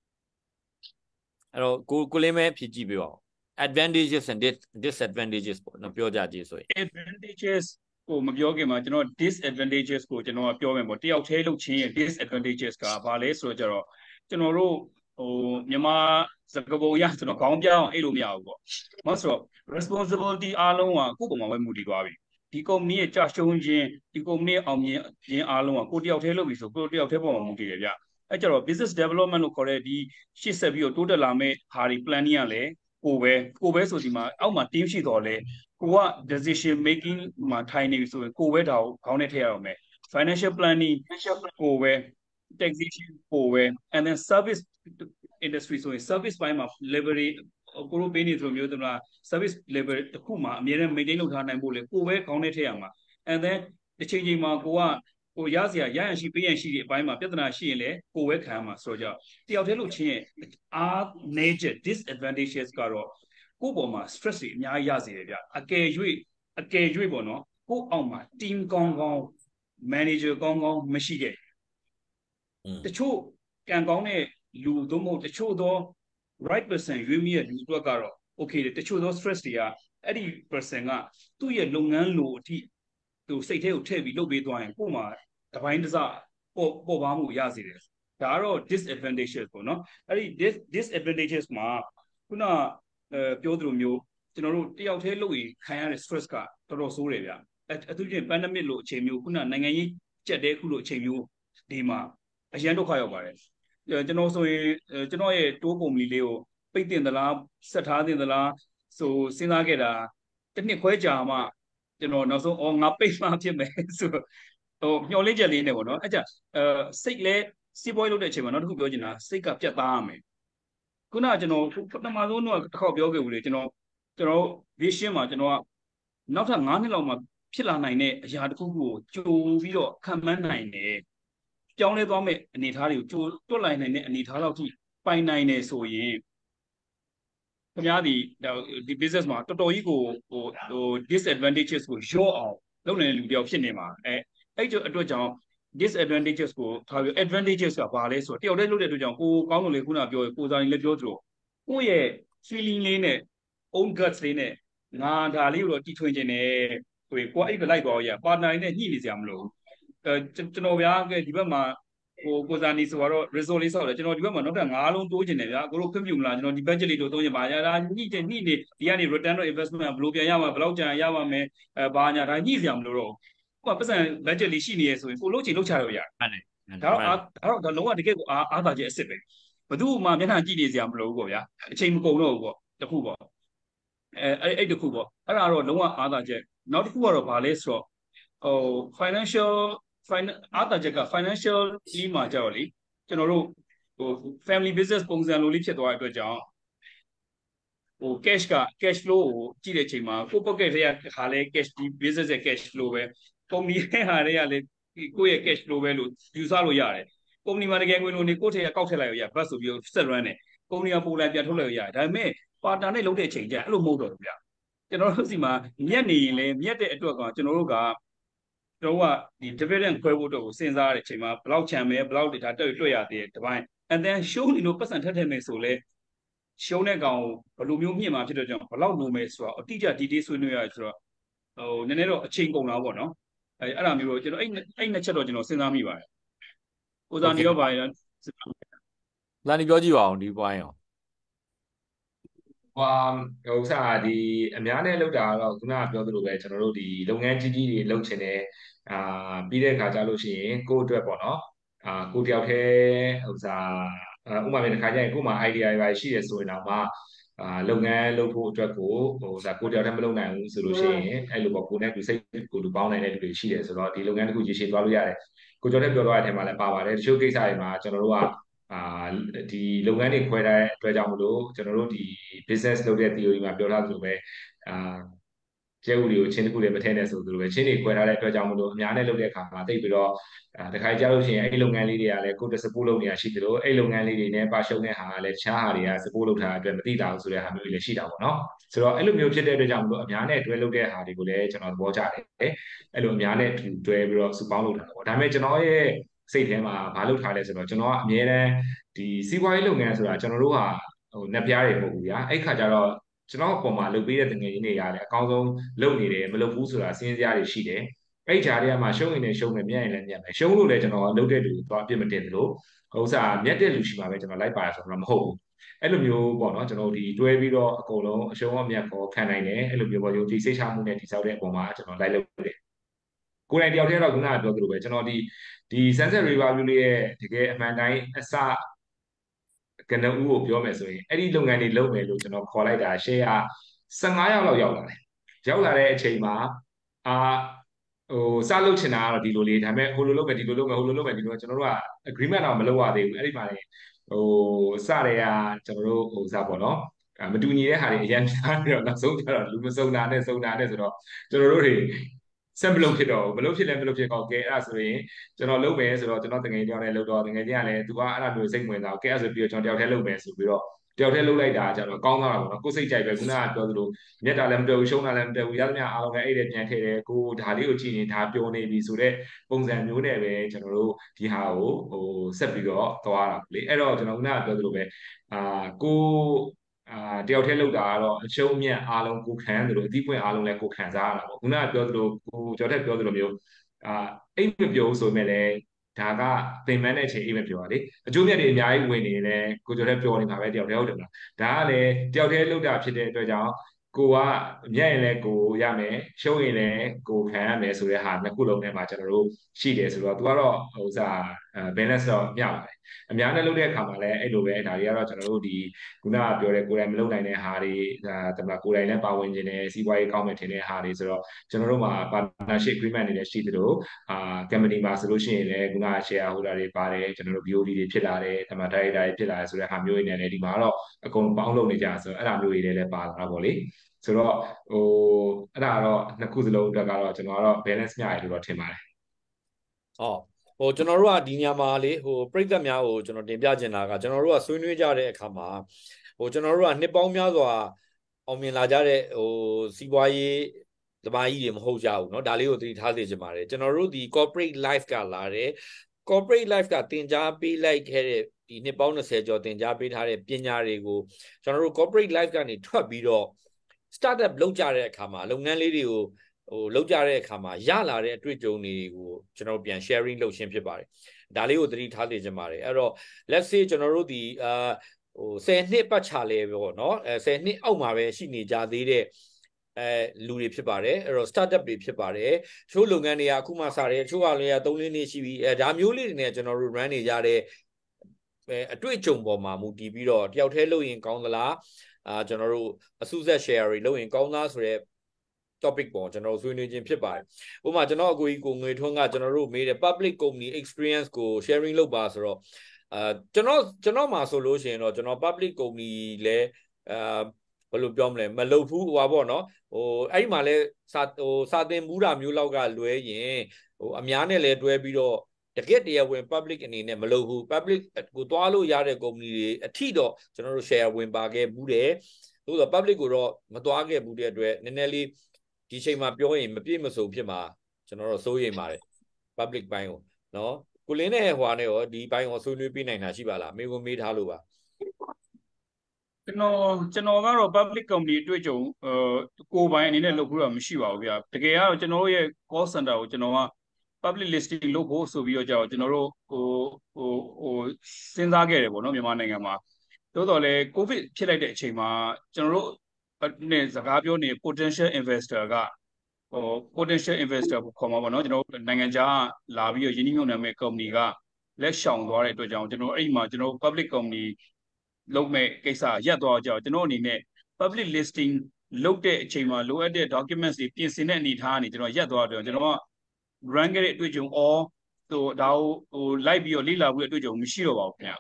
အဲ့တော့ကိုလေးမဲဖြည့်ကြည့်ပေးပါဦး advantages and disadvantages ပေါ့နော်ပြောကြကြည့်ဆိုရင် advantages ကိုမပြောခင်မှာကျွန်တော် disadvantages ကိုကျွန်တော်ပြောမယ်ပေါ့တယောက်တည်းလုပ်ချင်းရဲ့ disadvantages ကဘာလဲဆိုတော့ကျတော့ကျွန်တော်တို့မြန်မာစကားပုံရကျွန်တော်ခေါင်းပြောင်းအဲ့လိုမရဘူးပေါ့မဟုတ်ဆိုတော့ responsibility အားလုံးကကိုယ့်ပုံမှာပဲမူတည်သွားပြီဒီ company ရဲ့ကြာရှုံးခြင်းဒီ company ရဲ့အောင်မြင်ခြင်းအားလုံးကကိုတယောက်တည်းလုပ်ပြီဆိုကိုတယောက်တည်းပုံမှာမူတည်တယ်ဗျအဲ့ကြတော့ business development လို့ခေါ်တဲ့ဒီရှေ့ဆက်ပြီးတော့တိုးတက်လာမယ့်ဟာဒီ planning ကလည်းကိုပဲဆိုဒီမှာအောက်မှာ team ရှိတော့လဲကိုက decision making မှာထိုင်နေပြီဆိုရင်ကိုပဲဒါကိုခေါင်းနဲ့ထည့်ရအောင်မယ် financial planning ကိုပဲ taxation ကိုပဲ and then service industry ဆိုရင် service ပိုင်းမှာ leverage ကိုလိုပေးနေသလိုမျိုးတမလား service level တစ်ခုမှာအများနဲ့ maintain လုပ်ထားနိုင်ဖို့လေကိုပဲခေါင်းနဲ့ထည့်ရမှာ and then တစ်ချိန်ချိန်မှာကိုရစရာရရှိပေးရရှိတဲ့အပိုင်းမှာပြဿနာရှိရင်လေကိုပဲခံမှာဆိုတော့တယောက်တည်းလို့ချင်းရဲ့အား nature disadvantages ကတော့ကိုယ့်ပေါ်မှာ stress တွေအများကြီးရစေတယ်ဗျအကယ်၍ပေါ့နော်ကိုယ့်အောက်မှာ team ကောင်း manager ကောင်းမရှိခဲ့တချို့ကံကောင်းတဲ့လူသို့မဟုတ်တချို့သော right person ရွေးမိတဲ့လူတွေကတော့ okay တချို့သော stress တွေကအဲ့ဒီ person ကသူ့ရဲ့လုပ်ငန်းလိုအထိသူစိတ်ထဲကိုထည့်ပြီးလုပ်ပေးသွားရင်ကို့မှာတပိုင်းတစပေါ်ပါမှုရစေတယ်ဒါကတော့ disadvantages ပေါ့နော်အဲ့ဒီ disadvantages မှာခုနပြောသလိုမျိုးကျွန်တော်တို့တယောက်တည်းလုပ်ရင်ခံရတဲ့ stress ကတော်တော်ဆိုးတယ်ဗျအထူးဖြင့် pandemic လို့အချိန်မျိုးခုနနိုင်ငံရေးကြက်တဲ့ခုလိုအချိန်မျိုးဒီမှာအရန်ဒုက္ခရောက်ပါတယ်ကျွန်တော်ဆိုရင်ကျွန်တော်ရဲ့တိုးကုမ္ပဏီလေးကိုပိတ်တင်သလားဆက်ထားတင်သလားဆိုစဉ်းစားခဲ့တာတစ်နှစ်ခွဲကြာမှကျွန်တော်နောက်ဆုံးငါပိတ်မှဖြစ်မယ်ဆိုမျောလင့်ချက်လေးနဲ့ပေါ့နော်အဲ့ကြစိတ်လဲစီးပွားရေးလုပ်တဲ့အချိန်မှာနောက်တစ်ခုပြောချင်တာစိတ်ကပြတ်သားရမယ်ခုနကကျွန်တော်ပထမဆုံးတော့တစ်ခေါက်ပြောခဲ့ဘူးလေကျွန်တော် vision မှာကျွန်တော်ကနောက်ထပ်9နှစ်လောက်မှဖြစ်လာနိုင်တဲ့အရာတစ်ခုခုကိုကြိုပြီးတော့ခံမှန်းနိုင်တယ်ပြောင်းလဲသွားမဲ့အနေအထားတွေကိုကြိုတွက်လိုက်နိုင်တဲ့အနေအထားလောက်ထိပိုင်နိုင်တယ်ဆိုရင်ခင်ဗျားဒီ business မှာတော်တော်ကြီးကိုdisadvantages ကိုရော့အောင်လုပ်နေတဲ့လူတယောက်ဖြစ်နေမှာအဲ့အတွက်ကြောင့် disadvantages ကိုထားပြီး advantages ကဘာလဲဆိုတော့တယောက်တည်းလုပ်တဲ့အတွက်ကြောင့်ကိုကောင်းလို့လေခုနပြောကိုစားရင်လည်းပြောသလိုကိုယ့်ရဲ့ feeling လေးနဲ့ own guts လေးနဲ့ငါဒါလေးကိုတော့တီထွင်ခြင်းနဲ့ကိုအဲ့ဒီလိုက်သွားရ partner နဲ့ညှိနေစရာမလိုကျွန်တော်ဗျာဒီဘက်မှာကိုစားနေဆိုတော့ resort လေးဆောက်တယ်ကျွန်တော်ဒီဘက်မှာနောက်ထပ်9လုံးတိုးခြင်းတယ်ဗျာကိုတို့ခွင့်ပြုမလားကျွန်တော်ဒီ budget လေးတိုးသုံးခြင်းပါညာဒါညှိနေဒီကနေ return on investment ဘယ်လိုပြန်ရမှာဘယ်လောက်ကြာရပါမယ်ဘာညာဒါညှိစရာမလိုတော့ဘူးပတ်စံ budget လေးရှိနေရဆိုရင်ကိုလို့ချင်လောက်ချလို့ရတယ်ဒါတော့လုံးဝတကယ်ကိုအားသာချက်အစ်စ်ပဲဘယ်သူမှမျက်နှာကြည့်နေစရာမလိုဘူးပေါ့ဗျာအချိန်မကုန်တော့ဘူးပေါ့တခုပေါ့အဲ့တခုပေါ့အဲ့ဒါတော့လုံးဝအားသာချက်နောက်တစ်ခုကတော့ဗာလဲဆိုတော့financial အားသာချက်က financial ကြီးမှာကြောက်လေကျွန်တော်တို့family business ပုံစံလိုလေးဖြစ်သွားတဲ့အတွက်ကြောင့်cash flow ကိုကြည့်တဲ့အချိန်မှာကို pocket ထဲကခါလဲ cash ဒီ business ရဲ့ cash flow ပဲ company ရဲ့ဟာတွေကလည်းကိုယ့်ရဲ့ cash flow ပဲလို့ယူဆလို့ရတယ် company မှာတကယ်ငွေလိုနေကိုယ့်ထဲကကောက်ထည့်လိုက်ရဘတ်ဆိုပြီးဆက် run တယ် company ကပို့လိုက်ပြန်ထုတ်လိုက်ရဒါပေမဲ့ partner နဲ့လုပ်တဲ့အချိန်ကျအဲ့လိုမဟုတ်တော့ဘူးဗျကျွန်တော်တို့စီမှာမြက်နေရင်လည်းမြက်တဲ့အတွက်ကကျွန်တော်တို့ကဒီ dividend ခွဲဖို့တော့စဉ်းစားတဲ့အချိန်မှာဘယ်လောက်ချမ်းမယ်ဘယ်လောက်ဒါတွေ့ရသေးတယ်ဒီပိုင်း and then show နေလို့ပတ်စံထက်မယ်ဆိုလဲရှုံးတဲ့ကောင်ဘယ်လိုမျိုးမြင့်မှာဖြစ်တော့ကြောင့်ဘယ်လောက်လိုမယ်ဆိုတော့အတိအကျ detail ဆွေးနွေးရဆိုတော့နည်းနည်းတော့အချိန်ကုန်တာပေါ့နော်အဲ့ဒါမျိုးတော့ကျွန်တော်အဲ့နှစ်ချက်တော့ကျွန်တော်စဉ်းစားမိပါတယ်ကိုစားနေရောပါရလာနေပြောကြည့်ပါအောင်ဒီ point ရောဥစားဒီအများနဲ့လောက်တာတော့ခုနကပြောသလိုပဲကျွန်တော်တို့ဒီလုပ်ငန်းကြီးတွေလုပ်ချင်တယ်ပြီးတဲ့အခါကျလို့ရှိရင်ကိုယ့်အတွက်ပေါ့နော်ကိုတယောက်တည်းဥစားဥပမာတစ်ခါကျရင်ကို့မှာ idea တွေရှိတယ်ဆိုရင်တော့မှလုပ်ငန်းလုပ်ဖို့အတွက်ကိုကိုတယောက်တည်းမလုပ်နိုင်ဘူးဆိုလို့ရှိရင်အဲ့လိုပေါ့ကိုနဲ့သူစိတ်ကိုလူပေါင်းနိုင်တဲ့လူတွေရှိတယ်ဆိုတော့ဒီလုပ်ငန်းတစ်ခုရေရှည်သွားလို့ရတယ်ကိုကျော်တဲ့ပြောသွားတဲ့အထက်မှာလည်းပါပါတယ်တချို့ကိစ္စတွေမှာကျွန်တော်တို့ကဒီလုပ်ငန်းတွေခွဲတဲ့အတွက်ကြောင့်မလို့ကျွန်တော်တို့ဒီ business လုပ်တဲ့ theory မှာပြောထားသလိုပဲကျဲဥတွေကိုချင်းတစ်ခုလည်းမထည့်နဲ့ဆိုသလိုပဲချင်းတွေခွဲထားတဲ့အတွက်ကြောင့်မလို့အများနဲ့လုပ်တဲ့အခါမှာတိတ်ပြီးတော့တခါကြားလို့ရှိရင်အဲ့ဒီလုပ်ငန်းလေးတွေကလည်းကိုယ်တ support လုပ်နေတာရှိသလိုအဲ့ဒီလုပ်ငန်းလေးတွေနဲ့ပါရှုံတဲ့ဟာကလည်းတခြားဟာတွေက support လုပ်ထားတဲ့အတွက်မသိတာဘူးဆိုတဲ့ဟာမျိုးတွေလည်းရှိတာပေါ့နော်ဆိုတော့အဲ့လိုမျိုးဖြစ်တဲ့အတွက်ကြောင့်မလို့အများနဲ့တွဲလုပ်တဲ့ဟာတွေကိုလည်းကျွန်တော်သဘောကျတယ်အဲ့လိုအများနဲ့တွဲပြီးတော့စုပေါင်းလုပ်တာပေါ့ဒါပေမဲ့ကျွန်တော်ရဲ့စိတ်ထဲမှာမလုပ်ထားလဲဆိုတော့ကျွန်တော်ကအမြဲတမ်းဒီစီးပွားရေးလုပ်ငန်းဆိုတာကျွန်တော်တို့ဟာနှစ်ပြားတွေမဟုတ်ဘူးဗျာအဲ့ခါကျတော့ကျွန်တော်အပေါ်မှာလုပ်ပေးတဲ့တငယ်ချင်းတွေရတယ်အကောင်းဆုံးလုပ်နေတယ်မလုပ်ဘူးဆိုတာစဉ်းစားရတွေရှိတယ်အဲ့ဂျာတွေကမှရှုံးရင်လည်းရှုံးမယ်မြတ်ရင်လည်းမြတ်မယ်ရှုံးလို့လည်းကျွန်တော်လုပ်တဲ့လူသွားအပြစ်မတင်သလိုဥစ္စာမြတ်တဲ့လူရှိမှပဲကျွန်တော်လိုက်ပါရဆိုတော့မဟုတ်ဘူးအဲ့လိုမျိုးပေါ့နော်ကျွန်တော်ဒီတွဲပြီးတော့အကုန်လုံးအရှုံးအမြတ်ကိုခံနိုင်တယ်အဲ့လိုမျိုးပေါ့ယုံကြည်စိတ်ချမှုနဲ့တိစောက်တဲ့အပေါ်မှာကျွန်တော်လိုက်လုပ်တယ်ကိုယ်တိုင်တယောက်တည်းတော့ခုနကပြောသလိုပဲကျွန်တော်ဒီ Sunset River View လေးရဲ့တကယ်အမှန်တိုင်းအစကနဦးကိုပြောမယ်ဆိုရင်အဲ့ဒီလုပ်ငန်းတွေလုပ်မယ်လို့ကျွန်တော်ခေါ်လိုက်တာ share 15ယောက်လောက်ရောက်လာတယ်ရောက်လာတဲ့အချိန်မှာအာစလုပ်ချင်တာကတော့ဒီလိုလေးဒါပေမဲ့ဟိုလိုလုပ်မယ်ဒီလိုလုပ်မယ်ဟိုလိုလုပ်မယ်ဒီလိုကျွန်တော်တို့က agreement တော့မလုပ်ရသေးဘူးအဲ့ဒီမှာလေစတဲ့ကကျွန်တော်တို့စပေါ့နော်မတူညီတဲ့ဟာတွေအရင်များပြီးတော့နောက်ဆုံးကျတော့လူမစုံတာနဲ့စုံတာနဲ့ဆိုတော့ကျွန်တော်တို့တွေဆက်မလုပ်ဖြစ်တော့ဘူးမလုပ်ဖြစ်လည်းမလုပ်ဖြစ်တော့ကဲအဲ့ဒါဆိုရင်ကျွန်တော်လုပ်မယ်ဆိုတော့ကျွန်တော်တကယ်ကြောင်းလည်းလုပ်တော့တကယ်ကြီးကလည်းသူကအဲ့ဒါမျိုးစိတ်ဝင်စားကဲအဲ့ဆိုပြီးတော့ကျွန်တော်တယောက်တည်းလုပ်မယ်ဆိုပြီးတော့တယောက်တည်းလုပ်လိုက်တာကျတော့ကောင်းသွားတာပေါ့နော်ကိုယ်စိတ်ကြိုက်ပဲခုနကပြောသလိုမြတ်တာလည်းမတက်ဘူးရှုံးတာလည်းမတက်ဘူးရသမျှအားလုံးလည်းအဲ့ဒါပြန်ထည့်တယ်ကိုဒါလေးကိုကြည့်ရင်ဒါပျော်နေပြီဆိုတော့ပုံစံမျိုးနဲ့ပဲကျွန်တော်တို့ဒီဟာကိုဆက်ပြီးတော့သွားတာလေအဲ့တော့ကျွန်တော်ခုနကပြောသလိုပဲကိုတယောက်တည်းလောက်တာကတော့အရှုံးမြတ်အားလုံးကိုခံတယ်လို့အသီးပွင့်အားလုံးလည်းကိုခံစားရတာပေါ့ခုနကပြောသလိုကိုကျော်ထက်ပြောသလိုမျိုးအိမ်မပြောဘူးဆိုပေမဲ့လည်းဒါကပင်ပန်းတဲ့အချိန်အိမ်မပြောပါလေအကျိုးမြတ်တွေအများကြီးဝင်နေတယ်ကိုကျော်ထက်ပြောနေမှာပဲတယောက်တည်းဟုတ်တယ်မလားဒါကလည်းတယောက်တည်းလောက်တာဖြစ်တဲ့အတွက်ကြောင့်ကိုကမြတ်ရင်လည်းကိုရမယ်ရှုံးရင်လည်းကိုခံရမယ်ဆိုတဲ့ဟာနှစ်ခုလုံးထဲမှာကျွန်တော်တို့ရှိတယ်ဆိုတော့သူကတော့balance တော့မျှပါတယ်အများနဲ့လုပ်တဲ့အခါမှာလည်းအဲ့လိုပဲဒါတွေကတော့ကျွန်တော်တို့ဒီခုနကပြောတဲ့ကိုယ်တိုင်မလုပ်နိုင်တဲ့ဟာတွေတမကိုယ်တိုင်လည်းပါဝင်ခြင်းနဲ့စီးပွားရေးကောင်းမယ်ထင်တဲ့ဟာတွေဆိုတော့ကျွန်တော်တို့မှာ partnership agreement တွေလည်းရှိသလိုcompany မှာဆိုလို့ရှိရင်လည်းခုနက share holder တွေပါတယ်ကျွန်တော်တို့ BOD တွေဖြစ်လာတယ်တမ director တွေဖြစ်လာတယ်ဆိုတဲ့ဟာမျိုးတွေနဲ့လည်းဒီမှာတော့အကုန်ပေါင်းလုပ်နေကြဆိုတော့အဲ့ဒါမျိုးတွေလည်းပါလာတာပေါ့လေဆိုတော့အဲ့ဒါတော့နှစ်ခုစလုံးအတွက်ကတော့ကျွန်တော်ကတော့ balance မျှတယ်လို့တော့ထင်ပါတယ်ကျွန်တော်တို့ကဒီညမှာလေပြိဿများကိုကျွန်တော်တင်ပြချင်တာကကျွန်တော်တို့ကဆွေးနွေးကြတဲ့အခါမှာကျွန်တော်တို့ကနှစ်ပေါင်းများစွာအောင်မြင်လာကြတဲ့စီးပွားရေးသမားကြီးတွေမဟုတ်ကြဘူးเนาะဒါလေးကိုသတိထားစေချင်ပါတယ်ကျွန်တော်တို့ဒီ corporate life ကလာတယ် corporate life ကတင် जा ပေးလိုက်ခဲ့တဲ့ဒီနှစ်ပေါင်း20ကျော်တင် जा ပေးထားတဲ့ပညာတွေကိုကျွန်တော်တို့ corporate life ကနေထွက်ပြီးတော့ startup လုပ်ကြတဲ့အခါမှာလုပ်ငန်းလေးတွေကိုလုပ်ကြတဲ့အခါမှာရလာတဲ့အတွေ့အကြုံတွေကိုကျွန်တော်ပြန် sharing လုပ်ခြင်းဖြစ်ပါတယ်ဒါလေးကိုသတိထားစေချင်ပါတယ်အဲ့တော့ let's say ကျွန်တော်တို့ဒီ10နှစ်ပတ်ချလဲပေါ့เนาะ10နှစ်အောက်မှာပဲရှိနေကြသေးတဲ့လူတွေဖြစ်ပါတယ်အဲ့တော့ startup တွေဖြစ်ပါတယ်ချို့လုပ်ငန်းတွေကအခုမှစတယ်ချို့ကလည်း3-4နှစ်ရှိပြီဒါမျိုးလေးတွေနဲ့ကျွန်တော်တို့ run နေကြတဲ့အတွေ့အကြုံပေါ်မှာမူတည်ပြီးတော့တယောက်တည်းလုပ်ရင်ကောင်းသလားကျွန်တော်တို့အစုဆက် share တွေလုပ်ရင်ကောင်းသားဆိုတဲ့ topic ပေါ်ကျွန်တော်ဆွေးနွေးခြင်းဖြစ်ပါတယ်ဥပမာကျွန်တော်အကိုကြီးကိုငွေထွန်းကကျွန်တော်တို့မေးတဲ့ public company experience ကို sharing လုပ်ပါဆိုတော့ကျွန်တော်မှာဆိုလို့ရှိရင်တော့ကျွန်တော် public company လဲဘယ်လိုပြောမလဲမလုပ်ဘူးဟိုပါပေါ့နော်အဲ့ဒီမှာလဲစာသင်မှုတာမျိုးလောက်ကလွဲရင်အများနဲ့လဲတွဲပြီးတော့တကယ်တရားဝင် public အနေနဲ့မလုပ်ဘူး public ကိုတွားလို့ရတဲ့ company တွေအထိတော့ကျွန်တော်တို့ share ဝင်ပါခဲ့ဘူးတယ်သို့သော public ကိုတော့မတွားခဲ့ဘူးတဲ့အတွက်နည်းနည်းလေးဒီချိန်မှာပြောရင်မပြည့်မစုံဖြစ်မှာကျွန်တော်တို့စိုးရိမ်ပါတယ် public ဘိုင်းကိုနော်ကိုလင်းနဲ့ဟွာနဲ့ရောဒီဘိုင်းကိုဆွေးနွေးပေးနိုင်တာရှိပါလားမေးခွန်းမေးထားလို့ပါကျွန်တော်ကတော့ public company တွေ့ကြုံကိုယ်ပိုင်အနေနဲ့လုပ်ဖို့တော့မရှိပါဘူးဗျာတကယ်ကတော့ကျွန်တော်တို့ရဲ့ call center ကိုကျွန်တော်က public listing လုပ်ဖို့ဆိုပြီးတော့ကြောက်ကျွန်တော်တို့စဉ်းစားခဲ့တယ်ပေါ့နော်မြန်မာနိုင်ငံမှာသို့တော်လည်း covid ဖြစ်လိုက်တဲ့အချိန်မှာကျွန်တော်တို့နဲ့စကားပြောနေ potential investor ကpotential investor ကိုခေါ်မှာပေါ့နော်ကျွန်တော်တို့နိုင်ငံခြားလာပြီးတော့ယင်းနှိမ့်နှံမဲ့ company ကလက်ရှောင်သွားတဲ့အတွက်ကြောင့်ကျွန်တော်အဲ့မှာကျွန်တော် public company လုပ်မဲ့ကိစ္စရပ်သွားကြကျွန်တော်အနေနဲ့ public listing လုပ်တဲ့အချိန်မှာလိုအပ်တဲ့ documents တွေပြင်ဆင်တဲ့အနေအထားကနေကျွန်တော်ရပ်သွားတော့ကျွန်တော်က run ခဲ့တဲ့အတွေ့အကြုံဒါကိုလိုက်ပြီးတော့လေ့လာဖို့အတွေ့အကြုံမရှိတော့ပါဘူးခင်ဗျာ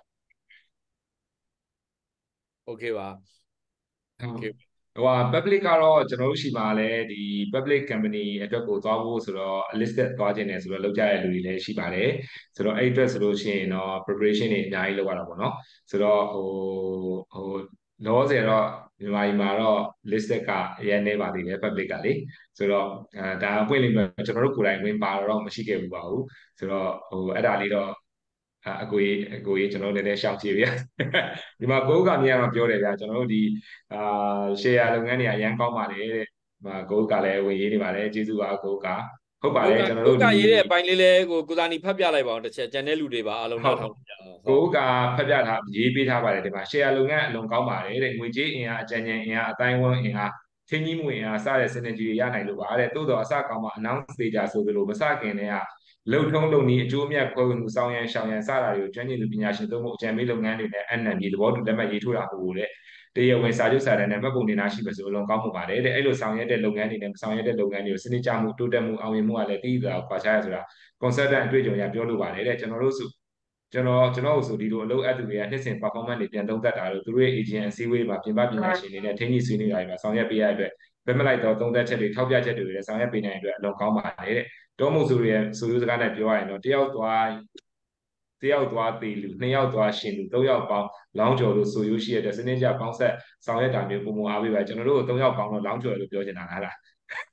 Okay ပါ Okay public ကတော့ကျွန်တော်တို့ရှိမှာလည်းဒီ public company အတွက်ကိုသွားဖို့ဆိုတော့ listed သွားခြင်းနဲ့ဆိုတော့လောက်ကြတဲ့လူတွေလည်းရှိပါတယ်ဆိုတော့အဲ့အတွက်ဆိုလို့ရှိရင်တော့ preparation တွေအများကြီးလုပ်ရတာပေါ့နော်ဆိုတော့လောဆယ်တော့မြန်မာပြည်မှာတော့ listed ကအရင်နေပါသေးတယ် public ကလေဆိုတော့ဒါအပွင့်လေးပဲကျွန်တော်တို့ကိုယ်တိုင်ဝင်ပါတော့မရှိခဲ့ဘူးပါဘူးဆိုတော့အဲ့ဒါလေးတော့အကိုကြီးကျွန်တော်လည်းရှောက်ကြည့်ဗျာဒီမှာကိုကမြင်ရမှာပြောတယ်ဗျာကျွန်တော်တို့ဒီshare လုပ်ငန်းတွေအရန်ကောင်းပါတယ်တဲ့ဒီမှာကိုကလည်းဝင်ရေးနေပါတယ်ကျေးဇူးပါကိုကဟုတ်ပါတယ်ကျွန်တော်တို့ဒီရေးတဲ့အပိုင်းလေးလဲကိုသာနီဖတ်ပြလိုက်ပါအောင်တစ်ချက်ကျန်တဲ့လူတွေပါအားလုံးနောက်ထောင်ကြအောင်ကိုကဖတ်ပြထားရေးပေးထားပါတယ်ဒီမှာ share လုပ်ငန်းအလွန်ကောင်းပါတယ်တဲ့ငွေကြေးအင်အားအကြံဉာဏ်အင်အားအတိုင်းဝန်းအင်အားထင်းကြီးမှုအင်အားစတဲ့ synergy တွေရနိုင်လို့ပါတဲ့တိုးတော့အစကောင်းမှ announce သေးကြဆိုသလိုမစခင်တည်းကလုံထုံးလုံနည်းအကျိုးအမြတ်ခွဲဝေမှုဆောင်ရန်ရှောင်ရန်စတာတွေကိုကျွမ်းကျင်သူပညာရှင်တို့မှုအကြံပေးလုပ်ငန်းတွေနဲ့ NNB သဘောတူလက်မှတ်ရေးထိုးတာဟုတ်တဲ့တရားဝင်စာချုပ်စာတမ်းနဲ့မှတ်ပုံတင်တာရှိပါဆိုအလွန်ကောင်းမှုပါတယ်တဲ့အဲ့လိုဆောင်ရွက်တဲ့လုပ်ငန်းတွေနဲ့မဆောင်ရွက်တဲ့လုပ်ငန်းတွေကိုစနစ်ကျမှုတိုးတက်မှုအောင်မြင်မှုကလည်းတည်တာခွာခြားရဆိုတာ consultant အတွေ့အကြုံရပြောလို့ပါတယ်တဲ့ကျွန်တော်တို့ဆိုဒီလိုအလုပ်အပ်သူတွေကနှစ်စဉ် performance တွေပြန်သုံးသပ်တာလို့သူတို့ရဲ့ agent အစည်းအဝေးတွေမှာပြင်ပပညာရှင်တွေနဲ့ထိန်းကြီးဆွေးနွေးတာတွေမှာဆောင်ရွက်ပေးရတဲ့အတွက်ဘယ်မလိုက်တော့သုံးသပ်ချက်တွေထောက်ပြချက်တွေလည်းဆောင်ရွက်ပေးနိုင်တဲ့အတွက်အလွန်ကောင်းပါတယ်တဲ့တောမှုဆိုရဲ့ဆိုရိုးစကားနဲ့ပြောရရင်တော့တယောက်သွားသေးလူနှစ်ယောက်သွားရှင်လူသုံးယောက်ပေါင်းလောင်းကျော်လို့ဆိုရိုးရှိရတဲ့စနစ်ကျပေါင်းဆက်ဆောင်ရွက်တာမျိုးပုံမအားပေးပါကျွန်တော်တို့သုံးယောက်ပေါင်းတော့လောင်းကျော်လို့ပြောချင်တာလားဟုတ်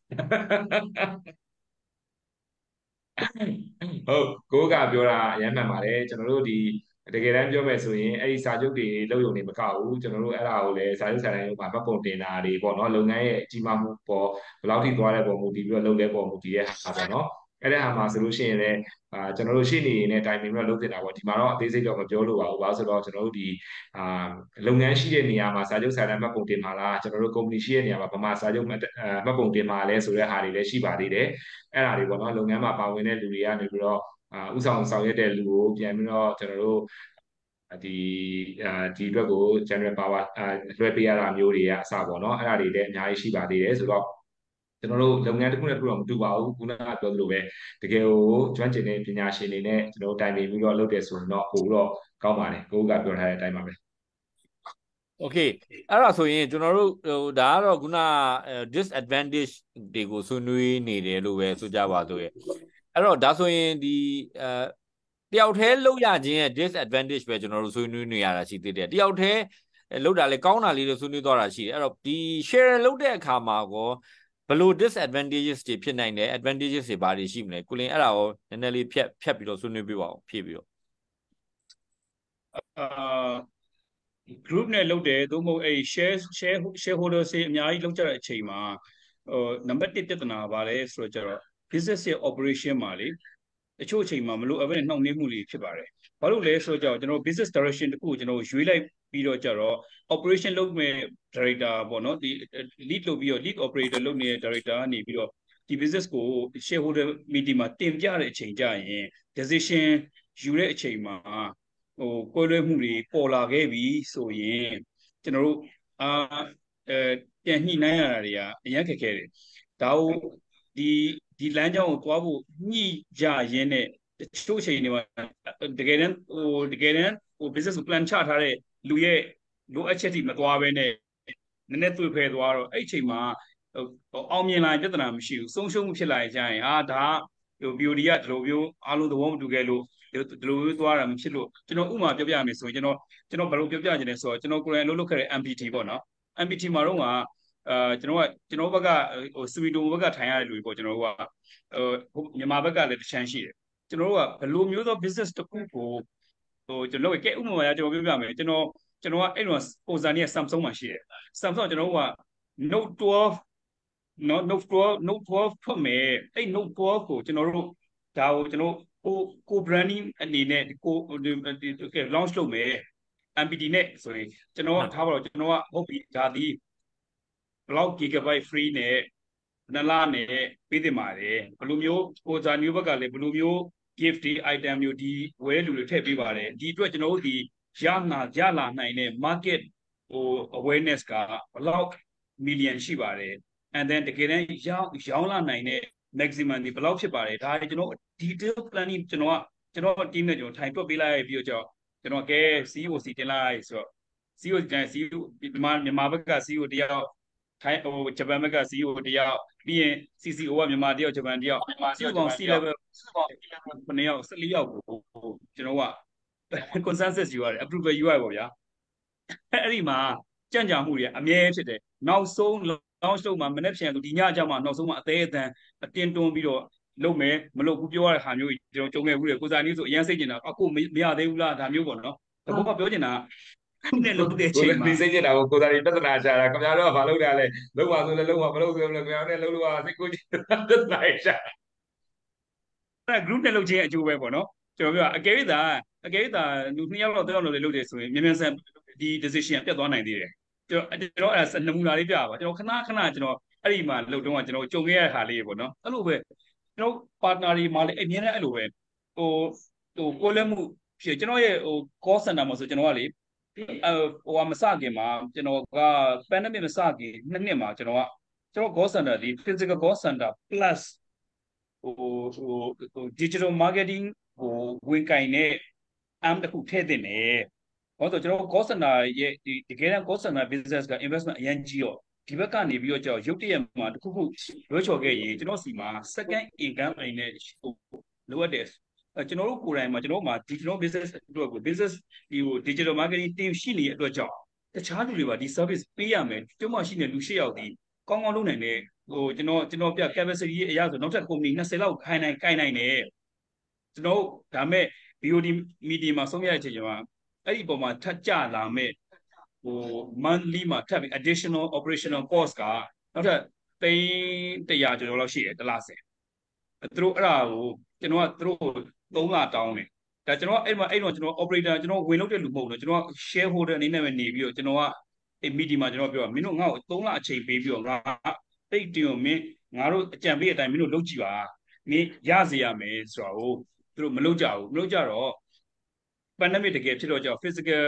ကိုကပြောတာအရင်မှန်ပါတယ်ကျွန်တော်တို့ဒီတကယ်တမ်းပြောမယ်ဆိုရင်အဲ့ဒီစာချုပ်တွေလုပ်ရုံနေမကဘူးကျွန်တော်တို့အဲ့ဒါကိုလည်းစာချုပ်စာတမ်းရုံမှာမှတ်ပုံတင်တာတွေပေါ့နော်လုပ်ငန်းရဲ့အကြီးမားမှုပေါ်ဘယ်လောက်ထိသွားတဲ့ပုံမူတည်ပြီးတော့လုပ်တဲ့ပုံမူတည်ရဲ့ဟာပေါ့နော်အဲ့ဒါဟာမှာဆိုလို့ရှိရင်လည်းကျွန်တော်တို့ရှေ့နေနဲ့တိုင်ပင်ပြီးတော့လုပ်တင်တာပေါ့ဒီမှာတော့အသေးစိတ်တော့မပြောလို့ပါဘူးဘာလို့ဆိုတော့ကျွန်တော်တို့ဒီလုပ်ငန်းရှိတဲ့နေရာမှာစာချုပ်စာတမ်းမှတ်ပုံတင်မှာလားကျွန်တော်တို့ကုမ္ပဏီရှိတဲ့နေရာမှာဗမာစာချုပ်မှတ်ပုံတင်မှာလဲဆိုတဲ့ဟာတွေလည်းရှိပါသေးတယ်အဲ့ဒါတွေပေါ့နော်လုပ်ငန်းမှာပါဝင်တဲ့လူတွေကနေပြီးတော့ဥဆောင်ရွက်တဲ့လူကိုပြန်ပြီးတော့ကျွန်တော်တို့ဒီအတွက်ကို general power လွှဲပေးရတာမျိုးတွေကအစပေါ့နော်အဲ့ဒါတွေလည်းအများကြီးရှိပါသေးတယ်ဆိုတော့ကျွန်တော်တို့လုပ်ငန်းတစ်ခုနဲ့တစ်ခုတော့မတူပါဘူးခုနကပြောသလိုပဲတကယ်ကိုကျွမ်းကျင်တဲ့ပညာရှင်တွေနဲ့ကျွန်တော်တိုင်ပင်ပြီးတော့လုပ်တယ်ဆိုရင်တော့ပို့တော့ကောင်းပါတယ်ကိုကပြောထားတဲ့အတိုင်းပါပဲโอเคအဲ့ဒါဆိုရင်ကျွန်တော်တို့ဒါကတော့ခုန disadvantage တွေကိုဆွေးနွေးနေတယ်လို့ပဲဆိုကြပါဆိုရဲ့အဲ့တော့ဒါဆိုရင်ဒီတယောက်တည်းလောက်ရခြင်းရဲ့ disadvantage ပဲကျွန်တော်တို့ဆွေးနွေးနေရတာရှိသေးတယ်တယောက်တည်းလောက်တာလေကောင်းတာလေးတွေဆွေးနွေးသွားတာရှိတယ်အဲ့တော့ဒီ share လုပ်တဲ့အခါမှာကောဘလို့ disadvantages တွေဖြစ်နိုင်တယ် advantages တွေဘာတွေရှိမလဲကိုလင်းအဲ့ဒါရောနည်းနည်းလေးဖြတ်ပြီးတော့ဆွေးနွေးပြပါအောင်ဖြည့်ပြီးတော့ group နဲ့လုပ်တယ်သို့မဟုတ်အဲ့ shareholders တွေအများကြီးလုပ်ကြတဲ့အချိန်မှာနံပါတ်1ပြဿနာပါလဲဆိုတော့ကျတော့ business ရဲ့ operation မှာလေတချို့အချိန်မှာမလို့အပဲနှောင့်နှေးမှုတွေဖြစ်ပါတယ်ဘာလို့လဲဆိုတော့ကျွန်တော် business direction တခုကိုကျွန်တော်ရွေးလိုက်ပြီးတော့ကျတော့ operation လုပ်မဲ့ director ပေါ့နော်ဒီ lead လုပ်ပြီးတော့ lead operator လုပ်နေတဲ့ director ကနေပြီးတော့ဒီ business ကို shareholder meeting မှာတင်ပြတဲ့အချိန်ကျရင် decision ယူတဲ့အချိန်မှာကွဲလွဲမှုတွေပေါ်လာခဲ့ပြီဆိုရင်ကျွန်တော်တို့ပြန်ညှိနှိုင်းရတာတွေကအရင်ခက်ခဲတယ်ဒါကိုဒီလမ်းကြောင်းကိုသွားဖို့ညှိကြရင်းနဲ့တချို့အချိန်တွေမှာတကယ်တမ်းbusiness plan ချထားတဲ့လူရဲ့လိုအပ်ချက်တွေမသွားဘဲနဲ့နည်းနည်းသွေဖယ်သွားတော့အဲ့အချိန်မှာအောင်မြင်လာပြဿနာမရှိဘူးဆုံးရှုံးမှုဖြစ်လာကြရင်ဒါBOD ကဒီလိုမျိုးအားလုံးသဘောမတူခဲ့လို့ဒီလိုမျိုးသွားတာမဖြစ်လို့ကျွန်တော်ဥပမာပြောပြမယ်ဆိုရင်ကျွန်တော်ဘယ်လိုပြောပြချင်လဲဆိုတော့ကျွန်တော်ကိုယ်တိုင်လုပ်ခဲ့တဲ့ MPT ပေါ့နော် MPT မှာတော့ကျွန်တော်ဘက်ကစဝီဒင်ဘက်ကထိုင်ရတဲ့လူတွေပေါ့ကျွန်တော်တို့ကမြန်မာဘက်ကလည်းတချမ်းရှိတယ်ကျွန်တော်တို့ကဘယ်လိုမျိုးသော business တစ်ခုကိုကျွန်တော်ကဲဥပမာကျွန်တော်ပြောပြမယ်ကျွန်တော်ကအဲ့လိုပုံစံကြီး Samsung မှာရှိတယ် Samsung ကျွန်တော်က Note 12 Note 12ဖွင့်မယ်အဲ့ Note 12ကိုကျွန်တော်တို့ဒါကိုကျွန်တော်ကို branding အနေနဲ့ကို launch လုပ်မယ် MPT နဲ့ဆိုရင်ကျွန်တော်ကထားပါတော့ကျွန်တော်ကဟုတ်ပြီဒါဒီblock gigabyte free နဲ့နလနဲ့ပေးတင်ပါတယ်ဘယ်လိုမျိုးကိုဇာမျိုးဘက်ကလည်းဘယ်လိုမျိုး gift တွေ item မျိုးဒီဝယ်လူတွေထည့်ပေးပါတယ်ဒီအတွက်ကျွန်တော်တို့ဒီရလာနိုင်တဲ့ market awareness ကဘလောက် million ရှိပါတယ် and then တကယ်တမ်းရောင်းလာနိုင်တဲ့ maximum ဒီဘလောက်ဖြစ်ပါတယ်ဒါကျွန်တော် detail planning ကျွန်တော် team နဲ့ကျွန်တော်ထိုင်တွက်ပေးလိုက်ပြီးတော့ကျွန်တော်ကဲ COC တင်လိုက်ဆိုတော့ CEO တင် CEO မြန်မာဘက်က CEO တယောက်ထိုင်းဂျပန်ဘက်က CEO တယောက်ပြီးရင် CCO ကမြန်မာတယောက်ဂျပန်တယောက်စုပေါင်း C level 9ယောက်14ယောက်ကိုကျွန်တော်က consensus ယူရတယ် approval ယူရတယ်ပေါ့ဗျာအဲ့ဒီမှာကြံ့ကြာမှုတွေအမြဲဖြစ်တယ်နောက်ဆုံး launch လုပ်မှာမနေ့ပြန်ဒီညကြမှာနောက်ဆုံးမှာအသေးအတန်အတင်းတွန်းပြီးတော့လုပ်မယ်မလုပ်ဘူးပြောရတဲ့ဟာမျိုးကျွန်တော်ကြုံခဲ့ဘူးလေကိုစားနီးဆိုအရင်စိတ်ကျင်တာအခုမရသေးဘူးလားဒါမျိုးပေါ့နော်တဘောကပြောချင်တာနဲ့လုပ်တဲ့ချိန်မှာဒီစိတ်ကျင်တာကိုစားရီပြဿနာရှာတာခင်ဗျားတို့ကဘာလုပ်တာလဲလုံးပါဆိုလဲလုံးပါမလုပ်ဆိုလဲခင်ဗျားနဲ့လုံးလို့ကစိတ်ကိုပြဿနာရှာအဲ့ group နဲ့လုပ်ခြင်းအကျိုးပဲပေါ့နော်ကျွန်တော်ပြောအကယ်၍သာလူ2ယောက်လောက်3ယောက်လောက်လုပ်တယ်ဆိုရင်မြန်မြန်ဆန်ဒီ decision ပြတ်သွားနိုင်သေးတယ်ကျွန်တော်အဲ့နမူနာလေးပြပါကျွန်တော်ခဏကျွန်တော်အဲ့ဒီမှာလုပ်တော့ကျွန်တော်ကြုံခဲ့ရတဲ့ဟာလေးပေါ့နော်အဲ့လိုပဲကျွန်တော် partner တွေမှာလည်းအမြင်နဲ့အဲ့လိုပဲကိုလည်းမှုဖြစ်ကျွန်တော်ရဲ့call center မှာဆိုကျွန်တော်ကလေမစခင်မှာကျွန်တော်က pandemic မစခင်2နှစ်မှာကျွန်တော် call center ဒီ physical call center plus digital marketing ဝင်ကင်နဲ့ arm တစ်ခုထည့်တင်တယ်ဘာလို့ဆိုကျွန်တော် call center ရဲ့ဒီတကယ်တမ်း call center business က investment အရင်ကြီးတော့ဒီဘက်ကနေပြီးတော့ရုပ်တရက်မှာတစ်ခုလွှဲချော်ခဲ့ရင်ကျွန်တော်စီမှာ second income အနေနဲ့လိုအပ်တယ်ကျွန်တော်တို့ကိုယ်တိုင်မှာကျွန်တော်မှာဒီကျွန်တော် business အတွက်ကို business ဒီdigital marketing team ရှိနေတဲ့အတွက်ကြောင့်တခြားလူတွေပါဒီ service ပေးရမယ်ကျွန်တော်ရှိနေလူ8ယောက်ဒီကောင်းလုပ်နိုင်တဲ့ကျွန်တော်ပြ capacity အရာဆိုနောက်ထပ် company 20လောက်ခိုင်နိုင်တယ်ကျွန်တော်ဒါမဲ့ BOD meeting မှာဆုံးဖြတ်တဲ့အချိန်မှာအဲ့ဒီပုံမှာထပ်ကြလာမဲ့monthly မှာထပ်ပြီး additional operational cost ကနောက်ထပ်100ကျော်လောက်ရှိတယ်တစ်လဆယ်သူတို့အဲ့ဒါကိုကျွန်တော်ကသူတို့3လတောင်းတယ်ဒါကျွန်တော်အဲ့တော့ကျွန်တော် operator ကျွန်တော်ဝင်လုပ်တဲ့လူမဟုတ်ဘူးကျွန်တော် shareholder အနေနဲ့ပဲနေပြီးတော့ကျွန်တော်ကအဲ့ meeting မှာကျွန်တော်ပြောမင်းတို့ငါ့ကို3လအချိန်ပေးပြီးတော့ငါတိတ်တင်မင်းငါတို့အကြံပေးတဲ့အတိုင်းမင်းတို့လုပ်ကြည့်ပါမင်းရစေရမယ်ဆိုတော့သူတို့မလုပ်ကြတော့ pandemic တကယ်ဖြစ်တော့ကြောင့် physical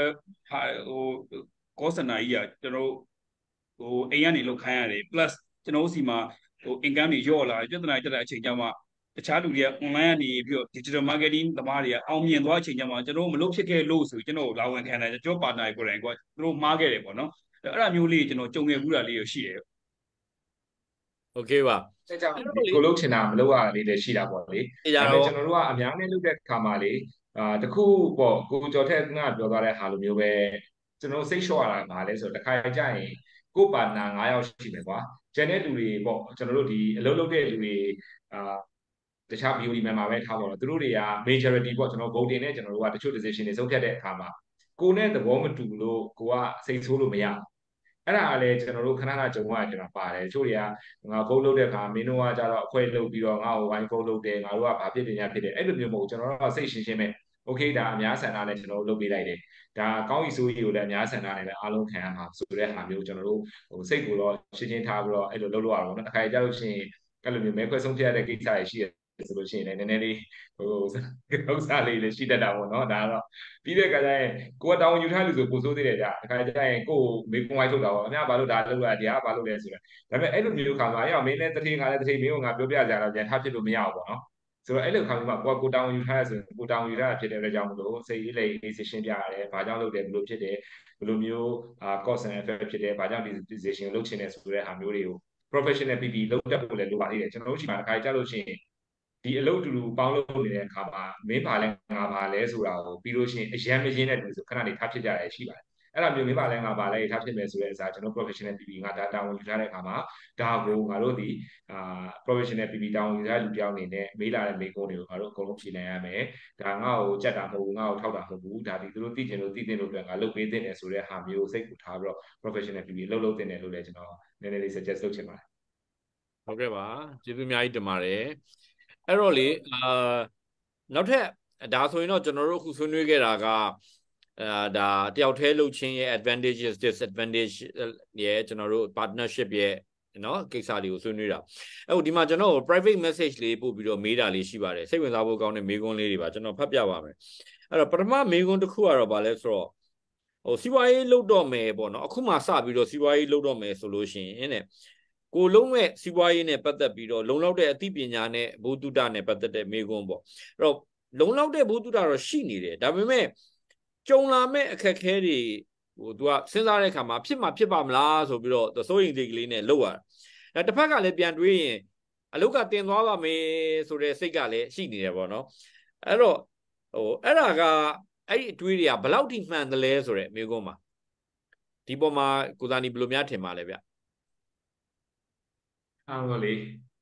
cost center ကြီးကကျွန်တော်အိမ်ကနေလောက်ခိုင်းရတယ် plus ကျွန်တော်စီမှာincome တွေရော့လာပြဿနာတက်တဲ့အချိန်ကျမှတခြားလူတွေက online ကနေပြီးတော့ digital marketing သမားတွေကအောင်မြင်သွားအချိန်ကျမှကျွန်တော်မလုပ်ဖြစ်ခဲ့လို့ဆိုကျွန်တော်လာဝန်ခံတယ်ကျွန်တော် partner ကိုယ်တိုင်ကသူတို့မှားခဲ့တယ်ပေါ့နော်အဲ့ဒါမျိုးလေးကျွန်တော်ကြုံခဲ့ဘူးတာလေးရှိတယ်โอเคပါအဲကြောင့်ကိုလုပ်ချင်တာမလုပ်ရတာလေးလည်းရှိတာပေါ့လေဒါပေမဲ့ကျွန်တော်တို့ကအများနဲ့လုပ်တဲ့ခါမှာလေတခုပေါ့ကိုကျော်ထက်ကပြောသွားတဲ့ဟာလိုမျိုးပဲကျွန်တော်စိတ်လျှော့ရတာပါလဲဆိုတော့တစ်ခါကြရင်ကိုပါနာ9ယောက်ရှိမယ်ကွာကျန်တဲ့လူတွေပေါ့ကျွန်တော်တို့ဒီအလုပ်လုပ်တဲ့လူတွေတခြား BOD member ပဲထားပါတော့သူတို့တွေက majority ပေါ့ကျွန်တော် voting နဲ့ကျွန်တော်တို့ကတချို့ decision တွေဆုံးဖြတ်တဲ့အခါမှာကိုနဲ့သဘောမတူလို့ကိုကစိတ်ဆိုးလို့မရအဲ့ဒါကလည်းကျွန်တော်တို့ခဏကြုံရကျွန်တော်ပါတယ်တချို့တွေကငါ vote လုပ်တဲ့အခါမင်းတို့ကကြတော့အခွဲလုပ်ပြီးတော့ငါ့ကို wine vote လုပ်တယ်ငါတို့ကဘာဖြစ်တယ်ညာဖြစ်တယ်အဲ့လိုမျိုးမဟုတ်ကျွန်တော်တို့ကစိတ်ရှင်းရှင်းပဲ okay ဒါအများဆန္ဒနဲ့ကျွန်တော်တို့လုပ်ပေးလိုက်တယ်ဒါကောင်းပြီဆိုရင်ကိုလည်းအများဆန္ဒနဲ့ပဲအားလုံးခံရမှာဆိုတဲ့ဟာမျိုးကျွန်တော်တို့စိတ်ကိုတော့ရှင်းရှင်းထားပြီးတော့အဲ့လိုလုပ်လို့ရတော့နော်တစ်ခါကြလို့ရှိရင်အဲ့လိုမျိုးမဲခွဲဆုံးဖြတ်ရတဲ့ကိစ္စတွေရှိတယ်ဆိုလို့ရှိရင်လည်းနည်းနည်းလေးဥစ္စာလေးလည်းရှိတတ်တာပေါ့နော်ဒါတော့ပြီးတဲ့အခါကျရင်ကိုကတောင်းယူထားလို့ဆိုပိုဆိုးသေးတယ်ကြာတစ်ခါကျရင်ကိုမေကွန်ဝိုင်းထုတ်တာပေါ့အများဘာလို့ဒါလုပ်ရတရားဘာလို့လဲဆိုတာဒါပေမဲ့အဲ့လိုမျိုးခါမှာအဲ့တော့မင်းလည်းတစ်ထည့်ခါလည်းတစ်ထည့်မင်းကငါပြောပြကြတော့ပြန်ထားဖြစ်လို့မရဘူးပေါ့နော်ဆိုတော့အဲ့လိုခါမျိုးမှာကိုတောင်းယူထားရဆိုရင်ကိုတောင်းယူထားတာဖြစ်တဲ့အတွက်ကြောင့်မလို့စိတ်အေးလေး ရှင်းပြရတယ်ဘာကြောင့်လုပ်တယ်ဘယ်လိုဖြစ်တယ်ဘယ်လိုမျိုးcost and effect ဖြစ်တယ်ဘာကြောင့်ဒီ decision လုပ်ချင်တယ်ဆိုတဲ့ဟာမျိုးတွေကို professional PP လုပ်တတ်ဖို့လည်းလိုပါသေးတယ်ကျွန်တော်တို့ရှိမှာတစ်ခါကြားလို့ရှိရင်ဒီအလုပ်တူတူပေါင်းလုပ်နေတဲ့အခါမှာမင်းပါလဲငါပါလဲဆိုတာကိုပြီးလို့ရှိရင်အရန်မရင်းတဲ့လူဆိုခဏနေထားဖြစ်ကြတယ်ရှိပါတယ်အဲ့လိုမျိုးမင်းပါလဲငါပါလဲထားဖြစ်မယ်ဆိုတဲ့အစားကျွန်တော် professional PP ငါဒါတာဝန်ယူထားတဲ့အခါမှာဒါကိုငါတို့ဒီprofessional PP တာဝန်ယူထားလူတယောက်အနေနဲ့မေးလာတဲ့မေးခွန်းတွေကိုငါတို့အကုန်လုံးဖြေနိုင်ရမယ်ဒါငါ့ကိုကြက်တာမဟုတ်ဘူးငါ့ကိုထောက်တာမဟုတ်ဘူးဒါဒီသူတို့သိချင်လို့သိတဲ့လို့အတွက်ငါလုပ်ပေးတဲ့တယ်ဆိုတဲ့ဟာမျိုးစိတ်ကိုထားပြီးတော့ professional PP လုပ်တဲ့တယ်လို့လည်းကျွန်တော်နည်းနည်းလေး suggest လုပ်ချင်ပါတယ်ဟုတ်ကဲ့ပါကျေးဇူးအများကြီးတင်ပါတယ်အဲ့တော့လေနောက်ထပ်ဒါဆိုရင်တော့ကျွန်တော်တို့အခုဆွေးနွေးခဲ့တာကဒါတယောက်တည်းလှုပ်ခြင်းရဲ့ advantages disadvantage ရဲ့ကျွန်တော်တို့ partnership ရဲ့နော်ကိစ္စလေးကိုဆွေးနွေးတာအဲ့ဒီမှာကျွန်တော် private message လေးပို့ပြီးတော့မေးတာလေးရှိပါတယ်စိတ်ဝင်စားဖို့ကောင်းတဲ့မေးခွန်းလေးတွေပါကျွန်တော်ဖတ်ပြပါမယ်အဲ့တော့ပထမမေးခွန်းတစ်ခုကတော့ဗာလဲဆိုတော့စီးပွားရေးလုပ်တော့မယ်ပေါ့နော်အခုမှစပြီးတော့စီးပွားရေးလုပ်တော့မယ်ဆိုလို့ရှိရင်တဲ့ကိုလုံးမဲ့စီးပွားရေးနဲ့ပတ်သက်ပြီးတော့လုံလောက်တဲ့အသိပညာနဲ့ဘုဒ္ဓတာနဲ့ပတ်သက်တဲ့မေးခွန်းပေါ့အဲ့တော့လုံလောက်တဲ့ဘုဒ္ဓတာတော့ရှိနေတယ်ဒါပေမဲ့ကြုံလာမဲ့အခက်ခဲတွေသူကစဉ်းစားတဲ့အခါမှာဖြစ်ပါမလားဆိုပြီးတော့စိုးရိမ်စိတ်ကလေးနဲ့လုပ်ရတာတစ်ဖက်ကလည်းပြန်တွေးရင်အလုတ်ကတင်သွားပါမယ်ဆိုတဲ့စိတ်ကလည်းရှိနေတယ်ပေါ့နော်အဲ့တော့အဲ့ဒါကအဲ့ဒီအတွေးတွေကဘယ်လောက်ထိမှန်တယ်လဲဆိုတဲ့မေးခွန်းမှာဒီပေါ်မှာကိုဇာနီဘယ်လိုများထင်ပါလဲဗျအဲ့တော့လေ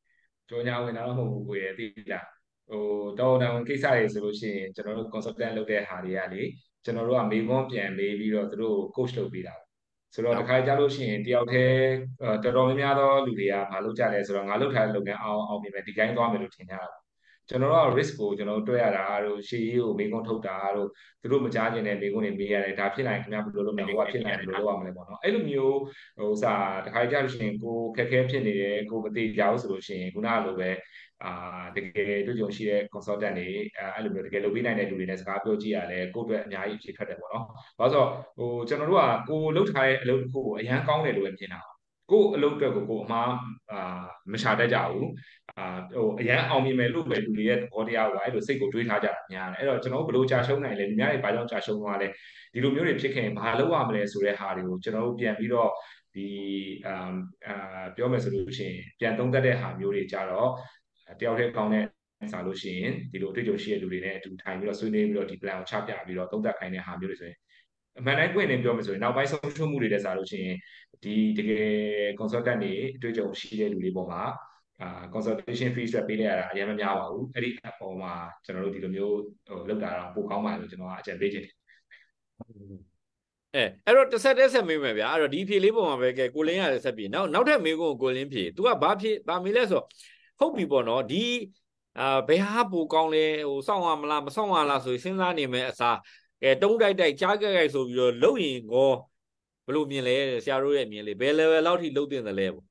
ကြောညာဝင်တာတော့မဟုတ်ဘူးကိုရဲ့သိလားဟိုတော်တော်ကိစ္စတွေဆိုလို့ရှိရင်ကျွန်တော်တို့ consultant လုပ်တဲ့ဟာတွေကလေကျွန်တော်တို့ကမေးခွန်းပြန်မေးပြီးတော့သူတို့ coach လုပ်ပေးတာဆိုတော့တခါကြလို့ရှိရင်တယောက်တည်းတော်တော်များများသောလူတွေကမလုပ်ကြလဲဆိုတော့ငါလုပ်ထားတဲ့လုပ်ငန်းအောင်မြင်မယ်ဒီတိုင်းသွားမယ်လို့ထင်ကြတာကျွန်တော်တို့က risk ကိုကျွန်တော်တို့တွေ့ရတာတို့ရှေ့ရေးကိုမေးခွန်းထုတ်တာတို့သူတို့မကြားကျင်တဲ့မေးခွန်းတွေမေးရတယ်ဒါဖြစ်နိုင်ခင်ဗျားဘယ်လိုလုပ်မလဲဟိုကဖြစ်နိုင်ဘယ်လိုလုပ်ရမလဲပေါ့နော်အဲ့လိုမျိုးဟိုစာတခါကြလို့ရှိရင်ကိုခက်ခဲဖြစ်နေတယ်ကိုမသိကြဘူးဆိုလို့ရှိရင်ခုနကလိုပဲတကယ်တွေ့ကြုံရှိတဲ့ consultant တွေအဲ့လိုမျိုးတကယ်လုပ်ပေးနိုင်တဲ့လူတွေနဲ့စကားပြောကြည့်ရတယ်ကိုယ့်အတွက်အများကြီးဖြစ်ထွက်တယ်ပေါ့နော်။ဘာလို့ဆိုတော့ဟိုကျွန်တော်တို့ကကိုလုပ်ထားတဲ့အလုပ်တစ်ခုကိုအရန်ကောင်းတယ်လို့ပဲမြင်တာ။ကိုအလုပ်အတွက်ကိုအမှားမရှာတတ်ကြဘူး။ဟိုအရန်အောင်မြင်မယ်လို့ပဲလူတွေရဲ့သဘောတရားကအဲ့လိုစိတ်ကိုတွေးထားကြတာများတယ်။အဲ့တော့ကျွန်တော်တို့ဘယ်လိုကြာရှုံးနိုင်လဲလူများတွေဘာကြောင့်ကြာရှုံးသွားလဲဒီလိုမျိုးတွေဖြစ်ခင်ဘာလုပ်ရမလဲဆိုတဲ့ဟာတွေကိုကျွန်တော်တို့ပြန်ပြီးတော့ဒီပြောမယ်ဆိုလို့ရှိရင်ပြန်သုံးသပ်တဲ့ဟာမျိုးတွေကြတော့တယောက်တည်းကောင်းတဲ့စားလို့ရှိရင်ဒီလိုအတွေ့အကြုံရှိတဲ့လူတွေနဲ့အတူထိုင်ပြီးတော့ဆွေးနွေးပြီးတော့ဒီ plan ကိုချပြပြီးတော့သုံးသပ်ခိုင်းတဲ့ဟာမျိုးတွေဆိုရင်အမှန်တိုင်းပွင့်နေပြောမယ်ဆိုရင်နောက်ပိုင်းဆုံးရှုံးမှုတွေတဲ့စားလို့ရှိရင်ဒီတကယ် consultant တွေအတွေ့အကြုံရှိတဲ့လူတွေပေါ်မှာconsultation fees ပေးလိုက်ရတာအရင်မများပါဘူးအဲ့ဒီအပေါ်မှာကျွန်တော်တို့ဒီလိုမျိုးဟိုလောက်တာတော့ပိုကောင်းပါလို့ကျွန်တော်ကအကြံပေးချင်တယ်အဲ့တော့တစ်ဆက်မေးမယ်ဗျာအဲ့တော့ဒီဖြေလေးပုံမှာပဲကဲကိုလင်းရတယ်ဆက်ပြေနောက်ထပ်မေးကိုလင်းဖြေ तू ကဘာမေးလဲဆိုဟုတ်ပြီပေါ့နော်ဒီဘယ်ဟာပိုကောင်းလဲဟိုစောင့်ရမလားမစောင့်ရလားဆိုစဉ်းစားနေမယ်အစားတုံးတိုက်ကြားကြိုက်ဆိုပြီးတော့လုံရင်ကောဘယ်လိုမြင်လဲဆရာတို့ရဲ့အမြင်လေးဘယ် level လောက်ထိလုံတင်တယ်လဲပေါ့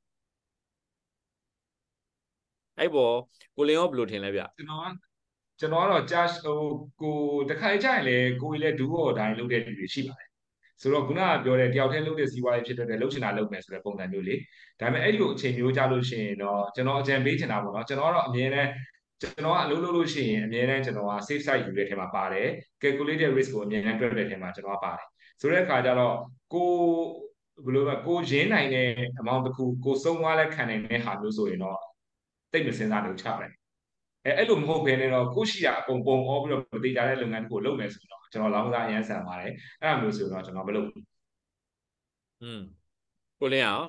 အဲ့ပေါ်ကိုလင်းရောဘယ်လိုထင်လဲဗျကျွန်တော်ကတော့ကြာဟိုကိုတခါကြရင်လေကိုကြီးလည်းဒူးဟော်တိုင်းလုပ်တဲ့လူတွေရှိပါတယ်ဆိုတော့ခုနကပြောတဲ့တယောက်တည်းလုပ်တဲ့စီးပွားရေးဖြစ်တဲ့လှုပ်ချင်တာလုပ်မယ်ဆိုတဲ့ပုံစံမျိုးလေဒါပေမဲ့အဲ့လိုအချိန်မျိုးကြလို့ရှိရင်တော့ကျွန်တော်အကြံပေးချင်တာပေါ့နော်ကျွန်တော်ကတော့အမြဲတမ်းကျွန်တော်ကအလုပ်လုပ်လို့ရှိရင်အမြဲတမ်းကျွန်တော်က safe side ယူတဲ့ထဲမှာပါတယ် calculated risk ကိုအမြဲတမ်းတွက်တဲ့ထဲမှာကျွန်တော်ကပါတယ်ဆိုတဲ့အခါကျတော့ကိုဘယ်လိုလဲကိုရင်းနိုင်တဲ့ amount တစ်ခုကိုစုံသွားလဲခံနိုင်တဲ့ဟာမျိုးဆိုရင်တော့တိတ်မစင်စားလို့ချပါတယ်အဲ့လိုမဟုတ်ဘဲနဲ့တော့ကိုရှိတာအကုန်ပုံဩပြီးတော့မတိကြတဲ့လုပ်ငန်းတစ်ခုလုပ်မယ်ဆိုတော့ကျွန်တော်လောင်းစားအရန်ဆန်ပါတယ်အဲ့လိုမျိုးဆိုတော့ကျွန်တော်မလုပ်ဘူးကိုလင်းအောင်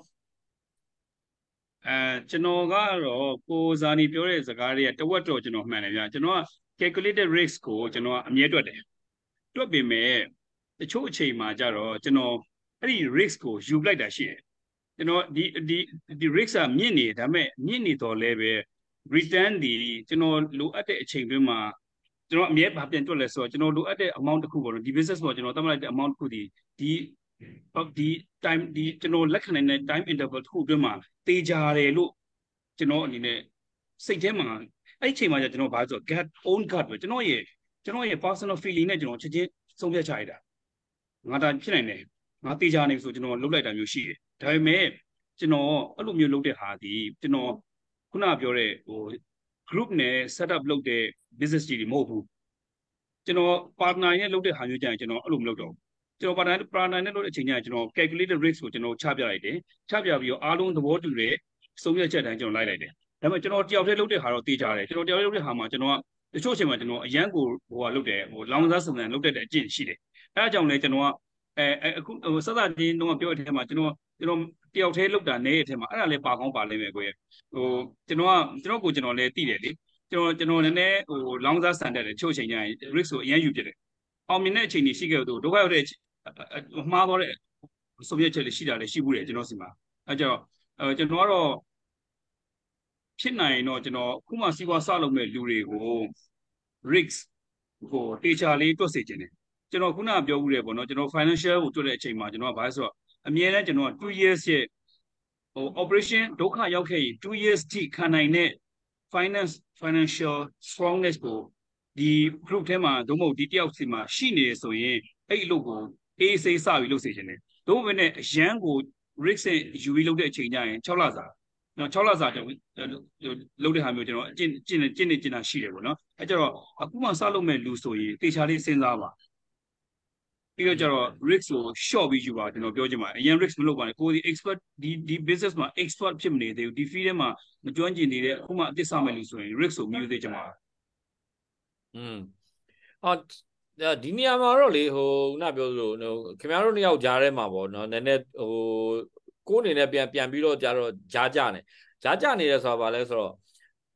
ကျွန်တော်ကတော့ကိုဇာနီပြောတဲ့စကားတွေကတဝက်တော့ကျွန်တော်မှန်တယ်ဗျာကျွန်တော်က calculated risk ကိုကျွန်တော်အမြဲတွက်တယ်တွက်ပေမဲ့တချို့အချိန်မှာကြတော့ကျွန်တော်အဲ့ဒီ risk ကိုယူလိုက်တာရှိတယ်ကျွန်တော်ဒီ risk ကမြင့်နေဒါပေမဲ့မြင့်နေတော့လည်းပဲ return ဒီကျွန်တော်လိုအပ်တဲ့အချိန်တွင်းမှာကျွန်တော်အမြဲဘာပြန်တွက်လဲဆိုတော့ကျွန်တော်လိုအပ်တဲ့ amount တစ်ခုပေါ့နော်ဒီ business ပေါ့ကျွန်တော်သတ်မှတ်လိုက်တဲ့ amount တစ်ခုဒီtime ဒီကျွန်တော်လက်ခံနိုင်တဲ့ time interval တစ်ခုအတွင်းမှာတေးကြတယ်လို့ကျွန်တော်အနေနဲ့စိတ်ထဲမှာအဲ့ဒီအချိန်မှာကျကျွန်တော်ဘာဆို gut own gut ပဲကျွန်တော်ရဲ့ personal feeling နဲ့ကျွန်တော်ချက်ချင်းဆုံးဖြတ်ချရတာငါဒါဖြစ်နိုင်တယ်ငါတေးကြနေဆိုကျွန်တော်လုပ်လိုက်တာမျိုးရှိတယ်ဒါပေမဲ့ကျွန်တော်အဲ့လိုမျိုးလုပ်တဲ့ဟာဒီကျွန်တော်ခုနပြောတဲ့ဟို group နဲ့ set up လုပ်တဲ့ business ကြီးတွေမဟုတ်ဘူးကျွန်တော် partner နဲ့လုပ်တဲ့ဟာမျိုးကြရင်ကျွန်တော်အဲ့လိုမလုပ်တော့ဘူးကျွန်တော် partner နဲ့လုပ်တဲ့အချိန်ကျရင်ကျွန်တော် calculated risk ကိုကျွန်တော်ချပြလိုက်တယ်ချပြပြီးတော့အားလုံးသဘောတူတဲ့ဆုံးဖြတ်ချက်တိုင်းကျွန်တော်လိုက်လိုက်တယ်ဒါပေမဲ့ကျွန်တော်တယောက်တည်းလုပ်တဲ့ဟာတော့တေးကြတယ်ကျွန်တော်တယောက်တည်းလုပ်တဲ့ဟာမှာကျွန်တော်ကတချို့အချိန်မှာကျွန်တော်အရန်ကိုဟိုကလုပ်တယ်ဟိုလောင်စားစုံစမ်းလုပ်တဲ့အကျင့်ရှိတယ်အဲအကြောင်းလဲကျွန်တော်ကအခုဟိုစသချင်းတော့ပြောတဲ့အထက်မှာကျွန်တော်တယောက်တည်းလုပ်တာနေတဲ့အထက်မှာအဲ့ဒါလည်းပါကောင်းပါလိမ့်မယ်ကိုရဲ့ဟိုကျွန်တော်လည်းသိတယ်လေကျွန်တော်နည်းနည်းဟိုလောင်စားဆန်တက်တယ်ချို့အချိန်ကျရင် risk ကိုအရန်ယူပြတယ်အောင်မြင်တဲ့အချိန်ကြီးရှိခဲ့တော့ဒုက္ခရောက်တဲ့မှားသွားတဲ့ဆုံးဖြတ်ချက်တွေရှိတာလည်းရှိဘူးတယ်ကျွန်တော်စီမှာအဲကြောင့်ကျွန်တော်ကတော့ဖြစ်နိုင်တော့ကျွန်တော်ခုမှစီးပွားစလုပ်မဲ့လူတွေကို risk ကိုတေချာလေးတွက်စေချင်တယ်ကျွန်တော်ခုနကပြောဘူးတယ်ပေါ့နော်ကျွန်တော် financial ကိုတွက်တဲ့အချိန်မှာကျွန်တော်ကဘာလဲဆိုတော့အမြဲတမ်းကျွန်တော်2 years ရဲ့ဟို operation ဒုက္ခရောက်ခဲ့ရင်2 years ထိခံနိုင်တဲ့ financial strongness ကိုဒီ group ထဲမှာသို့မဟုတ်ဒီတယောက်စီမှာရှိနေရဆိုရင်အဲ့ဒီလုပ်ကိုအေးဆေးစပြီးလုပ်စေချင်တယ်သို့မဟုတ်နဲ့အရန်ကို risk နဲ့ယူပြီးလုပ်တဲ့အချိန်ကျရင်6လစာနော်6လစာကျွန်တော်လုပ်တဲ့ဟာမျိုးကျွန်တော်ကျင့်တာရှိတယ်ပေါ့နော်အဲကြတော့အခုမှစလုပ်မဲ့လူဆိုရင်တေချာလေးစဉ်းစားပါပြီးတော့ကျတော့ risk ကို short ပြီးယူပါကျွန်တော်ပြောချင်ပါတယ်အရင် risk မလုပ်ပါနဲ့ကိုဒီ expert ဒီ business မှာ expert ဖြစ်မနေသေးဘူးဒီ field ထဲမှာမကျွမ်းကျင်နေတဲ့အခုမှအသစ်စမဲ့လူဆိုရင် risk ကိုမယူသေးချင်ပါအော်ဒီနေရာမှာတော့လေဟိုခုနပြောသလိုခင်ဗျားတို့နှစ်ယောက်ကြားထဲမှာပေါ့နော်နည်းနည်းဟိုကိုယ်အနေနဲ့ပြန်ပြီးတော့ကြားကြနေတယ်ဆိုတာဗာလဲဆိုတော့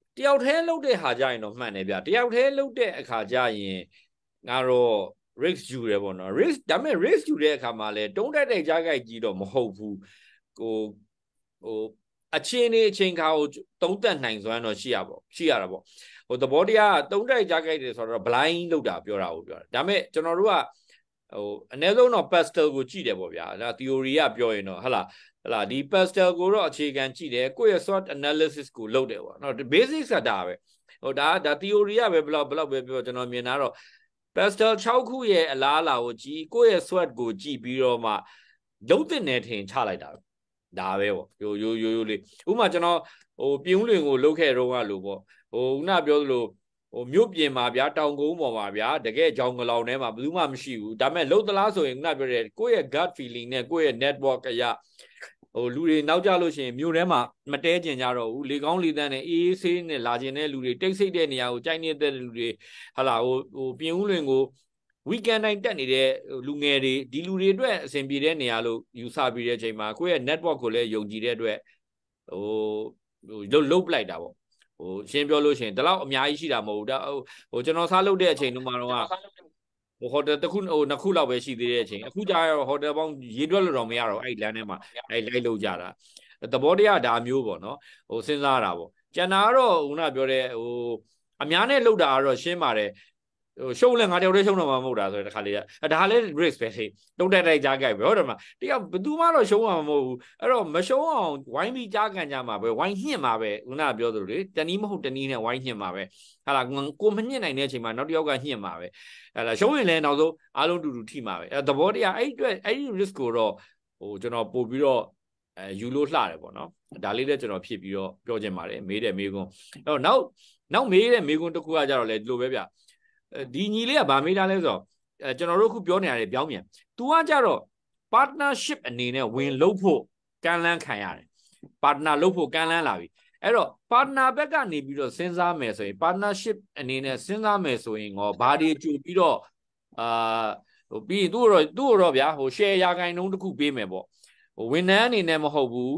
တယောက်တည်းလှုပ်တဲ့ဟာကြရင်တော့မှန်တယ်ဗျတယောက်တည်းလှုပ်တဲ့အခါကြရင်ငါတော့ risk ယူတယ်ပေါ့နော် risk ဒါပေမဲ့ risk ယူတဲ့အခါမှာလဲတုံးတက်တဲ့ကြားကြိုက်ကြီးတော့မဟုတ်ဘူးဟိုအချိန်ခါကိုသုံးသက်နိုင်စွမ်းတော့ရှိရတာပေါ့ဟိုသဘောတရားတုံးတက်ကြားကြိုက်တယ်ဆိုတော့ blind လောက်တာပြောတာကိုပြောတာဒါပေမဲ့ကျွန်တော်တို့ကဟိုအနည်းဆုံးတော့ pastel ကိုကြည့်တယ်ပေါ့ဗျာဒါ theory ကပြောရင်တော့ဟလာဒီ pastel ကိုတော့အခြေခံကြည့်တယ်ကိုယ့်ရဲ့ SWOT analysis ကိုလုပ်တယ်ပေါ့နော် basic ကဒါပဲဟိုဒါ theory ကပဲဘလောက်ပဲပြောကျွန်တော်မြင်တာတော့ pastel 6ခုရဲ့အလားအလာကိုကြည့်ကိုယ့်ရဲ့ SWOT ကိုကြည့်ပြီးတော့မှလုံးတင်နေထင်ချလိုက်တာဒါပဲပေါ့ရိုးလေးဥပမာကျွန်တော်ဟိုပြင်းဦးလွင်ကိုလုတ်ခဲ့တော့ကလို့ပေါ့ဟိုခုနပြောသလိုဟိုမြို့ပြင်မှာဗျာတောင်ကုန်းပေါ်မှာဗျာတကယ်ကြောင်ကလောင်ထဲမှာဘယ်သူမှမရှိဘူးဒါပေမဲ့လုံသလားဆိုရင်ခုနပြောတဲ့ကိုယ့်ရဲ့ gut feeling နဲ့ကိုယ့်ရဲ့ network အရာဟိုလူတွေနောက်ကြလို့ရှိရင်မြို့ထဲမှာမတဲကျင်ကြတော့ဘူးလေကောင်းလေတန်းနဲ့အေးဆေးနဲ့လာကျင်တဲ့လူတွေတိတ်ဆိတ်တဲ့နေရာကိုကြိုက်နေတဲ့လူတွေဟာလာဟိုပြင်ဦးလွင်ကို weekend တိုင်းတက်နေတဲ့လူငယ်တွေဒီလူတွေအတွက်အဆင်ပြေတဲ့နေရာလို့ယူဆပြီးတဲ့အချိန်မှာကိုယ့်ရဲ့ network ကိုလည်းယုံကြည်တဲ့အတွက်ဟိုလုတ်ပလိုက်တာပေါ့ဟိုရှင်းပြောလို့ရှိရင်ဒီလောက်အများကြီးရှိတာမဟုတ်ဘူးဒါဟိုကျွန်တော်စားလုပ်တဲ့အချိန်တုန်းကတော့ဟိုဟိုတယ်တစ်ခုဟိုနှစ်ခုလောက်ပဲရှိသေးတဲ့အချိန်အခုကြာတော့ဟိုတယ်ပေါင်းရေတွက်လို့တော့မရတော့အဲ့လမ်းထဲမှာအဲ့လိုက်လို့ကြတာသဘောတရားဒါမျိုးပေါ့နော်ဟိုစဉ်းစားတာပေါ့ကျန်တာကတော့ခုနပြောတဲ့ဟိုအများနဲ့လှုပ်တာကတော့ရှင်းပါတယ်ဟိုရှုံးလဲငါတယောက်တည်းရှုံးတော့မှမဟုတ်တာဆိုတဲ့တခါလေးဒါလည်း risk ပဲဟိတုံးတက်ကြားကြိုက်ပဲဟုတ်တယ်မတယောက်ဘယ်သူမှတော့ရှုံးမှာမဟုတ်ဘူးအဲ့တော့မရှုံးအောင်ဝိုင်းပြီးကြားကန်ကြမှာပဲဝိုင်းညှင့်မှာပဲခုနပြောသလိုလေတနည်းမဟုတ်တနည်းနဲ့ဝိုင်းညှင့်မှာပဲဟာလာကိုမညှင့်နိုင်တဲ့အချိန်မှာနောက်တစ်ယောက်ကညှင့်မှာပဲဟာလာရှုံးရင်လည်းနောက်ဆုံးအားလုံးတူတူထိမှာပဲအဲ့သဘောတရားအဲ့အတွက်အဲ့ဒီ risk ကိုတော့ဟိုကျွန်တော်ပို့ပြီးတော့ယူလို့လှတယ်ပေါ့နော်ဒါလေးလည်းကျွန်တော်ဖြည့်ပြီးတော့ပြောချင်ပါတယ်မေးတယ်မေးခွန်းအဲ့တော့နောက်မေးတဲ့မေးခွန်းတစ်ခုကကြတော့လေဒီလိုပဲဗျဒီညီလေးကဗာမေးထားလဲဆိုတော့ကျွန်တော်တို့ခုပြောနေရတယ်ပြောင်းပြန် तू ကကြတော့ partnership အနေနဲ့ဝင်လုပ်ဖို့ကမ်းလှမ်းခံရတယ် partner လုပ်ဖို့ကမ်းလှမ်းလာပြီအဲ့တော့ partner ဘက်ကနေပြီးတော့စဉ်းစားမယ်ဆိုရင် partnership အနေနဲ့စဉ်းစားမယ်ဆိုရင်ငေါဘာတွေကြိုပြီးတော့ဟိုပြီးသူ့တော့ဗျာဟို share ရာခိုင်နှုန်းတစ်ခုပေးမယ်ပေါ့ဟိုဝန်ထမ်းအနေနဲ့မဟုတ်ဘူး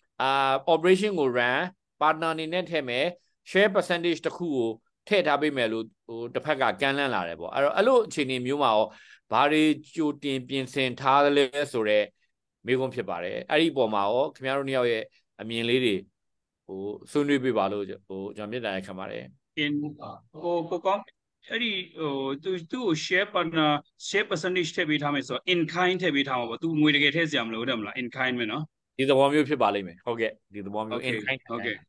operation ကို run partner အနေနဲ့ထည့်မယ် share percentage တစ်ခုကိုထည့်ထားပေးမယ်လို့ဟိုတစ်ဖက်ကကမ်းလှမ်းလာတယ်ပေါ့အဲ့လိုအခြေအနေမျိုးမှာရောဘာတွေကြိုတင်ပြင်ဆင်ထားလဲဆိုတော့မေးခွန်းဖြစ်ပါတယ်အဲ့ဒီပုံမှာရောခင်ဗျားတို့နှစ်ယောက်ရဲ့အမြင်လေးတွေဟိုဆွေးနွေးပြပါလို့ဟိုကျွန်တော်မြေတားရခံပါတယ် in ဟိုကိုကောင်းအဲ့ဒီဟိုသူ့ကို share partner share percentage ထည့်ပေးထားမယ်ဆိုတော့ in kind ထည့်ပေးထားမှာပေါ့သူငွေတကယ်ထည့်စရာမလိုတယ်မလား in kind ပဲနော်ဒီသဘောမျိုးဖြစ်ပါလိမ့်မယ်ဟုတ်ကဲ့ဒီသဘောမျိုး in kind ဟုတ်ကဲ့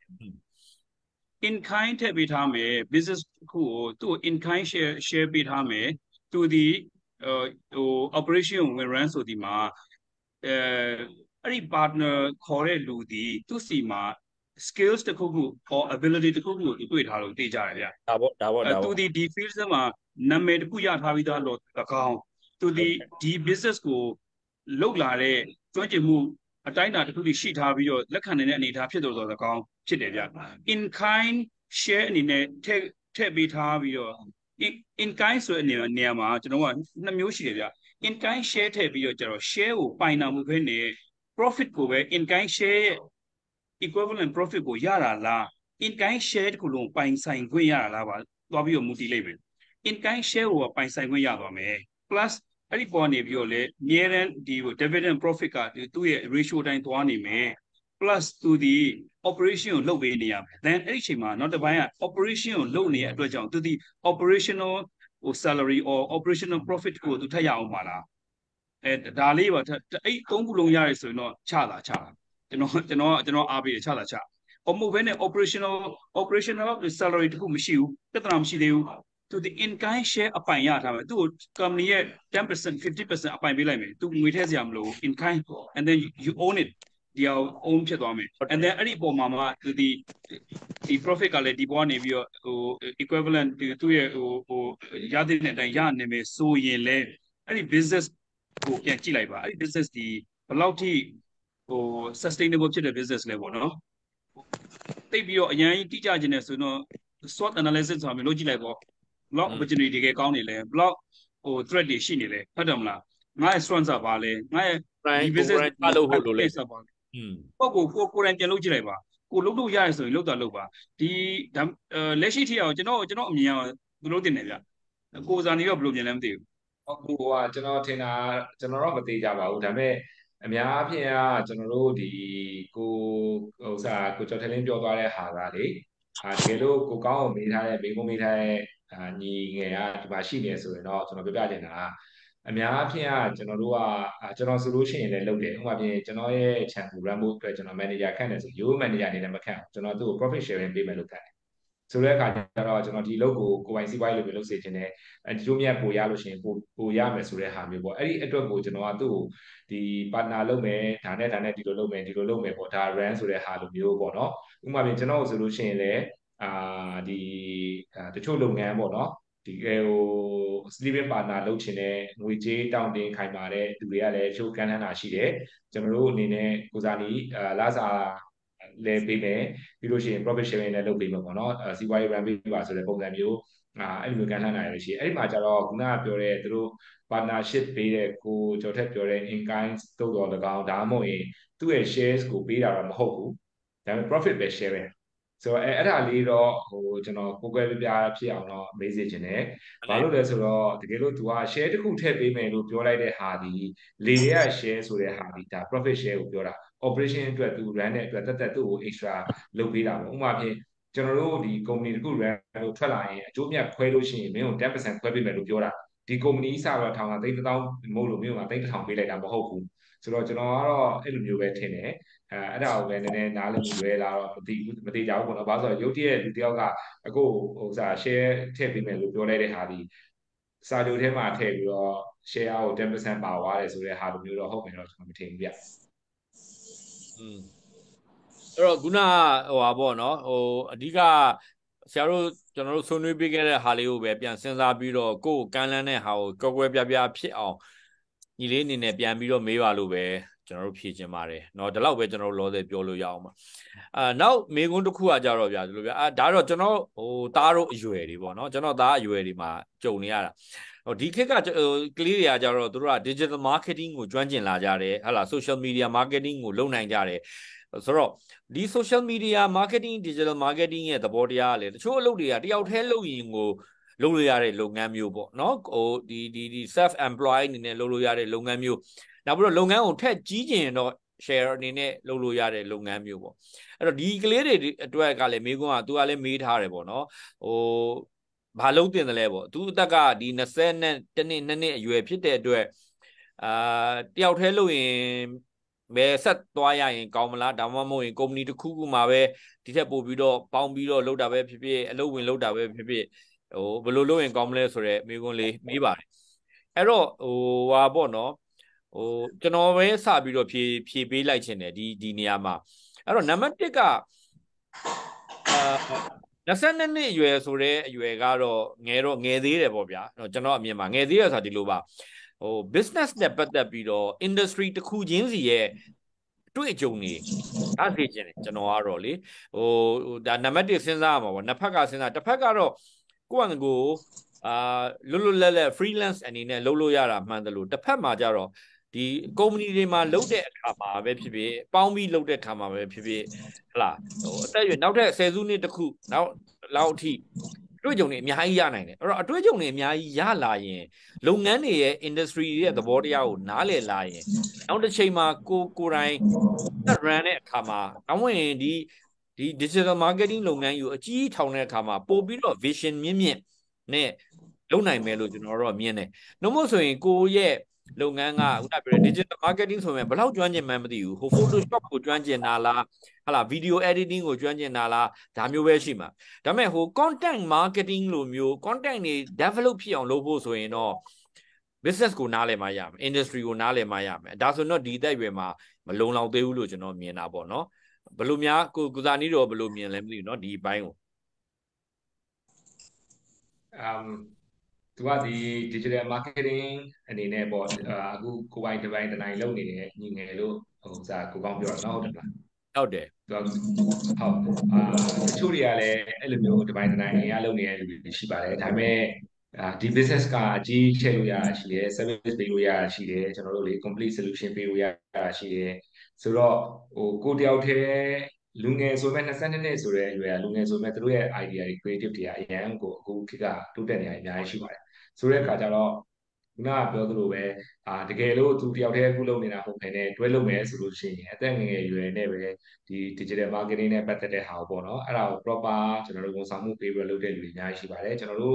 in kind ထည့်ပေးထားမယ် business ခုကိုသူ့ in kind share ပေးထားမယ်သူဒီဟို operation ဝင် run ဆိုဒီမှာအဲ့ဒီ partner ခေါ်တဲ့လူဒီသူ့စီမှာ skills တစ်ခုခု or ability တစ်ခုခုကိုတွေ့ထားလို့သိကြတယ်ဗျာဒါပေါ့သူဒီ field မှာနာမည်တစ်ခုရထားပြီးသားလို့တကောင်သူဒီ business ကိုလုတ်လာတဲ့ကျွမ်းကျင်မှုအတိုင်းအတာတစ်ခုရှိထားပြီးတော့လက်ခံနိုင်တဲ့အနေအထားဖြစ်တော်တကောင်ဖြစ်တယ်ဗျ in kind share အနေနဲ့ထည့်ပေးထားပြီးတော့ in kind ဆိုတဲ့နေရာမှာကျွန်တော်ကနှစ်မျိုးရှိတယ်ဗျ in kind share ထည့်ပြီးတော့ကျတော့ share ကိုပိုင်နာမှုပဲနဲ့ profit ကိုပဲ in kind share ရဲ့ equivalent profit ကိုရတာလား in kind share တခုလုံးပိုင်ဆိုင်ခွင့်ရတာလားပါသွားပြီးတော့မူတည်လိုက်မယ် in kind share ကိုပိုင်ဆိုင်ခွင့်ရသွားမယ် plus အဲ့ဒီပေါ်နေပြီးတော့လေအမြဲတမ်းဒီ dividend profit ကသူ့ရဲ့ ratio တိုင်းသွားနေမယ် plus သူဒီ operation ကိုလုပ်ပေးနေရမယ် then အဲ့ဒီအချိန်မှာနောက်တစ်ပိုင်းက operation ကိုလုပ်နေတဲ့အတွက်ကြောင့်သူဒီ operational ဟို salary or operational profit ကိုသူထပ်ရအောင်ပါလားဒါလေးပါအဲ့သုံးခုလုံးရတယ်ဆိုရင်တော့ချတာကျွန်တော်အားပေးတယ်ချတာချအမှုပဲနဲ့ operational salary တခုမရှိဘူးပြဿနာမရှိသေးဘူးသူဒီ in kind share အပိုင်ရထားမယ်သူ့ company ရဲ့ 10% 50% အပိုင်ပေးလိုက်မယ်သူငွေထည့်စရာမလို in kind and then you own it ဒီအောင် own ဖြစ်သွားမယ် and then အဲ့ဒီပုံမှာသူဒီ profit ကလည်းဒီပေါ်ကနေပြီးတော့ဟို equivalent သူ့ရဲ့ဟိုရတဲ့အတိုင်းရနေမယ်ဆိုရင်လည်းအဲ့ဒီ business ကိုပြန်ကြည့်လိုက်ပါအဲ့ဒီ business ဒီဘယ်လောက်ထိဟို sustainable ဖြစ်တဲ့ business လဲပေါ့နော်တိတ်ပြီးတော့အရင်တိကျခြင်းနဲ့ဆိုတော့ SWOT analysis ဆိုတာမျိုးလုပ်ကြည့်လိုက်ပေါ့ block opportunity တကယ်ကောင်းနေလဲ block ဟို threat တွေရှိနေလဲဟုတ်တယ်မလားငါရဲ့ strength ပါလဲငါရဲ့ဒီ business အလုပ်ဟုတ်လို့လဲပုဂ္ဂိုလ်ကိုယ်တိုင်ပြန်လုပ်ကြည့်လိုက်ပါကိုလုတ်လို့ရတယ်ဆိုရင်လုတ်တော့လုတ်ပါဒီလက်ရှိထိအောင်ကျွန်တော်အမြင်အောင်သူလုတ်တင်တယ်ဗျကိုစားနေတော့ဘယ်လိုမြင်လဲမသိဘူးအခုကကျွန်တော်ထင်တာကျွန်တော်တော့မသိကြပါဘူးဒါပေမဲ့အများအပြားကကျွန်တော်တို့ဒီကိုဥစားကိုကျော်ထလင်းပြောသွားတဲ့ဟာကလေတကယ်လို့ကိုကောင်းအောင်မေးထားတဲ့မိကုံးမေးထားတဲ့ညီငယ်ကဒီမှာရှိနေဆိုရင်တော့ကျွန်တော်ပြောပြချင်တာအများအပြားကကျွန်တော်တို့ကကျွန်တော်ဆိုလို့ရှိရင်လည်းလုပ်တယ်ဥပမာပြင်ကျွန်တော်ရဲ့ channel run ဖို့အတွက်ကျွန်တော် manager ခန့်တယ်ဆိုရိုး manager အနေနဲ့မခန့်ဘူးကျွန်တော်သူ့ကို profit sharing ပေးမယ်လို့ခန့်တယ်ဆိုတဲ့အခါကျတော့ကျွန်တော်ဒီလုပ်ကိုပိုင်စီးပွားရေးလုပ်ပြီးလုပ်စေချင်တယ်ဒီလိုမြတ်ပို့ရလို့ရှိရင်ပို့ရမယ်ဆိုတဲ့ဟာမျိုးပေါ့အဲ့ဒီအတွက်ကိုကျွန်တော်ကသူ့ကိုဒီ partner လုပ်မယ်ဒါနဲ့ဒီလိုလုပ်မယ်ပေါ့ဒါ run ဆိုတဲ့ဟာလိုမျိုးပေါ့နော်ဥပမာပြင်ကျွန်တော်ဆိုလို့ရှိရင်လည်းဒီတချို့လုပ်ငန်းပေါ့နော်ဒီဟို sleeping partner လုပ်ချင်တဲ့ငွေကြေးတောင်းတင်ခိုင်ပါတဲ့သူတွေကလည်းချိုးကမ်းလှမ်းတာရှိတယ်ကျွန်တော်တို့အနေနဲ့ကိုစားနီလာစာလဲပေးမယ်ပြီးလို့ရှိရင် profit sharing လည်းလုပ်ပေးမယ်ပေါ့နော်စီးပွားရေး run ပေးပါဆိုတဲ့ပုံစံမျိုးအဲ့လိုမျိုးကမ်းလှမ်းတာရရှိအဲ့ဒီမှာကျတော့ခုနကပြောတဲ့သူတို့ partnership ပေးတဲ့ကိုကျော်ထက်ပြောတဲ့ in kind တို့တော်၎င်းဒါမှမဟုတ်ရင်သူ့ရဲ့ shares ကိုပေးတာတော့မဟုတ်ဘူးဒါပေမဲ့ profit ပဲ share ပဲဆိုတော့အဲ့ဒါလေးတော့ဟိုကျွန်တော်ကိုယ်ကွယ်ပြပြဖြစ်အောင်တော့မေးစေချင်တယ်။ဘာလို့လဲဆိုတော့တကယ်လို့ तू က share တစ်ခုထည့်ပေးမယ်လို့ပြောလိုက်တဲ့ဟာဒီလေတွေက share ဆိုတဲ့ဟာဒီဒါ profit share ကိုပြောတာ operation အတွက် तू run တဲ့အတွက်တက်သူ့ကို extra လုပ်ပေးတာပေါ့။ဥပမာဖြင့်ကျွန်တော်တို့ဒီ company တစ်ခု run လို့ထွက်လာရင်အကျိုးမြတ်ခွဲလို့ရှိရင်မင်းကို 10% ခွဲပေးမယ်လို့ပြောတာဒီ company စတော့ထောင်တာ3000မဟုတ်လို့မင်းက3000ပေးလိုက်တာမဟုတ်ဘူးဆိုတော့ကျွန်တော်ကတော့အဲ့လိုမျိုးပဲထင်တယ်အဲ့ဒါကိုပဲနည်းနည်းနားလည်မှုလွဲလာတော့မသိကြဘူးပေါ့နော်ဘာလို့ဆိုတော့ရုပ်တရက်လူတယောက်ကအခုဟိုစား share ထည့်ပေးမယ်လို့ပြောလိုက်တဲ့ဟာဒီစာချုပ်ထဲမှာထည့်ပြီးတော့ share ကို10%ပါသွားတယ်ဆိုတဲ့ဟာလိုမျိုးတော့ဟုတ်မယ်တော့ကျွန်တော်မထင်ဘူးဗျအဲ့တော့ခုနဟိုပါပေါ့နော်ဟိုအဓိကဆရာတို့ကျွန်တော်တို့ဆွေးနွေးပေးခဲ့တဲ့ဟာလေးကိုပဲပြန်စဉ်းစားပြီးတော့ကိုယ်ကမ်းလှမ်းတဲ့ဟာကိုကွဲပြားဖြစ်အောင်ညီလေးအနေနဲ့ပြန်ပြီးတော့မေးပါလို့ပဲကျွန်တော်တို့ဖြည့်ချင်ပါတယ်เนาะဒီလောက်ပဲကျွန်တော်တို့လောဆယ်ပြောလို့ရအောင်ပါနောက်မေကွန်းတစ်ခုကကြတော့ဗျာဒီလိုဗျာဒါတော့ကျွန်တော်ဟိုသားတို့အရွယ်တွေပေါ့เนาะကျွန်တော်သားအရွယ်တွေမှာကြုံနေရတာဟိုဒီခေတ်ကကလေးတွေကကြတော့တို့က digital marketing ကိုကျွမ်းကျင်လာကြတယ်ဟာလား social media marketing ကိုလုပ်နိုင်ကြတယ်ဆိုတော့ဒီ social media marketing digital marketing ရဲ့သဘောတရားကလေတချို့အလုပ်တွေကတယောက်တည်းလုပ်ရင်ကိုလုပ်လို့ရတဲ့လုပ်ငန်းမျိုးပေါ့เนาะဟိုဒီ self employed အနေနဲ့လုပ်လို့ရတဲ့လုပ်ငန်းမျိုးနောက်ပြီးတော့လုပ်ငန်းကိုထက်ကြီးကျင်တော့ share အနေနဲ့လုပ်လို့ရတဲ့လုပ်ငန်းမျိုးပေါ့အဲ့တော့ဒီကလေးတွေအတွက်ကလည်းမေးခွန်းကသူကလည်းမေးထားတယ်ပေါ့เนาะဟိုဘာလုံးတင်တယ်လဲပေါ့သူအသက်ကဒီ20နဲ့2နှစ်အရွယ်ဖြစ်တဲ့အတွက်တယောက်တည်းလုပ်ရင်ဘယ်ဆက်သွားရရင်ကောင်းမလားဒါမှမဟုတ်ရင်ကုမ္ပဏီတစ်ခုခုမှာပဲဒီထက်ပို့ပြီးတော့ပေါင်းပြီးတော့လုပ်တာပဲဖြစ်ဖြစ်အလုပ်ဝင်လုပ်တာပဲဖြစ်ဖြစ်ဟိုဘယ်လိုလုပ်ရင်ကောင်းမလဲဆိုတော့မေးခွန်းလေးမေးပါတယ်အဲ့တော့ဟိုဟာပေါ့နော်ဟိုကျွန်တော်ပဲစပြီးတော့ဖြေပေးလိုက်ခြင်းတယ်ဒီနေရာမှာအဲ့တော့နံပါတ်1က22နှစ်အရွယ်ဆိုတဲ့အရွယ်ကတော့ငယ်သေးတယ်ပေါ့ဗျာကျွန်တော်အမြင်မှာငယ်သေးရဆိုတာဒီလိုပါဟို business နဲ့ပတ်သက်ပြီးတော့ industry တစ်ခုချင်းစီရဲ့တွေ့ကြုံနေဒါသိချင်တယ်ကျွန်တော်ကတော့လေဟိုဒါနံပါတ်1စဉ်းစားရမှာပေါ့နှစ်ဖက်ကစဉ်းစားတစ်ဖက်ကတော့ကိုယ့်အကိုလွတ်လပ် freelance အနေနဲ့လုပ်လို့ရတာမှန်တယ်လို့တစ်ဖက်မှာကြတော့ဒီကုမ္ပဏီတွေမှာလုပ်တဲ့အခါမှာပဲဖြစ်ဖြစ်ပေါင်းပြီးလုပ်တဲ့အခါမှာပဲဖြစ်ဖြစ်ဟလာဟိုအသက်အရွယ်နောက်ထပ်10စုနှစ်တခုနောက်လောက်အထိအတွေ့အကြုံတွေအများကြီးရနိုင်တယ်အဲ့တော့အတွေ့အကြုံတွေအများကြီးရလာရင်လုပ်ငန်းတွေရဲ့ industry ရဲ့သဘောတရားကိုနားလည်လာရင်နောက်တစ်ချိန်မှာကိုယ်တိုင် run တဲ့အခါမှာနောက်ဝင်ဒီ digital marketing လုပ်ငန်းယူအကြီးထောင်တဲ့အခါမှာပို့ပြီးတော့ vision မြင့်နဲ့လုပ်နိုင်မယ်လို့ကျွန်တော်တို့မြင်တယ်။နှုတ်မို့ဆိုရင်ကိုရဲ့လုပ်ငန်းကခုနပြောတဲ့ digital marketing ဆိုရင်ဘယ်လောက်ကျွမ်းကျင်မှန်းမသိဘူးဟို Photoshop ကိုကျွမ်းကျင်တာလားဟာလား video editing ကိုကျွမ်းကျင်တာလားဒါမျိုးပဲရှိမှာဒါပေမဲ့ဟို content marketing လိုမျိုး content တွေ develop ဖြစ်အောင်လုပ်ဖို့ဆိုရင်တော့ business ကိုနားလည်မှရမယ် industry ကိုနားလည်မှရမယ်ဒါဆိုတော့ဒီသက်ရွယ်မှာမလုံလောက်သေးဘူးလို့ကျွန်တော်မြင်တာပေါ့နော်ဘယ်လိုများကိုစားနီးတော့ဘယ်လိုမြင်လဲမသိဘူးเนาะဒီဘိုင်းကိုသူကဒီ digital marketing အနေနဲ့ပေါ့အခုကိုပိုင်တစ်ပိုင်းတစ်နိုင်လုပ်နေတဲ့ညီငယ်လို့ဟိုစားကိုကောင်းပြောတာဟုတ်တယ်မလားဟုတ်တယ်သူကဟုတ်တချို့တွေကလည်းအဲ့လိုမျိုးတစ်ပိုင်းတစ်နိုင်အရင်လုပ်နေတဲ့လူတွေရှိပါတယ်ဒါပေမဲ့ဒီ business ကအကြီးထည့်လို့ရတာရှိတယ် service ပေးလို့ရတာရှိတယ်ကျွန်တော်တို့လေ complete solution ပေးလို့ရတာရှိတယ်ဆိုတော့ဟိုကိုတယောက်တည်းလူငယ်ဆိုမဲ့22နှစ်ဆိုတဲ့ရွယ်ကလူငယ်ဆိုမဲ့သူတို့ရဲ့ idea တွေ creative တွေကအရင်ကိုအခုခေတ်ကတိုးတက်နေရအများကြီးရှိပါတယ်ဆိုတဲ့အခါကျတော့ခုနကပြောသလိုပဲတကယ်လို့သူတယောက်တည်းအခုလုပ်နေတာဟုတ်ခင်နဲ့တွဲလုပ်မယ်ဆိုလို့ရှိရင်အသက်ငယ်ငယ်ရွယ်နဲ့ပဲဒီ digital marketing နဲ့ပတ်သက်တဲ့ဟာကိုပေါ့နော်အဲ့ဒါကို proper ကျွန်တော်တို့ဝန်ဆောင်မှုပေးပြီးလုပ်တဲ့လူတွေအများကြီးရှိပါတယ်ကျွန်တော်တို့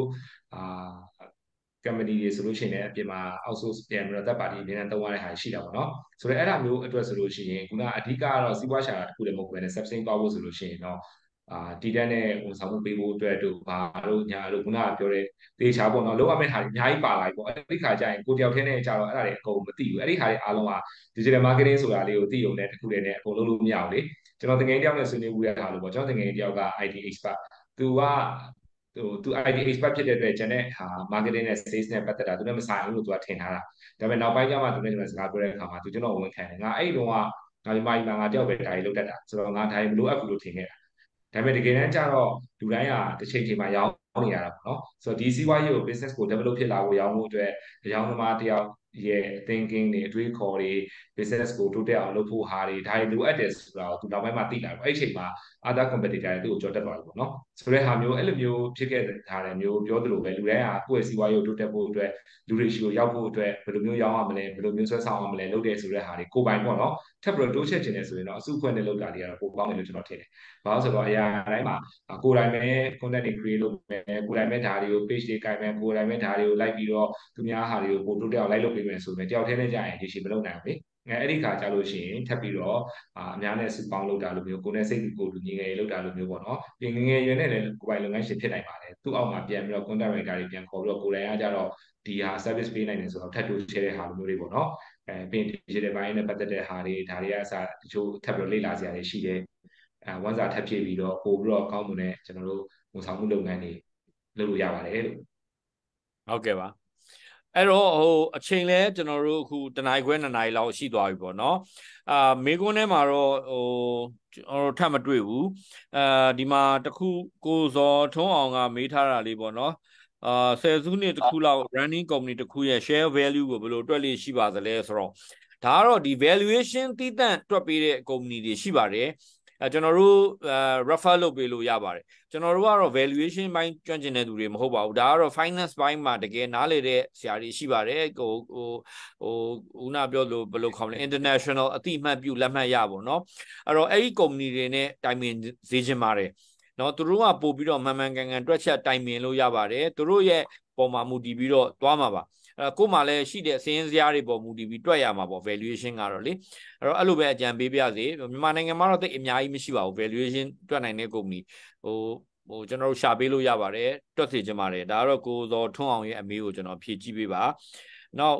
company တွေဆိုလို့ရှိရင်လည်းအပြင်မှာ outsource ပြန်ပြီးတော့ third party အများနဲ့သုံးရတဲ့ဟာရှိတာပေါ့နော်ဆိုတော့အဲ့ဒါမျိုးအတွက်ဆိုလို့ရှိရင်ခုနအဓိကကတော့စီးပွားရှာတာတစ်ခုလည်းမဟုတ်ဘဲနဲ့ substain သွားဖို့ဆိုလို့ရှိရင်တော့တည်တတ်တဲ့ဝန်ဆောင်မှုပေးဖို့အတွက်တို့ဘာတို့ညာတို့ခုနကပြောတဲ့သေချာပေါ့နော်လောက်ရမယ့်ဟာတွေအများကြီးပါလာပြီပေါ့အဲ့ဒီခါကျရင်ကိုတယောက်တည်းနဲ့ကြတော့အဲ့ဒါတွေအကုန်မသိဘူးအဲ့ဒီဟာတွေအားလုံးက digital marketing ဆိုတာလေးကိုသိုံနဲ့တစ်ခုတည်းနဲ့အကုန်လုပ်လို့မရဘူးလေကျွန်တော်တကယ်တယောက်နဲ့ဆွေးနွေးမှုရတာလို့ပေါ့ကျွန်တော်တကယ်တယောက်က IT expert သူကသူ IT expert ဖြစ်တဲ့အတွက်ကျွန်တဲ့ဟာ marketing နဲ့ sales နဲ့ပတ်သက်တာသူလည်းမဆိုင်ဘူးလို့သူကထင်ထားတာဒါပေမဲ့နောက်ပိုင်းကျမှသူနဲ့ကျွန်တော်စကားပြောတဲ့အခါမှာသူကျွန်တော်ဝန်ခံတယ်ငါအဲ့ဒီတော့ကငါဒီမှာငါတယောက်ပဲဒါကြီးလုပ်တတ်တာဆိုတော့ငါဒါကြီးမလိုအပ်ဘူးလို့ထင်ခဲ့တာဒါပေမဲ့တကယ်တမ်းကျတော့လူတိုင်းကတစ်ချိန်ချိန်မှာရောင်းနေရတာပေါ့နော်ဆိုတော့ဒီစီးပွားရေးကို business ကို develop ဖြစ်လာဖို့ရောင်းဖို့အတွက်အရောင်းသမားတယောက်ရဲ့ thinking တွေအတွေးခေါ်တွေ business ကိုတိုးတက်အောင်လုပ်ဖို့ဟာတွေဒါတွေလိုအပ်တယ်ဆိုတာကိုသူနောက်ပိုင်းမှာသိလာတယ်အဲ့ဒီအချိန်မှာ other competitor တွေသူ့ကိုကြော်တက်သွားတယ်ပေါ့နော်ဆိုတဲ့ဟာမျိုးအဲ့လိုမျိုးဖြစ်ခဲ့တာလည်းမျိုးပြောသလိုပဲလူတိုင်းကကိုယ့်ရဲ့စီးပွားရေးကိုတိုးတက်ဖို့အတွက်လူတွေရှိကိုရောက်ဖို့အတွက်ဘယ်လိုမျိုးရောင်းရမလဲဘယ်လိုမျိုးဆွဲဆောင်ရမလဲလုပ်တယ်ဆိုတဲ့ဟာတွေကိုယ်ပိုင်ပေါ့နော်ထပ်ပြီးတော့တိုးချက်ချင်တယ်ဆိုရင်တော့အစုအဖွဲ့နဲ့လုပ်တာတွေကတော့ပိုကောင်းတယ်လို့ကျွန်တော်ထင်တယ်။ဘာလို့ဆိုတော့အရာတိုင်းမှာကိုယ်တိုင်ပဲ content တွေ create လုပ်မယ်ကိုယ်တိုင်ပဲဒါတွေကို page တွေကိုင်မယ်ကိုယ်တိုင်ပဲဒါတွေကိုလိုက်ပြီးတော့သူများဟာတွေကိုပို့တိုးတက်အောင်လိုက်လုပ်ပေးမယ်ဆိုရင်တယောက်တည်းနဲ့ကြာရင်ဒီရှိမလုပ်နိုင်ဘူးလေ။အဲ့ဒီခါကြာလို့ရှိရင်ထပ်ပြီးတော့အများနဲ့စုပေါင်းလုပ်တာလိုမျိုးကိုယ်နဲ့စိတ်ကိုယ်လူငယ်ငယ်လုပ်တာလိုမျိုးပေါ့နော်။ပြင်ငယ်ငယ်ရွယ်နဲ့လည်းကိုယ်ပိုင်လုပ်ငန်းရှင်ဖြစ်နိုင်ပါတယ်။သူ့အောက်မှာပြန်ပြီးတော့ content writer တွေပြန်ခေါ်ပြီးတော့ကိုယ်တိုင်ကကြတော့ဒီဟာ service ပေးနိုင်တယ်ဆိုတော့ထပ်တိုးချဲတဲ့ဟာလိုမျိုးတွေပေါ့နော်။ပြင် digital ဘိုင်းနဲ့ပတ်သက်တဲ့ဟာတွေဒါတွေကအစတချို့ထပ်ပြီးတော့လေ့လာစရာတွေရှိတယ်ဝန်စာထပ်ဖြည့်ပြီးတော့ပို့ပြီးတော့ကောင်းမွန်တဲ့ကျွန်တော်တို့ဝန်ဆောင်မှုလုပ်ငန်းတွေလုပ်လို့ရပါတယ်လို့ဟုတ်ကဲ့ပါအဲ့တော့အချိန်လဲကျွန်တော်တို့အခုတနားခွဲ2နာရီလောက်ရှိသွားပြီပေါ့နော်မေကွန်းထဲမှာတော့ကျွန်တော်ထပ်မတွေ့ဘူးဒီမှာတခုကိုဇော်ထွန်းအောင်ကမေးထားတာလေးပေါ့နော်ဆယ်စုနှစ်တခုလောက် running company တခုရဲ့ share value ကိုဘယ်လိုတွက်လို့ရှိပါသလဲဆိုတော့ဒါကတော့ဒီ valuation တည်တံ့တွက်ပေးတဲ့ company တွေရှိပါတယ်ကျွန်တော်တို့refer လုပ်ပေးလို့ရပါတယ်ကျွန်တော်တို့ကတော့ valuation ဘိုင်းကျွမ်းကျင်တဲ့သူတွေမဟုတ်ပါဘူးဒါကတော့ finance ဘိုင်းမှာတကယ်နားလေတဲ့ဆရာတွေရှိပါတယ်ဦးနာပြောလို့ဘယ်လိုခေါ်မလဲ international အတိအမှတ်ပြုလက်မှတ်ရပါတော့အဲ့တော့အဲ့ဒီ company တွေနဲ့တိုင်ပင်စေချင်ပါတယ်နော်သူတို့ကပို့ပြီးတော့မှန်မှန်ကန်ကန်တွက်ချက်တိုင်ပင်လို့ရပါတယ်သူတို့ရဲ့ပုံမှာမူတည်ပြီးတော့သွားမှာပါကို့မှာလည်းရှိတဲ့စင်းစရာတွေပေါ်မူတည်ပြီးတွက်ရမှာပေါ့ valuation ကတော့လေအဲ့တော့အဲ့လိုပဲအကြံပေးပြစေမြန်မာနိုင်ငံမှာတော့တိတ်အများကြီးမရှိပါဘူး valuation တွက်နိုင်တဲ့ company ကျွန်တော်တို့ရှာပေးလို့ရပါတယ်တွက်စေချင်ပါတယ်ဒါကတော့ကိုဇော်ထွန်းအောင်ရဲ့အမေးကိုကျွန်တော်ဖြည့်ကြည့်ပေးပါနောက်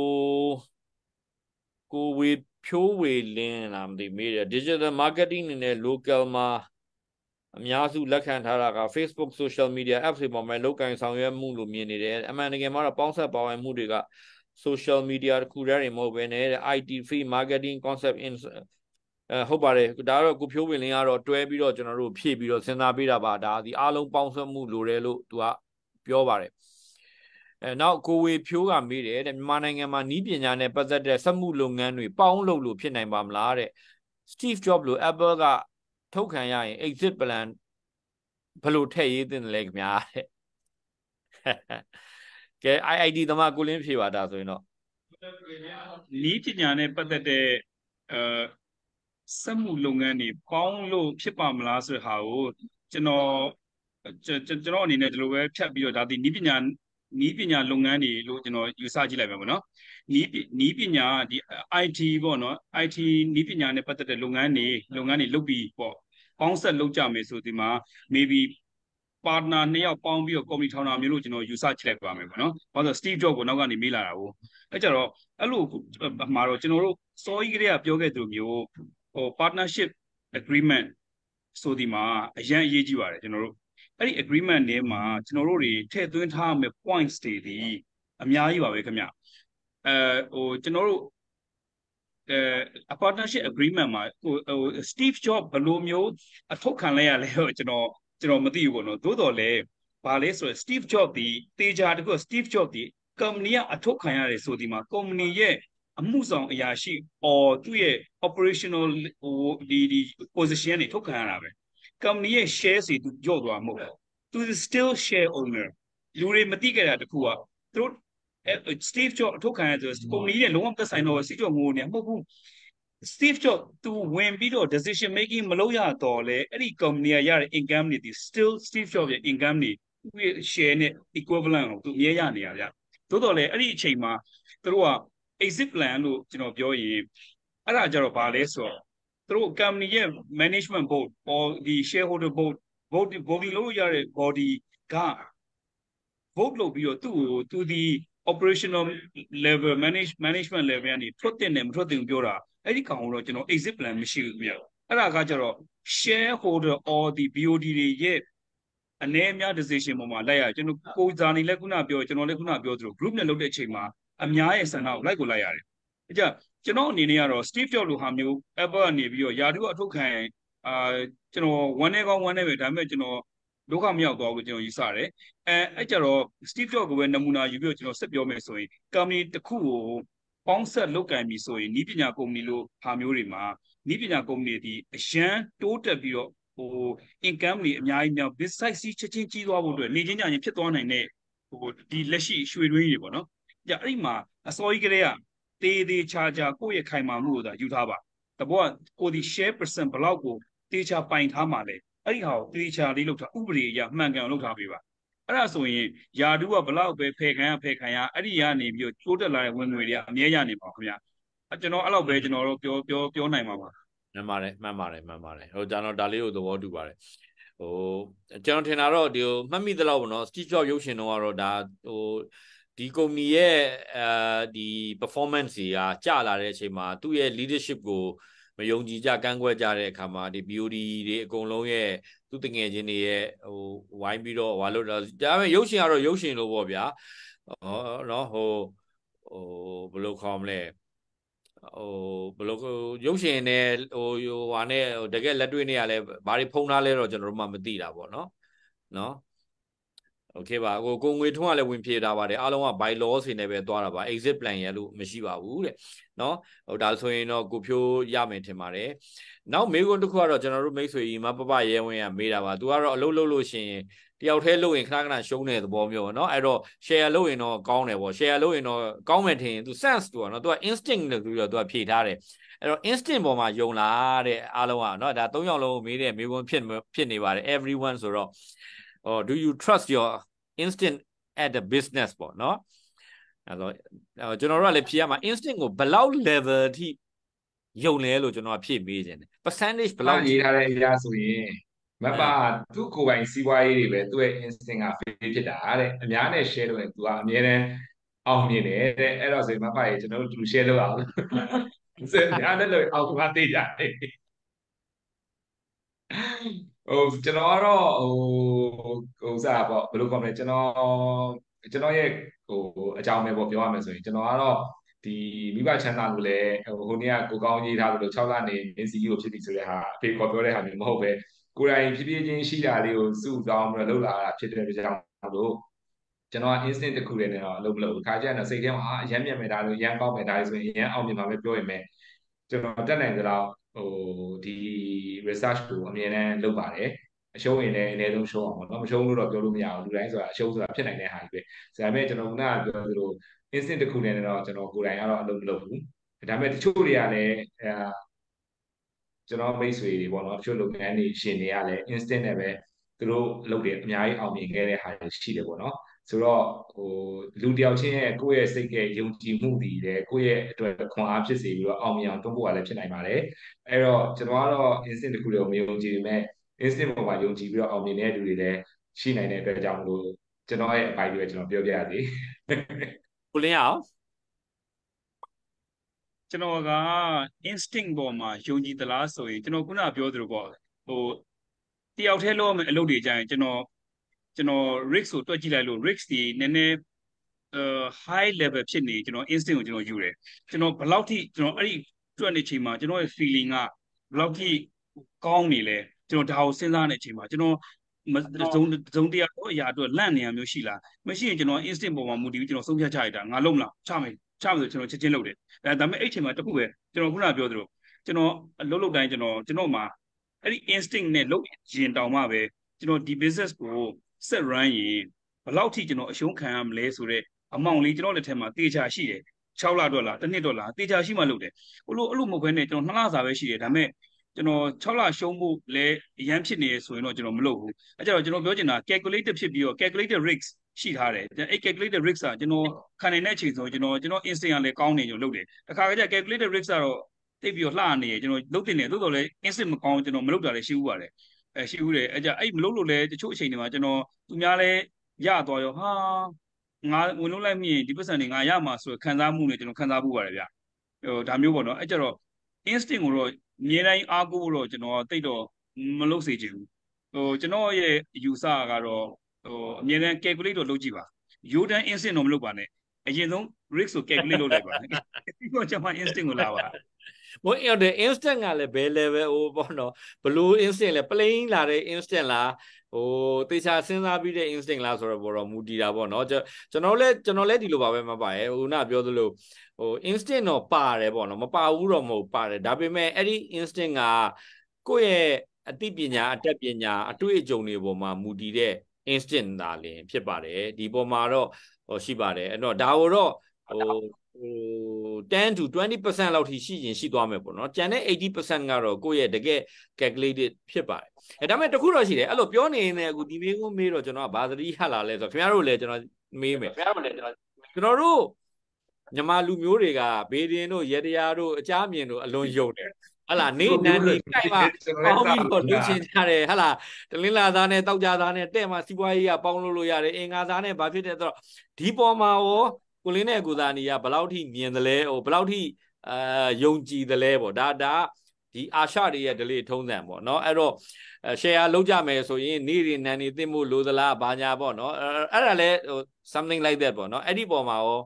ကိုဝေဖြိုးဝေလင်းလားမသိမေးတယ် digital marketing အနေနဲ့ local မှာအများစုလက်ခံထားတာက Facebook social media apps တွေပေါ်မှာလောက်ကင်ဆောင်ရွက်မှုလို့မြင်နေတယ်အမှန်တကယ်မှာတော့ပေါင်းဆက်ပါဝင်မှုတွေက social media တခုတည်းတွေမဟုတ်ဘဲနဲ့ IT free marketing concept in ဟုတ်ပါတယ်ဒါကတော့ကိုဖြိုးဝင်လင်းကတော့တွဲပြီးတော့ကျွန်တော်တို့ဖြည့်ပြီးတော့စဉ်းစားပေးတာပါဒါဒီအားလုံးပေါင်းစပ်မှုလိုတယ်လို့သူကပြောပါတယ်နောက်ကိုဝေဖြိုးကမေးတယ်တဲ့မြန်မာနိုင်ငံမှာနီးပညာနဲ့ပတ်သက်တဲ့စက်မှုလုပ်ငန်းတွေပေါင်းလုပ်လို့ဖြစ်နိုင်ပါမလားတဲ့ Steve Jobs လို့ Apple ကထုတ်ခံရရင် exit plan ဘယ်လိုထည့်ရေးသင့်တယ်လဲခင်ဗျာတဲ့ကဲ IIT သမားကိုလင်းဖြေပါဒါဆိုရင်တော့နီးပညာနဲ့ပတ်သက်တဲ့စက်မှုလုပ်ငန်းတွေပေါင်းလို့ဖြစ်ပါမလားဆိုတဲ့ဟာကိုကျွန်တော်အနေနဲ့ဒီလိုပဲဖြတ်ပြီးတော့ဒါဒီနီးပညာလုပ်ငန်းတွေလို့ကျွန်တော်ယူဆကြည့်လိုက်မယ်ပေါ့နော်နီးပညာဒီ IT ပေါ့နော် IT နီးပညာနဲ့ပတ်သက်တဲ့လုပ်ငန်းတွေလုပ်ပြီးပေါ့ပေါင်းဆက်လုပ်ကြမယ်ဆိုဒီမှာ maybe partner 2ယောက်ပေါင်းပြီးတော့ company ထောင်တာမျိုးလို့ကျွန်တော်ယူဆကြည့်လိုက်ပါမယ်ပေါ့နော်ဘာလို့ Steve Jobs ကိုနောက်ကနေမေးလာတာကိုအဲ့ကြတော့အဲ့လိုမှာတော့ကျွန်တော်တို့စောကြီးကလေးကပြောခဲ့သလိုမျိုးpartnership agreement ဆိုဒီမှာအရင်အရေးကြီးပါတယ်ကျွန်တော်တို့အဲ့ဒီ agreement ထဲမှာကျွန်တော်တို့တွေထည့်သွင်းထားမယ့် points တွေဒီအများကြီးပါပဲခင်ဗျကျွန်တော်တို့partnership agreement မှာSteve Jobs ဘယ်လိုမျိုးအထုတ်ခံလိုက်ရလဲကျွန်တော်မသိဘူးပေါ့နော်သို့တော်လည်းဘာလဲဆိုတော့ Steve Jobs ဒီတေချာတကူ Steve Jobs ဒီ company ကအထုတ်ခံရတယ်ဆိုဒီမှာ company ရဲ့အမှုဆောင်အရာရှိ or သူ့ရဲ့ operational ဟိုဒီ position တွေထုတ်ခံရတာပဲ company ရဲ့ share စီသူကြော့သွားမှာမဟုတ်ဘူးသူ still share owner လူတွေမသိခဲ့တာတခုကသူတို့ Steve Jobs ထုတ်ခံရဆို company နဲ့လုံးဝသက်ဆိုင်တော့ Steve Jobs ငိုနေမဟုတ်ဘူး Steve Jobs သူဝင်ပြီးတော့ decision making မလုပ်ရတော့လေအဲ့ဒီ company ရတဲ့ income တွေဒီ still Steve Jobs ရဲ့ income တွေသူရဲ့ share နဲ့ equivalent ကိုသူအမြဲရနေရဗျသို့တော်လည်းအဲ့ဒီအချိန်မှာသူတို့က exit plan လို့ကျွန်တော်ပြောရင်အဲ့ဒါကြတော့ဘာလဲဆိုတော့သူတို့ company ရဲ့ management board or ဒီ shareholder board voting လုပ်ရတဲ့ body က vote လုပ်ပြီးတော့သူဒီ operational level management level ကနေထွက်တဲ့နဲ့မထွက်တဲ့ပြောတာအဲ့ဒီကောင်တော့ကျွန်တော် exit plan မရှိဘူးဗျအဲ့ဒါကကြတော့ shareholder or ဒီ BOD တွေရဲ့အနေအများ decision ပေါ်မှာလိုက်ရကျွန်တော်ကိုဇာနေလည်းခုနပြောကျွန်တော်လည်းခုနပြောသလို group နဲ့လုပ်တဲ့အချိန်မှာအများရဲ့ဆန္ဒကိုလိုက်ကိုလိုက်ရတယ်။ဒါကြောင့်ကျွန်တော်အနေနဲ့ကတော့ Steve Jobs လိုဟာမျိုး Apple ကနေပြီးတော့ယာတူအထုတ်ခံကျွန်တော်ဝမ်းနေကောင်းဝမ်းနေပဲဒါပေမဲ့ကျွန်တော်ဒုက္ခမရောက်သွားဘူးကျွန်တော်ယူဆတယ်။အဲ့ကြတော့ Steve Jobs ကိုပဲနမူနာယူပြီးတော့ကျွန်တော်ဆက်ပြောမယ်ဆိုရင် company တစ်ခုကိုပေါင်းဆက်လုပ်ကင်ပြီဆိုရင်ဤပညာကုမ္ပဏီလိုဟာမျိုးတွေမှာဤပညာကုမ္ပဏီတွေအရန်တိုးတက်ပြီးတော့ဟို income တွေအများကြီးများ business ချက်ချင်းကြီးသွားဖို့အတွက်နေချင်းညချင်းဖြစ်သွားနိုင်တဲ့ဟိုဒီလက်ရှိရွှေတွင်းတွေပေါ့နော်။အဲ့ဒီမှာအစောကြီးကလေးကတေးချာကိုယ့်ရဲ့ခိုင်မာမှုကိုသာယူထားပါတဘောကကိုဒီ share percent ဘလောက်ကိုတေးချာပိုင်ထားမှာလဲအဲ့ဒီဟာကိုတေးချာလေးလုပ်ထားဥပဒေအရမှန်ကန်လုပ်ထားပေးပါအဲ့ဒါဆိုရင်ယာတူကဘလောက်ပဲဖယ်ခံရအဲ့ဒီကနေပြီးတော့တိုးတက်လာတဲ့ဝင်ငွေတွေကအမြဲရနေပါခင်ဗျာကျွန်တော်အဲ့လောက်ပဲကျွန်တော်တို့ပြောနိုင်ပါပါမှန်ပါတယ်ဟိုကျွန်တော်ဒါလေးကိုသဘောတူပါတယ်ဟိုကျွန်တော်ထင်တာတော့ဒီမှတ်မိသလောက်ပေါ့နော် Steve Jobs ရုပ်ရှင်တော့ကတော့ဒါဟိုဒီကုမ္ပဏီရဲ့ဒီ performance တွေကကျလာတဲ့အချိန်မှာသူ့ရဲ့ leadership ကိုမယုံကြည်ကြကန့်ကွက်ကြတဲ့အခါမှာဒီ BOD တွေအကုန်လုံးရဲ့သူတငယ်ချင်းတွေရဲ့ဟိုဝိုင်းပြီးတော့ဟာလို့ဒါပေမဲ့ရုပ်ရှင်ကတော့ရုပ်ရှင်လို့ပေါ့ဗျာနော်ဟိုဘယ်လိုခေါ်မလဲဘယ်လိုရုပ်ရှင်နဲ့ဟိုဟာနဲ့တကယ်လက်တွေ့နေရလဲဘာတွေဖုံးထားလဲတော့ကျွန်တော်တို့မှမသိတာပေါ့နော်โอเคပါကိုငွေထုံးကလည်းဝင်ဖြေတာပါတယ်အားလုံးက by law တွေနဲ့ပဲသွားတာပါ exit plan ရလို့မရှိပါဘူးတဲ့နော်ဟိုဒါဆိုရင်တော့ကိုဖြိုးရမယ်ထင်ပါတယ်နောက်မေးခွန်းတစ်ခုကတော့ကျွန်တော်တို့မိတ်ဆွေကြီးမပပရဲဝင်ကမေးတာပါသူကတော့အလုပ်လုပ်လို့ရှိရင်တယောက်တည်းလုပ်ရင်ခဏရှုံးတဲ့သဘောမျိုးเนาะအဲ့တော့ share လုပ်ရင်တော့ကောင်းတယ်ပေါ့ share လုပ်ရင်တော့ကောင်းမယ်ထင်ရင်သူ sense တူอ่ะเนาะသူက instinct လို့ပြီးတော့သူကဖြေထားတယ်အဲ့တော့ instinct ပေါ်မှာယုံလာတဲ့အားလုံးอ่ะเนาะဒါ၃ယောက်လုံးမေးတဲ့မေးခွန်းဖြစ်နေပါတယ် everyone ဆိုတော့do you trust your instinct at the business ပေါ့เนาะအဲ့တော့ကျွန်တော်တို့ကလည်းဖြေရမှာ instinct ကိုဘယ်လောက် level အထိယုံလဲလို့ကျွန်တော်ကဖြည့်ပေးခြင်းတယ် percentage ဘယ်လောက်ရေးထားတဲ့အရာဆိုရင်မပါသူ့ကိုယ်ပိုင်စီးပွားရေးတွေပဲသူ့ရဲ့ instinct က fail ဖြစ်တာတဲ့အများနဲ့ share လုပ်ရင်သူကအမြဲတမ်းအောင်မြင်တယ်တဲ့အဲ့တော့ဆိုရင်မပါရေကျွန်တော်တို့ share လုပ်အောင်ဆိုရင်အားနဲ့လို့အောင်ပါသေးကြတယ်ဟိုကျွန်တော်ကတော့ဟိုစားပေါ့ဘယ်လိုခေါ်မလဲကျွန်တော်ရဲ့ဟိုအကြောင်းပဲပေါ့ပြောရမယ်ဆိုရင်ကျွန်တော်ကတော့ဒီမိဘချမ်းသာလို့လဲဟိုနေ့ကကိုကောင်းရေးထားလို့6လနေမင်းစီကြီးကိုဖြစ်ပြီဆိုတဲ့ဟာအဖေခေါ်ပြောတဲ့ဟာမျိုးမဟုတ်ပဲကိုယ်တိုင်ဖြည်းဖြည်းချင်းရှိတာလေးကိုစုဆောင်းပြီးတော့လှုပ်လာတာဖြစ်တဲ့ကြောင့်လို့ကျွန်တော် instinct တစ်ခုတည်းနဲ့တော့အလုပ်မလုပ်ဘူးခါကျရင်တော့စိတ်ထဲမှာအရမ်းမြင်မယ်ဒါလို့ရမ်းကောင်းမယ်ဒါလို့ဆိုရင်အရမ်းအောင်မြင်မှာပဲပြောရင်ပဲကျွန်တော်တက်နိုင်ကြတော့ဟိုဒီ research ကိုအမြဲတမ်းလုပ်ပါတယ်အရှုံးရင်လည်းအနည်းဆုံးရှုံးအောင်ပေါ့နော်မရှုံးလို့တော့ပြောလို့မရဘူးလူတိုင်းဆိုတာအရှုံးဆိုတာဖြစ်နိုင်တဲ့ဟာကြီးပဲဒါပေမဲ့ကျွန်တော်ကပြောသလို instant တစ်ခုနဲ့တော့ကျွန်တော်ကိုယ်တိုင်ကတော့အလုပ်မလုပ်ဘူးဒါပေမဲ့တချို့တွေကလည်းကျွန်တော်မိတ်ဆွေတွေပေါ့နော်တချို့လုပ်ငန်းတွေရှင်တွေကလည်း instant နဲ့ပဲသူတို့လုပ်တယ်အများကြီးအောင်မြင်ခဲ့တဲ့ဟာတွေရှိတယ်ပေါ့နော်ဆိုတော့ဟိုလူတယောက်ချင်းရဲ့ကိုယ့်ရဲ့စိတ်ရဲ့ယုံကြည်မှုတည်တယ်ကိုယ့်ရဲ့အတွက်ခွန်အားဖြစ်စေပြီးတော့အောင်မြင်အောင်တွန်းပို့ရလည်းဖြစ်နိုင်ပါတယ်အဲ့တော့ကျွန်တော်ကတော့ instant တစ်ခုတည်းကိုမယုံကြည်ပေမဲ့ instant ပေါ်မှာယုံကြည်ပြီးတော့အောင်မြင်တဲ့လူတွေလည်းရှိနိုင်တဲ့အတွက်ကြောင့်မလို့ကျွန်တော်ရဲ့အပိုင်းတွေပဲကျွန်တော်ပြောပြရစီကိုလင်းအောင်ကျွန်တော်က instinct ပေါ်မှာယုံကြည်သလားဆိုရင်ကျွန်တော်ခုနပြောသလိုပေါ့ဟိုတယောက်တည်းလုပ်မယ်အလုပ်တွေကြရင်ကျွန်တော် risk ကိုတွက်ကြည့်လိုက်လို့ risk ဒီနည်းနည်းhigh level ဖြစ်နေကျွန်တော် instinct ကိုကျွန်တော်ယူတယ်ကျွန်တော်ဘယ်လောက်ထိကျွန်တော်အဲ့ဒီတွက်နေချိန်မှာကျွန်တော်ရဲ့ feeling ကဘယ်လောက်ထိကောင်းနေလဲကျွန်တော်ဒါကိုစဉ်းစားနေချိန်မှာကျွန်တော်ဇုံတရားတော့အရာအတွက်လန့်နေရမျိုးရှိလားမရှိရင်ကျွန်တော် instinct ပေါ်မှာမူတည်ပြီးကျွန်တော်ဆုံးဖြတ်ချရတာငါလုံးမလားချမယ်ချမလို့ကျွန်တော်ချက်ချင်းလုပ်တယ်ဒါပေမဲ့အဲ့ချိန်မှာတခုပဲကျွန်တော်ခုနပြောသလိုကျွန်တော်လှုပ်တိုင်းကျွန်တော်မှာအဲ့ဒီ instinct နဲ့လုပ်ရင်တောင်မှပဲကျွန်တော်ဒီ business ကို set run ရင်ဘယ်လောက်ထိကျွန်တော်အရှုံးခံရမလဲဆိုတော့အမောင်လေးကျွန်တော်လက်ထက်မှာတေချာရှိတယ်6 လဒေါ်လာတစ်နှစ်ဒေါ်လာတေချာရှိမှလုပ်တယ်အဲ့လိုမဟုတ်ဘဲနဲ့ကျွန်တော်2 လစာပဲရှိတယ်ဒါပေမဲ့ကျွန်တော်6 လရှုံးဖို့လဲအရန်ဖြစ်နေဆိုရင်တော့ကျွန်တော်မလုပ်ဘူးအဲကြတော့ကျွန်တော်ပြောချင်တာ calculated ဖြစ်ပြီးတော့ calculated risk ရှိထားတယ်အဲ့ calculated risk ကကျွန်တော်ခံနိုင်တဲ့အချိန်ဆိုကျွန်တော် instinct ကလည်းကောင်းနေကျွန်တော်လုပ်တယ်တခါကြ calculated risk ကတော့တိတ်ပြီးတော့လှနေရကျွန်တော်လုပ်တင်တယ်သို့တော်လည်း instinct မကောင်းကျွန်တော်မလုပ်တာလည်းရှိဦးပါတယ်ရှိဦးတယ်အဲကြအဲ့မလုပ်လို့လည်းတချို့အချိန်တွေမှာကျွန်တော်သူများလည်းရသွားရောဟာငါဝင်လို့လိုက်မိရင်ဒီပတ်စံတွေငါရမှာဆိုခံစားမှုနဲ့ကျွန်တော်ခံစားမှုပါတယ်ဗျဒါမျိုးပေါ့နော်အဲကြတော့ instinct ကိုတော့မြေတိုင်းအားကိုးတော့ကျွန်တော်တိတ်တော့မလုပ်စေချင်ဘူးကျွန်တော်ရဲ့ယူဆကတော့အမြဲတမ်း calculate တော့လုပ်ကြည့်ပါရိုးတန်း instinct တော့မလုပ်ပါနဲ့အရင်ဆုံး risk ကို calculate လုပ်လိုက်ပါဒီတော့ကျွန်မ instinct ကိုလာပါဘို့အဲ့ဒါ instant ကလည်းဘယ် level ဟိုပေါ့နော်ဘလို့ instant လဲ plain လာတဲ့ instant လားတေချာစဉ်းစားပြီးတဲ့ instinct လားဆိုတော့ဘောတော့မူတည်တာပေါ့နော်ကျွန်တော်လည်းဒီလိုပါပဲမပါရဲ့ဟိုနာပြောသလိုinstinct တော့ပါတယ်ပေါ့နော်မပါဘူးတော့မဟုတ်ပါတယ်ဒါပေမဲ့အဲ့ဒီ instinct ကကိုယ့်ရဲ့အသိပညာအတတ်ပညာအတွေ့အကြုံတွေပေါ်မှာမူတည်တဲ့ instinct သာလင်ဖြစ်ပါတယ်ဒီပေါ်မှာတော့ရှိပါတယ်အဲ့တော့ဒါကိုတော့10 to 20% လောက်ထိရှိရင်ရှိသွားမယ်ပေါ့နော်ကျန်တဲ့ 80% ကတော့ကိုယ့်ရဲ့တကယ် calculated ဖြစ်ပါတယ်ဒါပေမဲ့တခုတော့ရှိတယ်အဲ့လိုပြောနေနေအခုဒီမေးခွန်းမေးတော့ကျွန်တော်ကဘာသတိရလာလဲဆိုတော့ခင်ဗျားတို့လည်းကျွန်တော်မေးမယ်ခင်ဗျားတို့လည်းကျွန်တော်တို့မြန်မာလူမျိုးတွေကဘေးဒင်တို့ရတရားတို့အကြမ်းမြင်တို့အလွန်ယုံတယ်ဟလာနေနန်းနေကြိုက်ပါပေါင်းပြီးတော့လူချင်းကြတယ်ဟလာတလင်းလာသားနဲ့တောက်ကြသားနဲ့တဲ့မှာစီးပွားရေးကပေါင်းလို့ရတယ်အင်္ဂါသားနဲ့ဘာဖြစ်တဲ့ဆိုတော့ဒီပေါ်မှာရောကိုလင်းနဲ့ကိုသားနီကဘယ်လောက်ထိမြင်တယ်လဲဘယ်လောက်ထိယုံကြည်တယ်လဲပေါ့ဒါဒီအာရှတွေရဲ့ delay ထုံးစံပေါ့နော်အဲ့တော့share လုပ်ကြမယ်ဆိုရင်နေရနန်းနေသိမှုလိုသလားဘာညာပေါ့နော်အဲ့ဒါလဲ something like that ပေါ့နော်အဲ့ဒီပေါ်မှာရော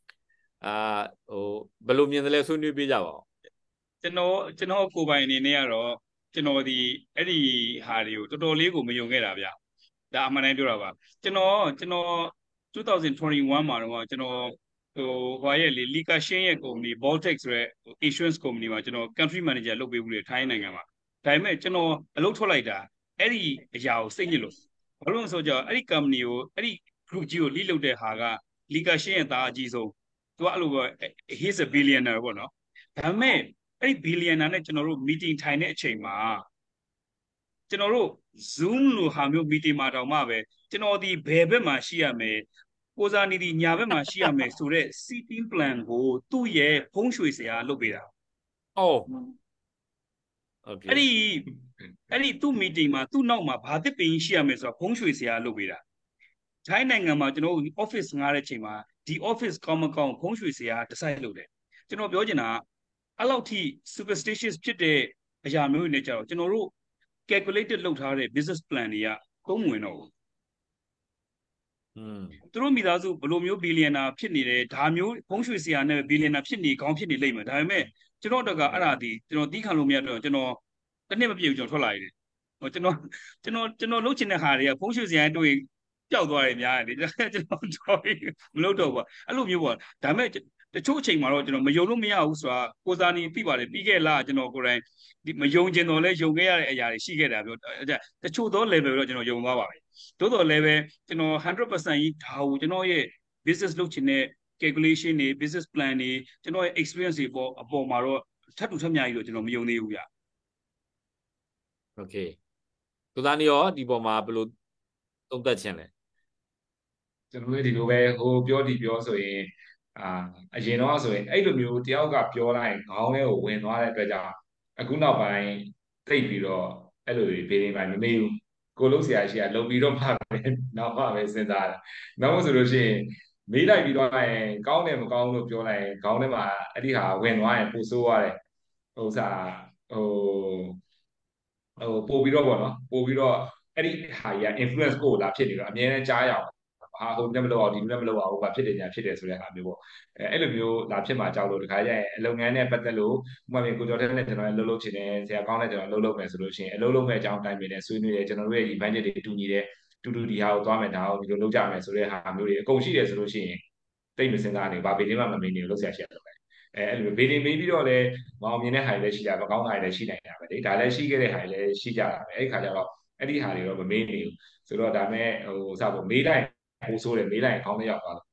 ဘယ်လိုမြင်တယ်လဲဆွေးနွေးပြကြပါဦးကျွန်တော်ကိုပိုင်အနေနဲ့ကတော့ကျွန်တော်ဒီအဲ့ဒီဟာတွေကိုတော်တော်လေးကိုမယုံခဲ့တာဗျဒါအမှန်တိုင်းပြောတာပါကျွန်တော်2021မှာတော့ကျွန်တော်ဘာရဲ့လေလီကာရှင်းရဲ့ company Baltic ဆိုတဲ့ insurance company မှာကျွန်တော် country manager လုပ်ပေးဘူးလေထိုင်းနိုင်ငံမှာဒါပေမဲ့ကျွန်တော်အလုပ်ထွက်လိုက်တာအဲ့ဒီအရာကိုစိတ်ညစ်လို့ဘာလို့လဲဆိုတော့အဲ့ဒီ company ကိုအဲ့ဒီ group ကြီးကို lead လုပ်တဲ့ဟာကလီကာရှင်းရဲ့သားအကြီးဆုံးသူကအဲ့လိုပဲ he's a billionaire ပေါ့နော်ဒါပေမဲ့အဲ့ဒီ billionaire နဲ့ကျွန်တော်တို့ meeting ထိုင်တဲ့အချိန်မှာကျွန်တော်တို့ Zoom လိုဟာမျိုး meeting မှာတောင်မှပဲကျွန်တော်ဒီဘယ်ဘက်မှာရှိရမယ်ကိုစားနေဒီညာဘက်မှာရှိရမယ်ဆိုတော့ seating plan ကိုသူ့ရဲ့ဖုံးရွှေစရာလုပ်ပေးတာ okay အဲ့ဒီသူ့ meeting မှာသူ့နောက်မှာဘာတစ်ပင်ရှိရမယ်ဆိုတော့ဖုံးရွှေစရာလုပ်ပေးတာထိုင်းနိုင်ငံမှာကျွန်တော်တို့ office ငှားတဲ့ချိန်မှာဒီ office ကောင်းမကောင်းဖုံးရွှေစရာ decide လုပ်တယ်ကျွန်တော်ပြောချင်တာအဲ့လောက်ထိ superstitious ဖြစ်တဲ့အရာမျိုးတွေနဲ့ကြတော့ကျွန်တော်တို့ calculated လုပ်ထားတဲ့ business plan တွေကသုံးဝင်တော့ဘူးသူတို့မိသားစုဘလိုမျိုးဘီလီယံနာဖြစ်နေတယ်ဒါမျိုးဖုံးရွှေစရာနဲ့ဘီလီယံနာဖြစ်နေကောင်းဖြစ်နေလိမ့်မယ်ဒါပေမဲ့ကျွန်တော်တို့ကအဲ့ဒါဒီကျွန်တော်တီးခံလို့မရတော့ကျွန်တော်တစ်နှစ်မပြည့်ဘူးကျွန်တော်ထွက်လာရတယ်ကျွန်တော်လုပ်ချင်တဲ့ဟာတွေကဖုံးရွှေစရာတွေ့ပျောက်သွားတယ်များတယ်ကျွန်တော်တော့မလုပ်တော့ဘူးအဲ့လိုမျိုးပေါ့ဒါပေမဲ့တချို့အချိန်မှာတော့ကျွန်တော်မယုံလို့မရဘူးဆိုတာကိုစားနေသိပါတယ်ပြီးခဲ့လားကျွန်တော်ကိုယ်တိုင်ဒီမယုံကျင်တော့လဲယုံခဲ့ရတဲ့အရာတွေရှိခဲ့တာပြောတချို့သော level တော့ကျွန်တော်ယုံသွားပါပြီသို့တော်လည်းပဲကျွန်တော် 100% ကြီးဒါကိုကျွန်တော်ရဲ့ business လုပ်ချင်တဲ့ calculation တွေ business plan တွေကျွန်တော်ရဲ့ experience တွေပေါ့အပေါ်မှာတော့ထပ်တူထပ်မြကြီးတော့ကျွန်တော်မယုံသေးဘူးဗျ okay ကိုသားနေရောဒီပေါ်မှာဘယ်လိုသုံးသပ်ခြင်းလဲကျွန်တော်တို့ဒီလိုပဲဟိုပြောဒီပြောဆိုရင်အရင်တော့ဆိုရင်အဲ့လိုမျိုးတယောက်ကပြောလိုက်ခေါင်းထဲကိုဝင်သွားတဲ့အတွက်ကြောင့်အခုနောက်ပိုင်းသိပ်ပြီးတော့အဲ့လိုဘေးရင်းပိုင်းမမေ့ဘူးကိုလုံးဆရာရှိကလုံပြီးတော့မှပဲနောက်မှပဲစဉ်းစားတယ်နောက်မှဆိုလို့ရှိရင်မေးလိုက်ပြီးတော့ရင်ကောင်းတယ်မကောင်းလို့ပြောလိုက်ရင်ခေါင်းထဲမှာအဲ့ဒီဟာဝင်သွားရင်ပိုဆိုးရတယ်ဥစားပို့ပြီးတော့ပေါ့နော်ပို့ပြီးတော့အဲ့ဒီဟာကြီးက influence ကိုလာဖြစ်နေတော့အမြဲတမ်းကြားရအောင်ဟိုလည်းမလုပ်အောင်ဒီလည်းမလုပ်အောင်ဟိုဘာဖြစ်တယ်ညာဖြစ်တယ်ဆိုတဲ့ဟာမျိုးပေါ့အဲ့လိုမျိုးလာဖြစ်မှာကြောက်လို့တခါကျရင်အလုပ်ငန်းနဲ့ပတ်သက်လို့ဥပမာကိုကျော်တဲ့နဲ့ကျွန်တော်လှုပ်လှုပ်ချင်တယ်ဆရာကောင်းတဲ့ကျွန်တော်လှုပ်မယ်ဆိုလို့ရှိရင်အလုပ်လုပ်မဲ့အကြောင်းတိုင်းပဲနဲ့ဆွေးနွေးတယ်ကျွန်တော်တို့ရဲ့ဒီ budget တွေတူညီတယ်တူတူဒီဟာကိုသွားမယ်ဒါကိုဒီလိုလုပ်ကြမယ်ဆိုတဲ့ဟာမျိုးတွေအကုန်ရှိတယ်ဆိုလို့ရှိရင်တိတ်မစင်စားနေဘာဘေးလေးမှမမေးနေလို့ဆရာရှိရတယ်ပဲအဲ့လိုဘေးလေးမေးပြီးတော့လည်းမအောင်မြင်တဲ့ဟာတွေလည်းရှိကြမကောင်းတာတွေလည်းရှိနိုင်တာပဲလေဒါလည်းရှိခဲ့တဲ့ဟာတွေလည်းရှိကြတာပဲအဲ့ခါကျတော့အဲ့ဒီဟာတွေတော့မမေးနေဘူးဆိုတော့ဒါမဲ့ဟိုစပေါ့မေးလိုက်ဟိုဆိုးတယ်မေးလိုက်ခေါင်းထဲရောက်သွားတယ်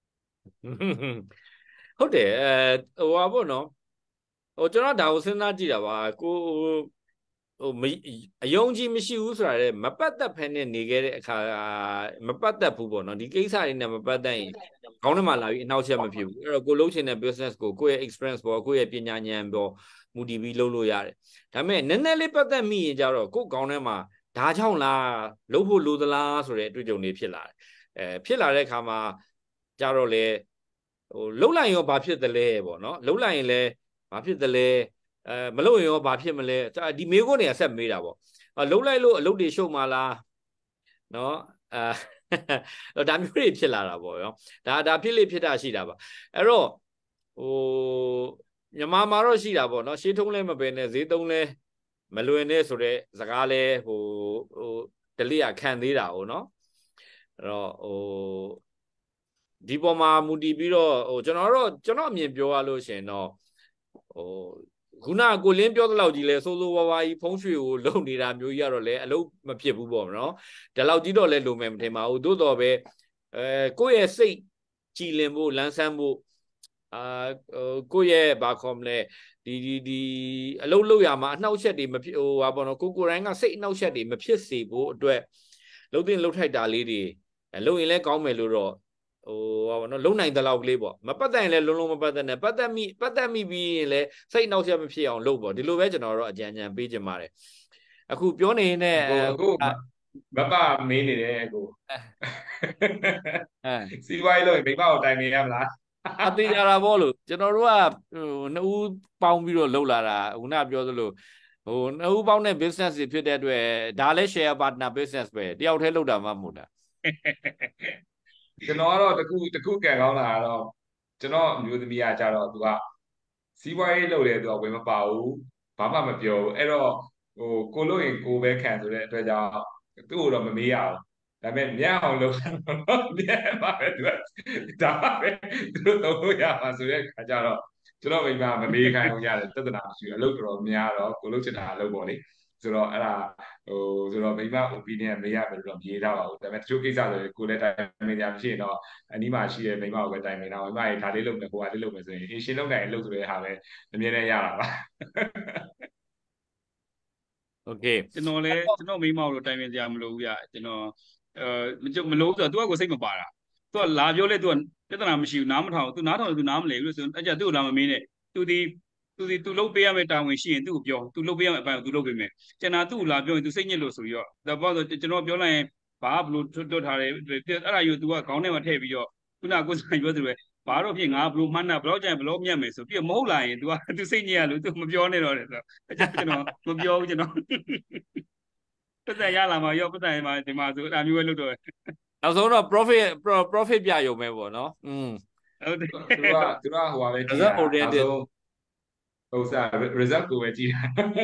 ဟုတ်တယ်ဟိုပါပေါ့နော်ဟိုကျွန်တော်ဒါကိုစဉ်းစားကြည့်တာပါကိုဟိုအယုံကြည်မရှိဘူးဆိုတာလေမပတ်သက်ဖက်နဲ့နေခဲ့တဲ့အခါမပတ်သက်ဘူးပေါ့နော်ဒီကိစ္စတွေနဲ့မပတ်သက်ရင်ခေါင်းထဲမှာလာပြီးအနှောက်အယှက်မဖြစ်ဘူးအဲ့တော့ကိုလှုပ်ချင်တဲ့ business ကိုယ့်ရဲ့ experience ပေါ်ကိုယ့်ရဲ့ပညာဉာဏ်ပေါ်မူတည်ပြီးလုပ်လို့ရတယ်ဒါပေမဲ့နည်းနည်းလေးပတ်သက်မိရင်ကြတော့ကိုယ့်ခေါင်းထဲမှာဒါကြောင့်လားလုပ်ဖို့လိုသလားဆိုတဲ့အတွေ့အကြုံတွေဖြစ်လာတယ်ဖြစ်လာတဲ့အခါမှာကြတော့လေဟိုလှုပ်လိုက်ရောဘာဖြစ်သလဲပေါ့နော်လှုပ်လိုက်ရင်လည်းဘာဖြစ်သလဲမလုပ်ရင်ရောဘာဖြစ်မလဲဒီမေခွန်းတွေကဆက်မေးတာပေါ့လှုပ်လိုက်လို့အလုပ်တွေရှုပ်မှာလားနော်ဒါမျိုးတွေဖြစ်လာတာပေါ့ရောဒါဖြစ်လေဖြစ်တာရှိတာပါအဲ့တော့ဟိုမြန်မာမှာတော့ရှိတာပေါ့နော်ရှေးထုံးလဲမပယ်နဲ့ဈေးသုံးလဲမလွင်နဲ့ဆိုတဲ့စကားလဲဟိုတလိရခံသေးတာဟုတ်နော်အဲ့တော့ဟိုဒီပေါ်မှာမူတည်ပြီးတော့ဟိုကျွန်တော်အမြင်ပြောရလို့ရှင်တော့ဟိုခုနကိုလင်းပြောသလောက်ကြီးလဲစိုးစိုးဝါးဝါကြီးဖုံးရွှေကိုလုံနေတာမျိုးကြီးကတော့လဲအလုပ်မဖြစ်ဘူးပေါ့နော်ဒီလောက်ကြီးတော့လဲလုံမယ်မထင်ပါဘူးသို့တော်ပဲကိုယ့်ရဲ့စိတ်ကြည်လင်ဖို့လန်းဆန်းဖို့ကိုယ့်ရဲ့ဘာခေါ်မလဲဒီအလုပ်လုပ်ရမှာအနှောက်အယှက်တွေမဖြစ်ဟိုဟာပေါ့နော်ကိုတိုင်းကစိတ်အနှောက်အယှက်တွေမဖြစ်စေဖို့အတွက်လှုပ်တင်လှုပ်ထိုက်တာလေးတွေလှုပ်ရင်လဲကောင်းမယ်လို့တော့ဟိုဟာပေါ့နော်လုံနိုင်တဲ့လောက်ကလေးပေါ့မပတ်သက်ရင်လည်းလုံးမပတ်သက်နဲ့ပတ်သက်မိပြီးရင်လည်းစိတ်နှောက်ယှက်မဖြစ်အောင်လုပ်ပေါ့ဒီလိုပဲကျွန်တော်တို့အကြံဉာဏ်ပေးကြပါတယ်အခုပြောနေတဲ့အခုမပမေးနေတယ်အခုစီးပွားရေးလို့မိမကိုတိုင်နေရမလားအသေးကြတာပေါ့လို့ကျွန်တော်တို့ကနှစ်ဦးပေါင်းပြီးတော့လှုပ်လာတာခုနပြောသလိုဟိုနှစ်ဦးပေါင်းတဲ့ business တွေဖြစ်တဲ့အတွက်ဒါလည်း share partner business ပဲတယောက်တည်းလှုပ်တာမှမဟုတ်တာကျွန်တော်ကတော့တခုကံကောင်းတာကတော့ကျွန်တော်အမျိုးသမီးကကြတော့သူကစီးပွားရေးလုပ်တယ်သူကဝင်မပါဘူးဘာမှမပြောဘူးအဲ့တော့ဟိုကိုလို့ရင်ကိုပဲခံဆိုတဲ့အတွက်ကြောင့်သူ့ကိုတော့မမေးရဘူးဒါပေမဲ့မြတ်အောင်လုပ်မြတ်ပါပဲသူကဒါပဲသူတို့သုံးလို့ရမှာဆိုတဲ့အခါကျတော့ကျွန်တော်မိမမမေးခိုင်းဘူးရတယ်တဿနာမရှိဘူးအလုပ်တော်များတော့ကိုလုပ်ချင်တာအလုပ်ပေါ့လေဆိုတော့အဲ့ဒါဟိုဆိုတော့မိမ opinion မေးရမယ်လို့တော့ရေးထားပါဘူးဒါပေမဲ့တချို့ကိစ္စဆိုရင်ကိုလည်းတိုင်ပင်ကြမရှိရင်တော့အနီးမှာရှိတဲ့မိမကိုပဲတိုင်ပင်တော့မိမရေဒါလေးလုပ်မယ်ဟိုဟာလေးလုပ်မယ်ဆိုရင်အရှင်လုပ်နိုင်ရင်လုပ်ဆိုတဲ့ဟာပဲအမြဲတမ်းရတာပါโอเคကျွန်တော်လည်းကျွန်တော်မိမတို့တိုင်ပင်ကြမလို့ဘူးကျွန်တော်မလို့ဆိုတော့သူကကိုစိတ်မပါတာသူကလာပြောလဲသူကပြဿနာမရှိဘူးနားမထောင်သူနားထောင်သူနားမလဲဘူးလို့ဆိုအဲ့ကြသူ့ကိုလာမမင်းနဲ့သူလုပ်ပေးရမယ့်တာဝန်ရှိရင်သူ့ကိုပြောသူလုပ်ပေးရမယ့်အပိုင်းကိုသူလုပ်ပေးမယ်ကျွန်တော်သူ့ကိုလာပြောရင်သူစိတ်ညစ်လို့ဆိုပြီးတော့ဒါပေါ့ဆိုကျွန်တော်ပြောလိုက်ရင်ဘာဘလို့တွတ်ထားတယ်အဲ့ဒါယူသူကခေါင်းထဲမှာထည့်ပြီးတော့ခုနကိုဆိုင်ပြောသူပဲဘာတော့ဖြစ်ငါဘလို့မှန်းတာဘလို့ကြရင်ဘလို့မြတ်မယ်ဆိုပြီးတော့မဟုတ်လာရင် तू စိတ်ညစ်ရလို့ तू မပြောနဲ့တော့တယ်ဆိုတော့အဲ့ကျွန်တော်မပြောဘူးကျွန်တော်ပတ်သက်ရလာမှာရောပတ်သက်ရမှာဒီမှာဆိုအမျိုးပဲလုပ်တော့နောက်ဆုံးတော့ profit ပြရုံပဲပေါ့နော်ဟုတ်တယ်သူကဟိုပါပဲresult oriented ဟိုစား result ကိုပဲကြည့်တာ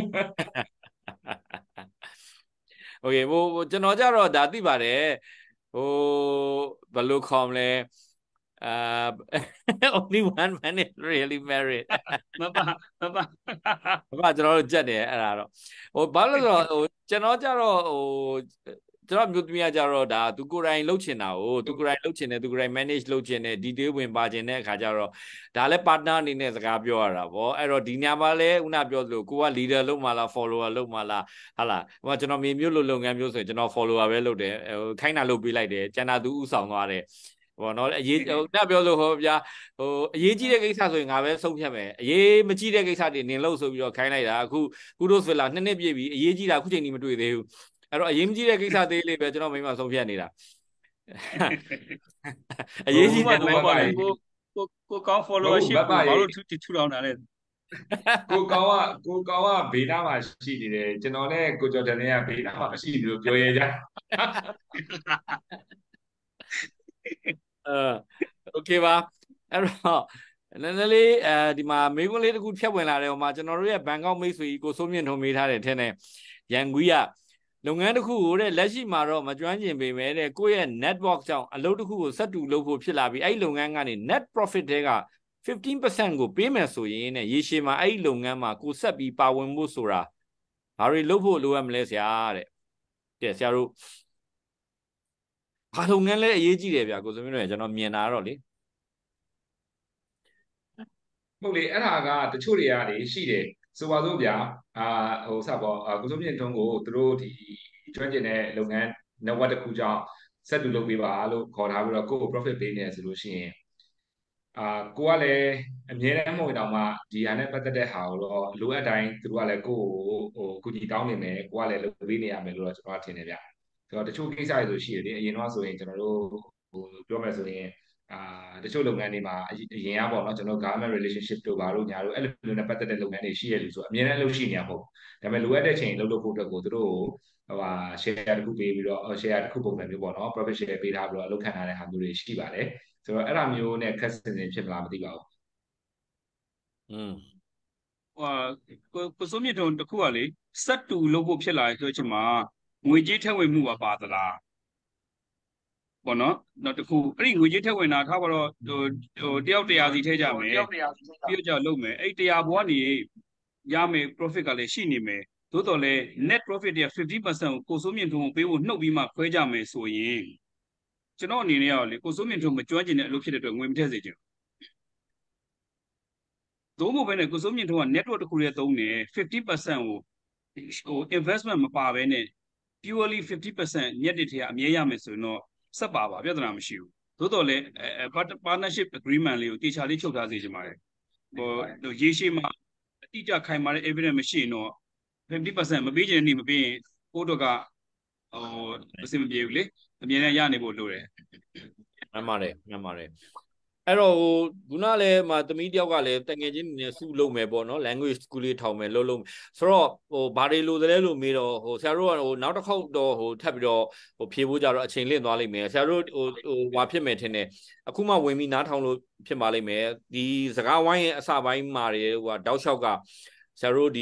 โอเคဟိုကျွန်တော်ကြတော့ဒါသိပါတယ်ဟိုဘယ်လိုခေါ်မလဲ only one man is really married မပါကျွန်တော်တို့ကြက်တယ်အဲ့ဒါတော့ဟိုဘာလို့လဲဆိုတော့ဟိုကျွန်တော်ကြတော့ဟိုကျွန်တော်မျိုးသမီးကကြတော့ဒါသူကိုယ်တိုင်လှုပ်ချင်တာကိုသူကိုယ်တိုင်လှုပ်ချင်တယ်သူကိုယ်တိုင် manage လုပ်ချင်တယ် detail ဝင်ပါချင်တဲ့အခါကျတော့ဒါလည်း partner အနေနဲ့စကားပြောရတာဗောအဲ့တော့ဒီညမှာလည်းခုနပြောသလိုကိုက leader လုပ်မှလား follower လုပ်မှလားဟာလားဟိုကျွန်တော်မြေမျိုးလုပ်ငန်းမျိုးဆိုရင်ကျွန်တော် follower ပဲလုပ်တယ်ဟိုခိုင်းတာလုပ်ပေးလိုက်တယ်ကျန်တာသူဥဆောင်သွားတယ်ဘောနော်အရေးတက်ပြောလို့ဟောဗျာဟိုအရေးကြီးတဲ့ကိစ္စဆိုရင်ငါပဲဆုံးဖြတ်မယ်အရေးမကြီးတဲ့ကိစ္စတွေနင်လို့ဆိုပြီးတော့ခိုင်းလိုက်တာအခုကုတို့ဆိုလာ2နှစ်ပြည့်ပြီအရေးကြီးတာအခုချိန်ကြီးမတွေ့သေးဘူးအဲ့တော့အရေးမကြီးတဲ့ကိစ္စသေးလေးပဲကျွန်တော်မိမဆုံးဖြတ်နေတာအရေးကြီးတဲ့တော့ပါလေကိုကောင်း followership ဘာလို့ထူထောင်တာလဲကိုကောင်းကဘေးနားမှာရှိနေတယ်ကျွန်တော်နဲ့ကိုကျော်တန်နဲ့ကဘေးနားမှာရှိတယ်လို့ပြောရကြโอเคပါအဲ့တော့နည်းနည်းလေးဒီမှာမေးခွန်းလေးတစ်ခုဖြတ်ဝင်လာတယ်ဟိုမှာကျွန်တော်တို့ရဲ့ဘန်ကောက်မိတ်ဆွေကြီးကိုစိုးမြင့်ထုံမေးထားတယ်ထင်တယ်ရန်ကွီးကလုပ်ငန်းတစ်ခုကိုတဲ့လက်ရှိမှာတော့မကျွမ်းကျင်ပေမဲ့တဲ့ကိုယ့်ရဲ့ network ကြောင့်အလုပ်တစ်ခုကိုဆက်တူလုပ်ဖို့ဖြစ်လာပြီးအဲ့လုပ်ငန်းကနေ net profit တွေက15% ကိုပေးမယ်ဆိုရင်တဲ့ရေရှည်မှာအဲ့လုပ်ငန်းမှာကိုဆက်ပြီးပါဝင်ဖို့ဆိုတာဘာတွေလုပ်ဖို့လိုရမလဲဆရာတဲ့ကဲဆရာတို့ဘာလုပ်ငန်းလဲအရေးကြီးတယ်ဗျာကိုစုံမင်းတို့ကျွန်တော်မြင်တာတော့လေဟုတ်လေအဲ့ဒါကတချို့တွေကလေရှိတယ်ဆိုပါစို့ဗျာဟိုစပေါ့ကိုစုံမြင့်ထွန်းကိုသူတို့ဒီကျွမ်းကျင်တဲ့လုပ်ငန်း network တစ်ခုကြောင့်ဆက်တူလုပ်ပေးပါလို့ခေါ်ထားပြီးတော့ကိုယ့်ကို profit ပေးနေဆိုလို့ရှိရင်ကိုကလည်းအမြဲတမ်းမဟုတ်တော့မှဒီဟာနဲ့ပတ်သက်တဲ့ဟာကိုတော့လိုအပ်တိုင်းသူတို့ကလည်းကိုယ့်ကိုဟိုကုညီတောင်းနေမယ်ကိုကလည်းလုပ်ပေးနေရမယ်လို့တော့ကျွန်တော်ထင်တယ်ဗျဆိုတော့တချို့ကိစ္စတွေဆိုရှိတယ်လေအရင်တော့ဆိုရင်ကျွန်တော်တို့ဟိုပြောမယ်ဆိုရင်တချို့လုပ်ငန်းတွေမှာအရင်ကပေါ့နော်ကျွန်တော် government relationship တို့ဘာလို့ညာတို့အဲ့လိုနဲ့ပတ်သက်တဲ့လုပ်ငန်းတွေရှိရလို့ဆိုအမြဲတမ်းလုပ်ရှိနေရပေါ့ဒါပေမဲ့လိုအပ်တဲ့ချိန်လုပ်ဖို့အတွက်ကိုသူတို့ဟိုshare တစ်ခုပေးပြီးတော့ share တစ်ခုပုံစံမျိုးပေါ့နော် profit share ပေးထားပြီးတော့အလုပ်ခံထားတဲ့ဟာမျိုးတွေရှိပါတယ်ဆိုတော့အဲ့ဒါမျိုးနဲ့ခက်စင်စင်ဖြစ်မလားမသိပါဘူးကိုစိုးမြင့်တုံတခုကလေစက်တူလုပ်ဖို့ဖြစ်လာဆိုချင်မှာငွေကြေးထည့်ဝင်မှုပါသလားပေါ့နော်နောက်တစ်ခုအဲ့ဒီငွေကြေးထည့်ဝင်တာထားပါတော့ဟိုတယောက်100စီထည့်ကြမယ်ပြီးတော့လုပ်မယ်အဲ့100ဘွားနေရမယ် profit ကလည်းရှိနေမယ်သို့တော်လည်း net profit ရဲ့ 50% ကိုစိုးမြင့်တုံကိုပေးဖို့နှုတ်ပြီးမှခွဲကြမယ်ဆိုရင်ကျွန်တော်အနေနဲ့ကလေကိုစိုးမြင့်တုံမကျွမ်းကျင်တဲ့အလုပ်ဖြစ်တဲ့အတွက်ငွေမထည့်စေချင်သို့မဟုတ်ဘဲနဲ့ကိုစိုးမြင့်တုံက network တစ်ခုတည်းသုံးတယ် 50% ကိုဟို investment မပါဘဲနဲ့ purely 50% ညက်တစ်ထည့်အမြဲရမယ်ဆိုရင်တော့ဆက်ပါပြဿနာမရှိဘူးသို့တော်လည်းpartnership agreement လေးကိုတေချာလေးချုပ်ထားစေချင်ပါတယ်ဟိုရေရှည်မှာအတိအကျခိုင်မာတဲ့ evidence မရှိရင်တော့ 50% မပေးချင်တဲ့နေ့မပေးရင်ကိုတို့ကဟိုအဆင်မပြေဘူးလေအမြဲတမ်းရနေဖို့လိုတယ်မှန်ပါတယ်အဲ့တော့ဟိုခုနလည်းသမီးတယောက်ကလည်းတငယ်ချင်းနေစုလုပ်မယ်ပေါ့နော် language school လေးထောင်မယ်လုပ်ဆိုတော့ဟိုဘာတွေလိုသလဲလို့မေးတော့ဟိုဆရာတို့ကဟိုနောက်တစ်ခေါက်တော့ဟိုထပ်ပြီးတော့ဟိုဖြေဖို့ကြတော့အချိန်လင့်သွားလိမ့်မယ်ဆရာတို့ဟိုဘာဖြစ်မယ်ထင်တယ်အခုမှဝင်ပြီးနားထောင်လို့ဖြစ်ပါလိမ့်မယ်ဒီစကားဝိုင်းရဲ့အစပိုင်းမှာတွေဟိုတောက်လျှောက်ကဆရာတို့ဒီ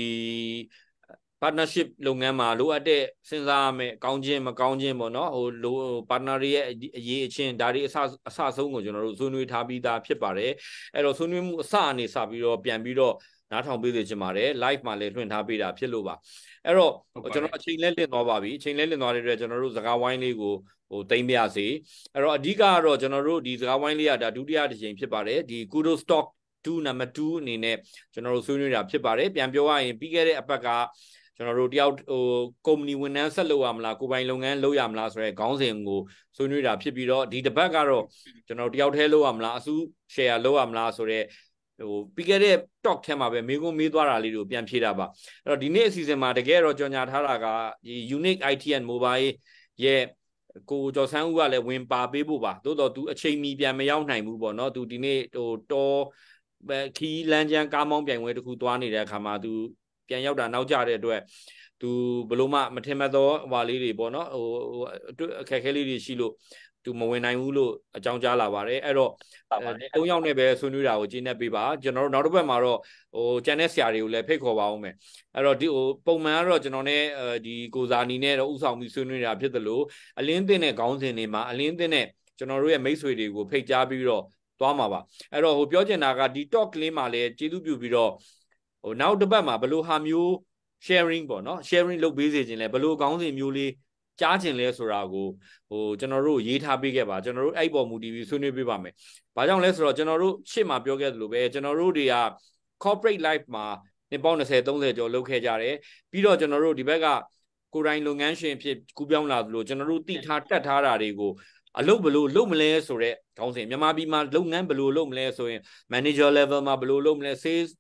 partnership လုပ်ငန်းမှာလိုအပ်တဲ့စဉ်းစားရမယ်ကောင်းခြင်းမကောင်းခြင်းပေါ့နော်ဟိုလို partner ရဲ့အရေးအချင်းဒါတွေအစဆုံးကိုကျွန်တော်တို့ဆွေးနွေးထားပြီးသားဖြစ်ပါတယ်အဲ့တော့ဆွေးနွေးမှုအစအနေစပြီးတော့ပြန်ပြီးတော့နားထောင်ပေးစေချင်ပါတယ် live မှာလည်းလွှင့်ထားပေးတာဖြစ်လို့ပါအဲ့တော့ကျွန်တော်အချိန်လဲလင့်သွားပါပြီအချိန်လဲလင့်သွားတဲ့အတွက်ကျွန်တော်တို့စကားဝိုင်းလေးကိုဟိုသိမ့်ပြရစီအဲ့တော့အဓိကကတော့ကျွန်တော်တို့ဒီစကားဝိုင်းလေးကဒါဒုတိယတစ်ချိန်ဖြစ်ပါတယ်ဒီ Kudo Stock 2 number 2အနေနဲ့ကျွန်တော်တို့ဆွေးနွေးတာဖြစ်ပါတယ်ပြန်ပြောရရင်ပြီးခဲ့တဲ့အပတ်ကကျွန်တော်တို့တယောက်ဟိုကုမ္ပဏီဝန်ထမ်းဆက်လုပ်ရမလားကိုယ်ပိုင်လုပ်ငန်းလုပ်ရမလားဆိုတဲ့ခေါင်းစဉ်ကိုဆွေးနွေးတာဖြစ်ပြီးတော့ဒီတစ်ပတ်ကတော့ကျွန်တော်တယောက်တည်းလုပ်ရမလားအစု share လုပ်ရမလားဆိုတဲ့ဟိုပြီးခဲ့တဲ့ talk ထဲမှာပဲမေးခွန်းမေးသွားတာလေးကိုပြန်ဖြေတာပါအဲ့တော့ဒီနေ့အစီအစဉ်မှာတကယ်တော့ကြော်ညာထားတာကဒီ unique IT and mobile ရဲ့ကိုကျော်ဆန်းဦးကလည်းဝင်ပါပေးဖို့ပါသို့တော့သူအချိန်မီပြန်မရောက်နိုင်ဘူးပေါ့နော်သူဒီနေ့ဟိုတော်ခီးလမ်းကျန်းကားမောင်းပြိုင်ပွဲတစ်ခုသွားနေတဲ့အခါမှာသူပြန်ရောက်တာနောက်ကျတဲ့အတွက်သူဘလို့မှမထင်မှတ်သောဟွာလေးတွေပေါ့နော်ဟိုအခက်အခဲလေးတွေရှိလို့သူမဝင်နိုင်ဘူးလို့အကြောင်းကြားလာပါတယ်အဲ့တော့၃ယောက်နဲ့ပဲဆွေးနွေးတာကိုကျင်းနေပေးပါကျွန်တော်တို့နောက်တစ်ပတ်မှာတော့ဟိုကျန်တဲ့ဆရာတွေကိုလည်းဖိတ်ခေါ်ပါအောင်မယ်အဲ့တော့ဒီဟိုပုံမှန်ကတော့ကျွန်တော်နဲ့ဒီကိုဇာနီနဲ့တော့ဥဆောင်ပြီးဆွေးနွေးတာဖြစ်သလိုအလင်းသင်းတဲ့ခေါင်းစဉ်တွေမှာအလင်းသင်းတဲ့ကျွန်တော်တို့ရဲ့မိတ်ဆွေတွေကိုဖိတ်ကြားပြီးတော့သွားမှာပါအဲ့တော့ဟိုပြောချင်တာကဒီ talk ကလေးမှာလည်းကျေးဇူးပြုပြီးတော့ဟိုနောက်တစ်ပတ်မှာဘလို့ဟာမျိုး sharing ပေါ့နော် sharing လုပ်ပေးစေခြင်းလဲဘလို့ခေါင်းစဉ်မျိုးလေးကြားခြင်းလဲဆိုတာကိုဟိုကျွန်တော်တို့ရေးထားပေးခဲ့ပါကျွန်တော်တို့အဲ့ပေါ်မူတည်ပြီးဆွေးနွေးပေးပါမယ်။ဘာကြောင့်လဲဆိုတော့ကျွန်တော်တို့ရှေ့မှာပြောခဲ့သလိုပဲကျွန်တော်တို့တွေက corporate life မှာနှစ်ပေါင်း20 30ကျော်လုပ်ခဲ့ကြတယ်။ပြီးတော့ကျွန်တော်တို့ဒီဘက်ကကိုယ်တိုင်လုပ်ငန်းရှင်ဖြစ်ကူးပြောင်းလာသလိုကျွန်တော်တို့တည်ထားတက်ထားတာတွေကိုအလုပ်ဘလို့လုပ်မလဲဆိုတော့ခေါင်းစဉ်မြန်မာပြည်မှာလုပ်ငန်းဘလို့လုပ်မလဲဆိုရင် manager level မှာဘလို့လုပ်မလဲ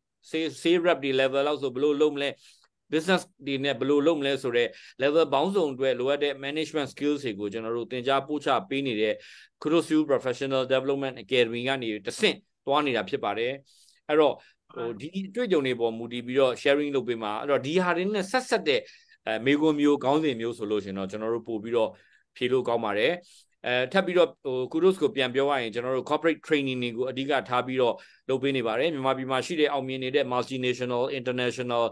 sales rep ဒီ level လောက်ဆိုဘလို့လုပ်မလဲ business ဒီနဲ့ဘလို့လုပ်မလဲဆိုတော့ level ဘောင်းစုံအတွက်လိုအပ်တဲ့ management skills တွေကိုကျွန်တော်တို့သင်ကြားပို့ချပေးနေတဲ့ Kurosu Professional Development Academy ကနေတဆင့်သွားနေတာဖြစ်ပါတယ်အဲ့တော့ဟိုဒီတွေ့ကြုံတွေပေါ်မူတည်ပြီးတော့ sharing လုပ်ပေးမှာအဲ့တော့ဒီဟာတွေနဲ့ဆက်တဲ့မေကွန်မျိုးခေါင်းစဉ်မျိုးဆိုလို့ရှင်တော့ကျွန်တော်တို့ပို့ပြီးတော့ဖြေလို့ကောင်းပါတယ်ထပ်ပြီးတော့ဟို Kudos ကိုပြန်ပြောရရင်ကျွန်တော်တို့ corporate training တွေကိုအဓိကထားပြီးတော့လုပ်ပေးနေပါတယ်မြန်မာပြည်မှာရှိတဲ့အောင်မြင်နေတဲ့ multinational international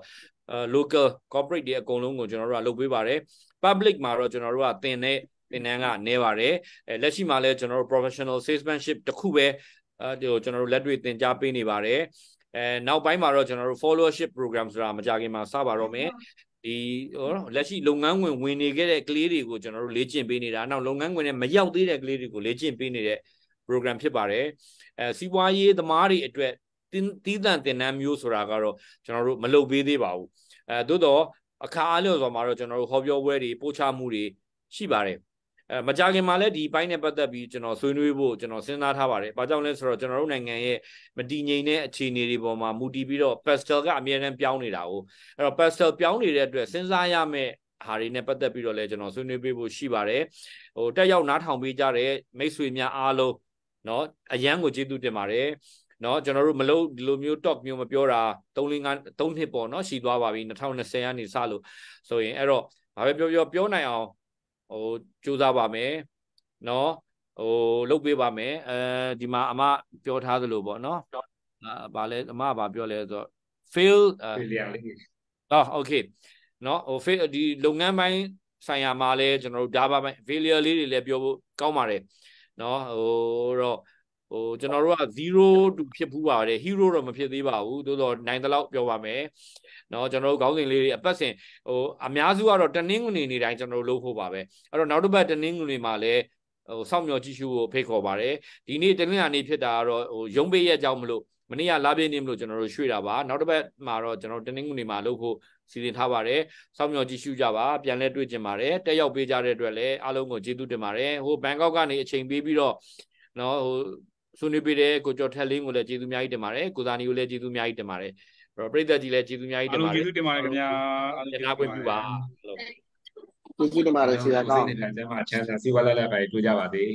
local corporate တွေအကုန်လုံးကိုကျွန်တော်တို့ကလုပ်ပေးပါတယ် public မှာတော့ကျွန်တော်တို့ကသင်တန်းကနေပါတယ်လက်ရှိမှာလည်းကျွန်တော်တို့ professional salesmanship တခုပဲကျွန်တော်တို့လက်တွေ့သင်ကြားပေးနေပါတယ်နောက်ပိုင်းမှာတော့ကျွန်တော်တို့ followership program ဆိုတာမကြခင်မှာစပါတော့မယ်ဒီလက်ရှိလုပ်ငန်းဝင်နေခဲ့တဲ့ကလေးတွေကိုကျွန်တော်တို့လေ့ကျင့်ပေးနေတာနောက်လုပ်ငန်းဝင်နဲ့မရောက်သေးတဲ့ကလေးတွေကိုလေ့ကျင့်ပေးနေတဲ့ program ဖြစ်ပါတယ်စီးပွားရေးသမားတွေအတွက်တီးသန့်သင်တန်းမျိုးဆိုတာကတော့ကျွန်တော်တို့မလုပ်ပေးသေးပါဘူးသို့တော့အခါအားလျော်စွာမှာတော့ကျွန်တော်တို့ဟောပြောပွဲတွေပို့ချမှုတွေရှိပါတယ်မကြခင်မှာလည်းဒီပိုင်းနဲ့ပတ်သက်ပြီးကျွန်တော်ဆွေးနွေးဖို့ကျွန်တော်စဉ်းစားထားပါတယ်ဘာကြောင့်လဲဆိုတော့ကျွန်တော်တို့နိုင်ငံရဲ့မတည်ငြိမ်တဲ့အခြေအနေတွေပေါ်မှာမူတည်ပြီးတော့ pastel ကအများနဲ့ပြောင်းနေတာကိုအဲ့တော့ pastel ပြောင်းနေတဲ့အတွက်စဉ်းစားရမယ့်ဟာတွေနဲ့ပတ်သက်ပြီးတော့လည်းကျွန်တော်ဆွေးနွေးပေးဖို့ရှိပါတယ်တက်ရောက်နားထောင်ပေးကြတဲ့မိတ်ဆွေများအားလုံးเนาะအရန်ကိုကျေးဇူးတင်ပါတယ်เนาะကျွန်တော်တို့မလို့ဒီလိုမျိုး talk မျိုးမပြောတာ3နှစ်ပေါ့เนาะရှိသွားပါပြီ2020ကနေစလို့ဆိုရင်အဲ့တော့ဘာပဲပြောနိုင်အောင်ကြိုးစားပါမယ်เนาะလုပ်ပေးပါမယ်ဒီမှာအမပြောထားသလိုပေါ့เนาะဘာလဲအမဘာပြောလဲဆိုတော့ fail โอเคเนาะfail ဒီလုပ်ငန်းပိုင်းဆိုင်ရာမှာလည်းကျွန်တော်တို့ဒါပါမယ် failure လေးတွေလည်းပြောဖို့ကောင်းပါတယ်เนาะတော့ကျွန်တော်တို့က0 to ဖြစ်ဖူးပါတယ် hero တော့မဖြစ်သေးပါဘူးသို့တော့နိုင်တဲ့လောက်ပြောပါမယ်เนาะကျွန်တော်တို့ခေါင်းစဉ်လေးတွေအပတ်စဉ်အများစုကတော့တနင်္ဂနွေနေ့တိုင်းကျွန်တော်တို့လုပ်ဖို့ပါပဲအဲ့တော့နောက်တစ်ပတ်တနင်္ဂနွေမှာလည်းစောင့်မျှော်ကြည့်ရှုဖို့ဖိတ်ခေါ်ပါတယ်ဒီနေ့တနင်္လာနေ့ဖြစ်တာကတော့ရုံးပေးရဲ့အကြောင်းမလို့မနေ့ကလာပြည့်နေ့မလို့ကျွန်တော်တို့ရွှေ့တာပါနောက်တစ်ပတ်မှာတော့ကျွန်တော်တနင်္ဂနွေမှာလုပ်ဖို့စီစဉ်ထားပါတယ်စောင့်မျှော်ကြည့်ရှုကြပါပြန်လဲတွေ့ကြပါတယ်တက်ရောက်ပေးကြတဲ့အတွက်လည်းအားလုံးကိုကျေးဇူးတင်ပါတယ်ဟိုဘန်ကောက်ကနေအချိန်ပေးပြီးတော့เนาะဆွေးနွေးပေးတဲ့ကိုကျော်ထက်လင်းကိုလည်းကျေးဇူးအများကြီးတင်ပါတယ်ကိုဇာနီကိုလည်းကျေးဇူးအများကြီးတင်ပါတယ်ပရိသတ်ကြီးလည်းကျေးဇူးအများကြီးတင်ပါတယ်ကျေးဇူးတင်ပါတယ်ခင်ဗျာအားလုံးနားပွင့်ပြပါကျေးဇူးတင်ပါတယ်ဆရာကောင်းစိတ်နဲ့ကျမ်းချမ်းသာစီဝါလက်လက်ပဲတွေ့ကြပါသေး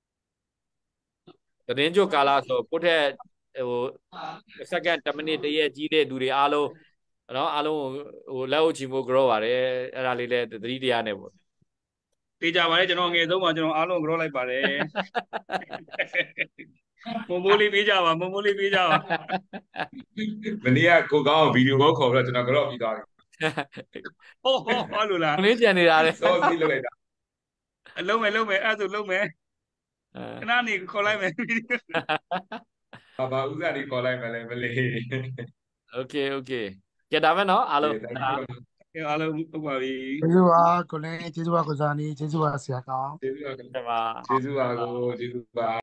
သတင်းကြိုကာလဆိုကိုထက်စက္ကန့်10မိနစ်တရက်ကြီးတဲ့သူတွေအားလုံးเนาะအားလုံးလက်အုပ်ချီမိုးကြောပါတယ်အဲ့ဒါလေးလည်းသတိတရားနဲ့ပေါ့တေးကြပါတယ်ကျွန်တော်ငယ်ဆုံးမှာကျွန်တော်အားလုံးကြောလိုက်ပါတယ်မမိုးလေးပေးကြပါမမိုးလေးပေးကြပါမနေ့ကကိုကောင်းဗီဒီယိုကောခေါ်ပြီးတော့ကျွန်တော်ကြောပြီးသွားတယ်ဟောလို့လားမင်းကြံနေတာလေစောပြီးလုပ်လိုက်တာလုံးမယ်အဲ့ဒါလုံးမယ်ခဏနေခေါ်လိုက်မယ်ဘာဥစ္စာတွေခေါ်လိုက်မယ်လဲမလေးโอเคကြတာပဲเนาะအားလုံးအားလုံးဟုတ်ပါပြီကျေးဇူးပါကိုလင်းကျေးဇူးပါကိုဇာနီကျေးဇူးပါဆရာကောင်းကျေးဇူးပါကို